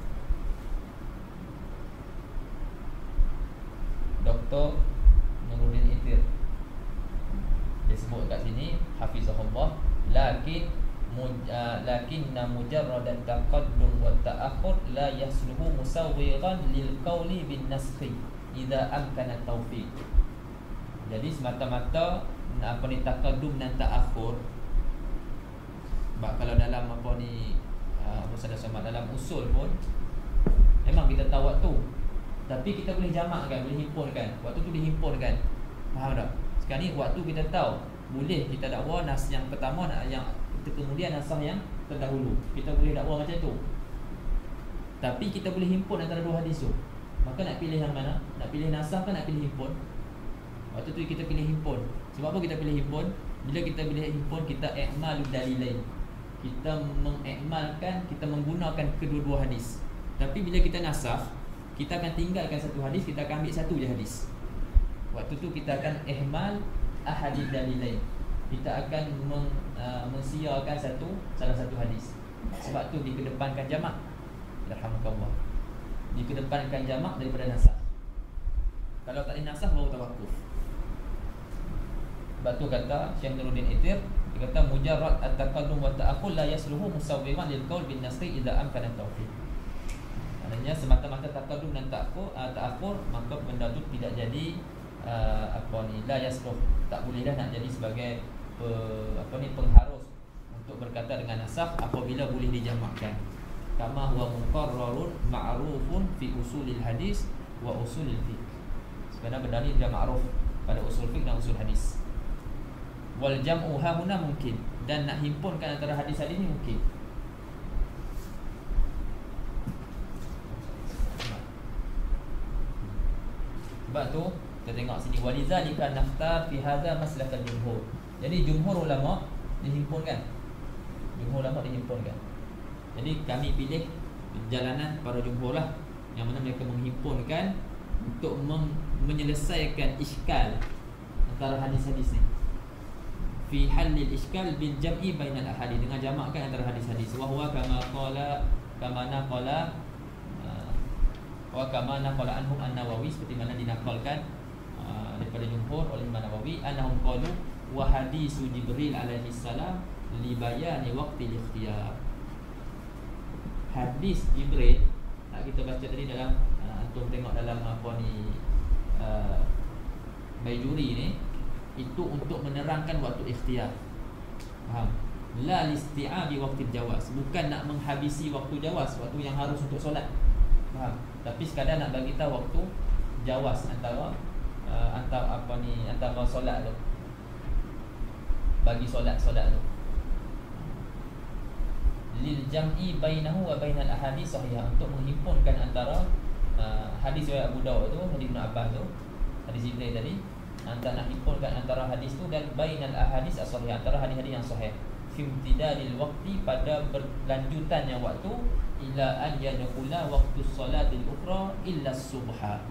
[SPEAKER 1] Doktor Nuruddin Itir dia sebut kat sini hafizahullah, lakin muj, uh, lakinna mujarrad at-taqaddum wa at-ta'akhur la yasluhu musawwiran lil qawli bin naskhi idza amkana tawfiq. Jadi semata-mata apa ni taqaddum dan ta'akhur, sebab kalau dalam apa ni uh, sama dalam usul pun memang kita tahu waktu, tapi kita boleh jamakkan, boleh himpunkan. Waktu tu dihimpunkan. Faham tak? Sekarang ni waktu kita tahu, boleh kita dakwa nas yang pertama, yang kemudian nasah yang terdahulu. Kita boleh dakwa macam tu. Tapi kita boleh himpun antara dua hadis tu. Maka nak pilih yang mana? Nak pilih nasah ke nak pilih himpun? Waktu tu kita pilih himpun. Sebab apa kita pilih himpun? Bila kita pilih himpun, kita i'malud dalilain. Kita mengikmalkan, kita menggunakan kedua-dua hadis. Tapi bila kita nasah, kita akan tinggalkan satu hadis, kita akan ambil satu je hadis. Waktu tu kita akan ihmal ahadith dalilain. Kita akan meng, uh, mensiarkan satu salah satu hadis. Sebab tu dikedepankan jamak. Alhamdulillah. Dikedepankan jamak daripada nasah. Kalau tak ada nasah baru tawakuf. Sebab tu kata Syekh Nuruddin Itir, dia kata mujarrad at-taqaddum wa ta'akhur la yasluhu musawwiran lil qaul bin nasri idza amkana tawfiq. Maknanya semata-mata taqaddum dan ta'akhur, uh, ta'akhur, maka benda tu tidak jadi uh, apa ni la yasluh, tak boleh dah nak jadi sebagai pe, apa ni pengharus untuk berkata dengan nasakh apabila boleh dijamakkan. Kama huwa muqarrarun ma'rufun fi usulil hadis wa usulil fiqh. Sebenarnya benda ni dia ma'ruf pada usul fiqh dan usul hadis. Wal jam'u ha huna mungkin, dan nak himpunkan antara hadis-hadis ni mungkin. Sebab tu kita tengok sini walizalika naftar fi hadza maslakal jumhur. Jadi jumhur ulama dihimpunkan. Jumhur ulama dihimpunkan. Jadi kami pilih jalanan para jumhur lah, yang mana mereka menghimpunkan untuk mem- menyelesaikan iskal antara hadis-hadis ni, fi halil iskal bil jam'i bainal ahadith, dengan jamakkan antara hadis-hadis. Wa huwa kama qala kama naqala uh, wa kama naqala anhum an-Nawawi, seperti mana dinakalkan uh, daripada jumhur oleh Imam Nawawi, annahum qalu wa hadisu Jibril alaihi salam li bayani waqti al-ikhtiyar. Hadis Jibril nak kita baca tadi dalam uh, antum tengok dalam apa ni uh, Baijuri ni, itu untuk menerangkan waktu ikhtiyar. Faham? La listi'abi waqti jawaz, bukan nak menghabisi waktu jawaz, waktu yang harus untuk solat. Faham? Tapi sekadar nak bagi tahu waktu jawaz antara uh, antara apa ni antara solat tu, bagi solat-solat tu. Lil jam'i bainahu wa bainal ahadits sahihah, untuk menghimpunkan antara uh, hadis riwayat Abu Dawud tu, hadis Ibn Abbas tu, hadis Jibril tadi, antara nak himpunkan antara hadis tu dan bainal ahadits as-sahihah, antara hadis-hadis yang sahih, fi imtidadil waqti, pada berlanjutannya waktu, ila an yadkhula waqtus salatil ukhra illa subha,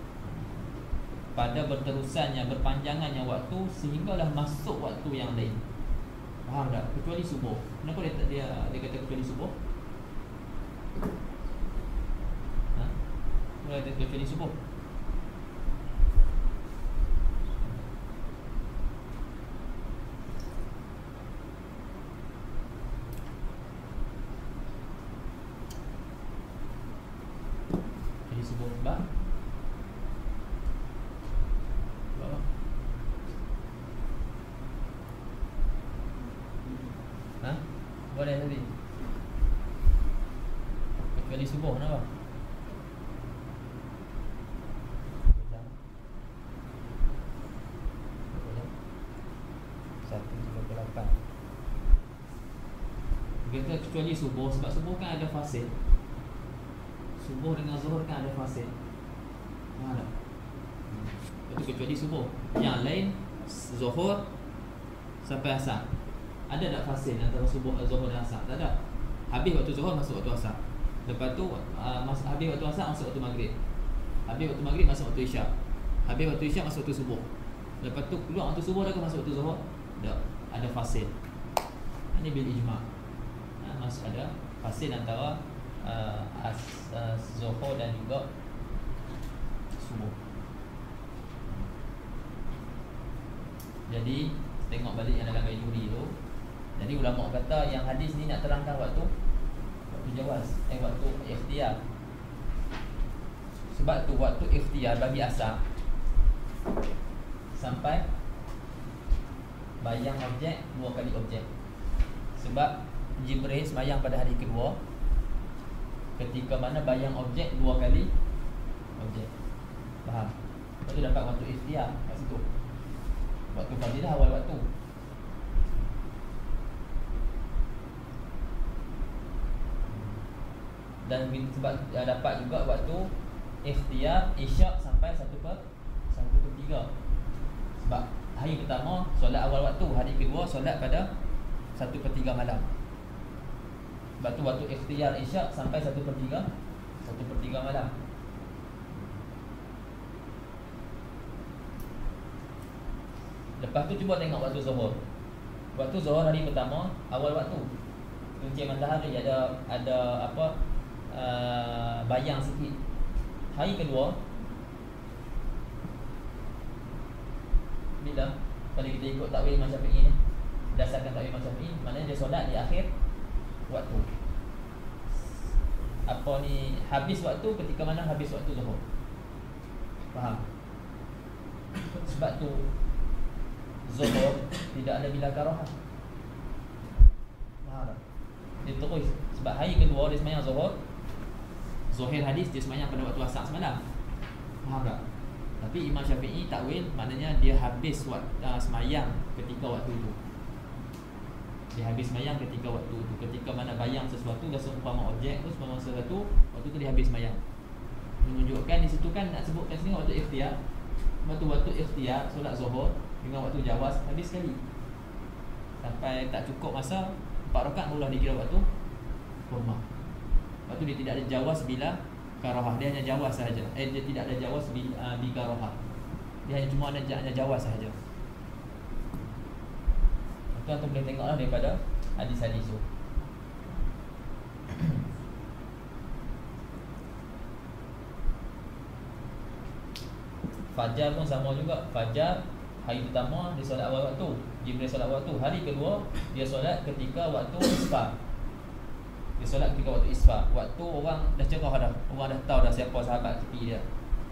[SPEAKER 1] pada berterusannya berpanjangannya waktu sehinggalah masuk waktu yang lain. Faham tak? Kecuali subuh. Kenapa dia dia, dia kata kecuali subuh? Ha? Kenapa dia kata kecuali subuh? Kecuali subuh sebab sebab ha? Boleh tadi. Kecuali subuh, kenapa? satu tiga puluh lapan. Kita kecuali subuh, sebab subuh kan ada fasil. Subuh dengan zuhur kan ada fasil. Mana? Itu kecuali subuh. Yang lain zuhur sampai asar. Ada tak fasil antara subuh, zuhur dan asar? Tak ada. Habis waktu zuhur masuk waktu asar. Lepas tu uh, mas, habis waktu asar masuk waktu maghrib. Habis waktu maghrib masuk waktu isyak. Habis waktu isyak masuk waktu subuh. Lepas tu keluar waktu subuh dah ke masuk waktu zuhur? Tak. Ada fasil. Ini bil ijma'. Ha, masuk ada fasil antara uh, as, uh, zuhur dan juga subuh. Jadi tengok balik yang dalam Baijuri tu. Jadi ulama kata yang hadis ni nak terangkan waktu waktu jawaz, eh waktu ikhtiyar. Sebab tu waktu ikhtiyar bagi asar sampai bayang objek dua kali objek. Sebab Jibril semayang pada hari kedua, ketika mana bayang objek dua kali objek. Faham? Lepas tu dapat waktu ikhtiyar kat situ. Waktu fadilah awal waktu. Dan sebab uh, dapat juga waktu ikhtiyar isyak sampai satu per satu per tiga. Sebab hari pertama solat awal waktu, hari kedua solat pada satu per tiga malam. Sebab tu waktu ikhtiyar isyak sampai satu per tiga satu per tiga malam. Lepas tu cuba tengok waktu zuhur. Waktu zuhur hari pertama awal waktu, Cincin matahari ada ada apa uh, bayang sikit. Hari kedua bila kalau kita ikut takwil Imam Syafi'i ni, berdasarkan takwil Imam Syafi'i, maknanya dia solat di akhir waktu. Apa ni, habis waktu ketika mana habis waktu zuhur. Faham? Sebab tu zuhur tidak ada bila karaha. Faham tak? Dia terus. Sebab hari kedua dia semayang zuhur, Zuhir hadis dia semayang pada waktu asar semalam. Faham tak? Tapi Imam Syafi'i takwil, maknanya dia habis waktu, uh, semayang ketika waktu itu. Dia habis semayang ketika waktu itu. Ketika mana bayang sesuatu dah seumpama objek tu, seumpama sesuatu, waktu tu dia habis semayang. Menunjukkan di situ kan nak sebutkan sini waktu ikhtiyar. Waktu waktu ikhtiyar solat zuhur dengan waktu jawaz habis sekali. Sampai tak cukup masa empat rakaat mula dikira waktu kurma. Lepas tu dia tidak ada jawaz bila karahah, dia hanya jawaz sahaja. Eh dia tidak ada jawaz bi, uh, bi karahah. Dia hanya cuma ada hanya jawaz sahaja. Itu antum boleh tengoklah daripada hadis-hadis tu. Fajar pun sama juga. Fajar hari pertama dia solat awal waktu, Jibril solat waktu. Hari kedua dia solat ketika waktu isfar. Dia solat ketika waktu isfar. Waktu orang dah cerah dah, orang dah tahu dah siapa sahabat tepi dia.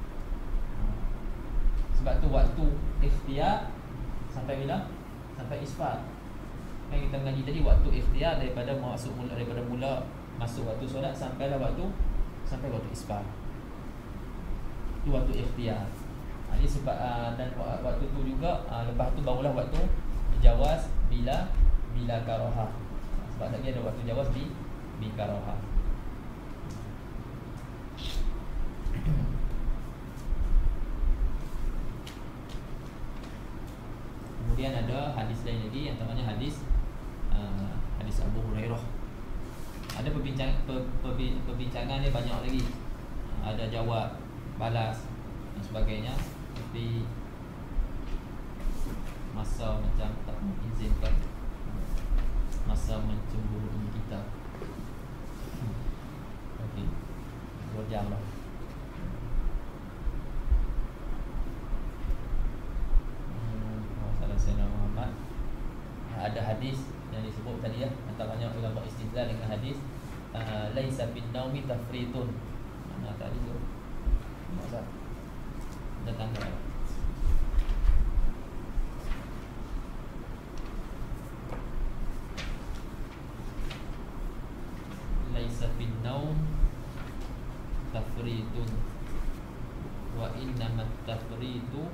[SPEAKER 1] Sebab tu waktu ikhtiar sampai bila? Sampai isfar. Kan kita mengaji tadi waktu ikhtiar daripada masuk mula, daripada mula masuk waktu solat sampailah waktu sampai waktu isfar. Itu waktu ikhtiar. Ini sebab uh, dan waktu tu juga uh, lepas tu barulah waktu jawaz bila bila karahah. Sebab tadi ada waktu jawaz bi bi karahah. Kemudian ada hadis lain lagi yang namanya hadis uh, hadis Abu Hurairah. Ada perbincang per, per, perbincangan dia banyak lagi. Uh, ada jawab, balas dan sebagainya. Tapi masa macam tak mengizinkan, masa mencemburui kita. Okey, dua jam lah. Hmm, masalah Sayyidina Muhammad. Ada hadis yang disebut tadi ya, antaranya ulama istidlal dengan hadis uh, laisa bin naumi tafritun. Mana tadi tu? Masa datang ke laisa bin naum tafritun wa innamat tafritu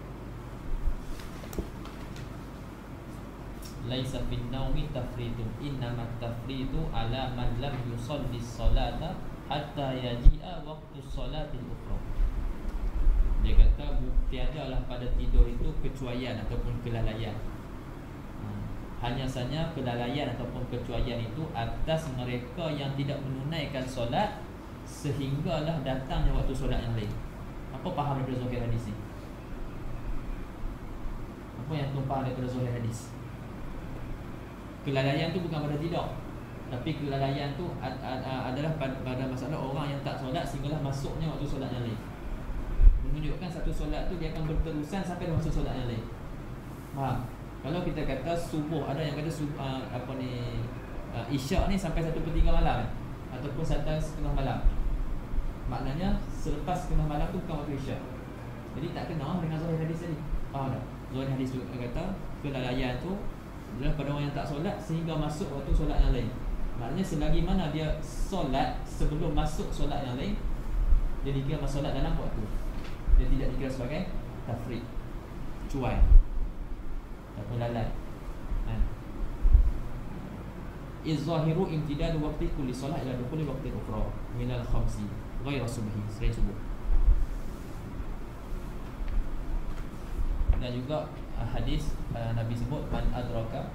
[SPEAKER 1] laisa bin naumi tafritun innamat tafritu ala man lam yusalli salata hatta yaji'a waqtu salatil ukhra. Dia kata tiadalah pada tidur itu kecuaian ataupun kelalaian. Hanya saja kelalaian ataupun kecuaian itu atas mereka yang tidak menunaikan solat sehinggalah datangnya waktu solat yang lain. Apa faham daripada zahir hadis ni? Apa yang tumpah daripada zahir hadis? Kelalaian tu bukan pada tidur, tapi kelalaian tu adalah pada masalah orang yang tak solat sehinggalah masuknya waktu solat yang lain. Menunjukkan satu solat tu dia akan berterusan sampai masuk solat yang lain. Faham? Kalau kita kata subuh, ada yang kata subuh, uh, apa ni uh, isyak ni sampai satu per tiga malam eh? Ataupun satu setengah malam. Maknanya selepas setengah malam tu bukan waktu isyak. Jadi tak kena dengan zahir hadis tadi. Faham tak? Zahir hadis tu kata kelalaian tu adalah pada orang yang tak solat sehingga masuk waktu solat yang lain. Maknanya selagi mana dia solat sebelum masuk solat yang lain, dia dikira solat dalam waktu. Dia tidak dikira sebagai tafrid, cuai ataupun lalai. Ha. Iz-zahiru imtidadu waqti kulli solat ila dukhuli waqti ukhra min al-khamsi ghairu subhi, selain subuh. Dan juga uh, hadis uh, Nabi sebut man adraka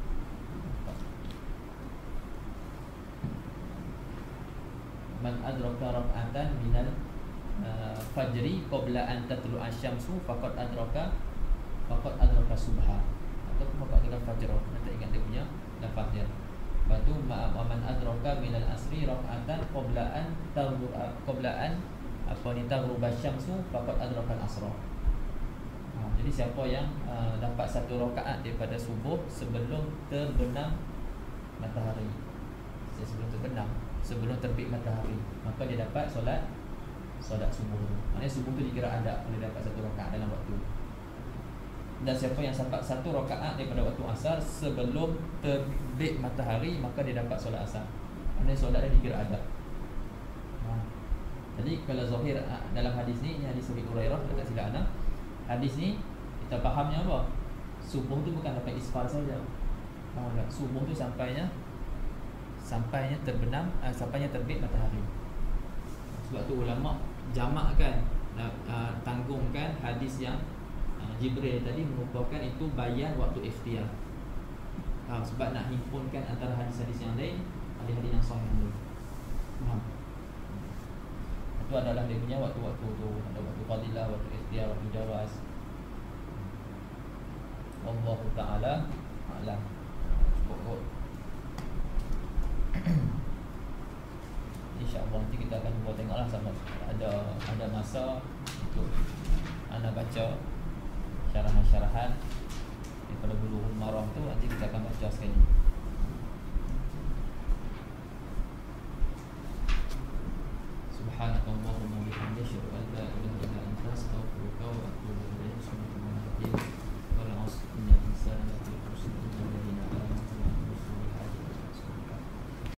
[SPEAKER 1] man adraka rak'atan minal uh, fajri qabla an tatlu asy-syamsu faqad adraka faqad adraka subha atau faqad adraka fajr. Nanti ingat dia punya lafaz dia. Lepas tu man adraka minal asri rak'atan qabla an taghrub qabla an apa ni taghrub asy-syamsu faqad adraka al-asra. Ha, jadi siapa yang uh, dapat satu rakaat daripada subuh sebelum terbenam matahari, sebelum terbenam, sebelum terbit matahari, maka dia dapat solat solat subuh tu. Maknanya subuh tu dikira ada, boleh dapat satu rakaat dalam waktu. Dan siapa yang dapat satu rakaat daripada waktu asar sebelum terbit matahari, maka dia dapat solat asar. Maknanya solat dia dikira ada. Ha. Jadi kalau zahir dalam hadis ni, ini hadis Abi Hurairah, tak silap ana. Hadis ni kita fahamnya apa? Subuh tu bukan sampai isfar saja. Faham tak? Subuh tu sampainya sampainya terbenam, uh, sampainya terbit matahari. Sebab tu ulama jamakkan, uh, tanggungkan hadis yang uh, Jibril tadi merupakan itu bayan waktu ikhtiar. Uh, sebab nak himpunkan antara hadis-hadis yang lain, hadis-hadis yang sahih dulu. Faham? Itu adalah dia punya waktu-waktu tu. Ada waktu fadilah, waktu ikhtiar, waktu jawaz. Wallahu ta'ala a'lam. Cukup. InsyaAllah nanti kita akan cuba tengoklah sama ada ada masa untuk anda baca syarahan-syarahan daripada Bulughul Maram tu, nanti kita akan baca sekali. Subhanakallahumma wa bihamdika asyhadu an la ilaha illa anta astaghfiruka wa atubu ilaik.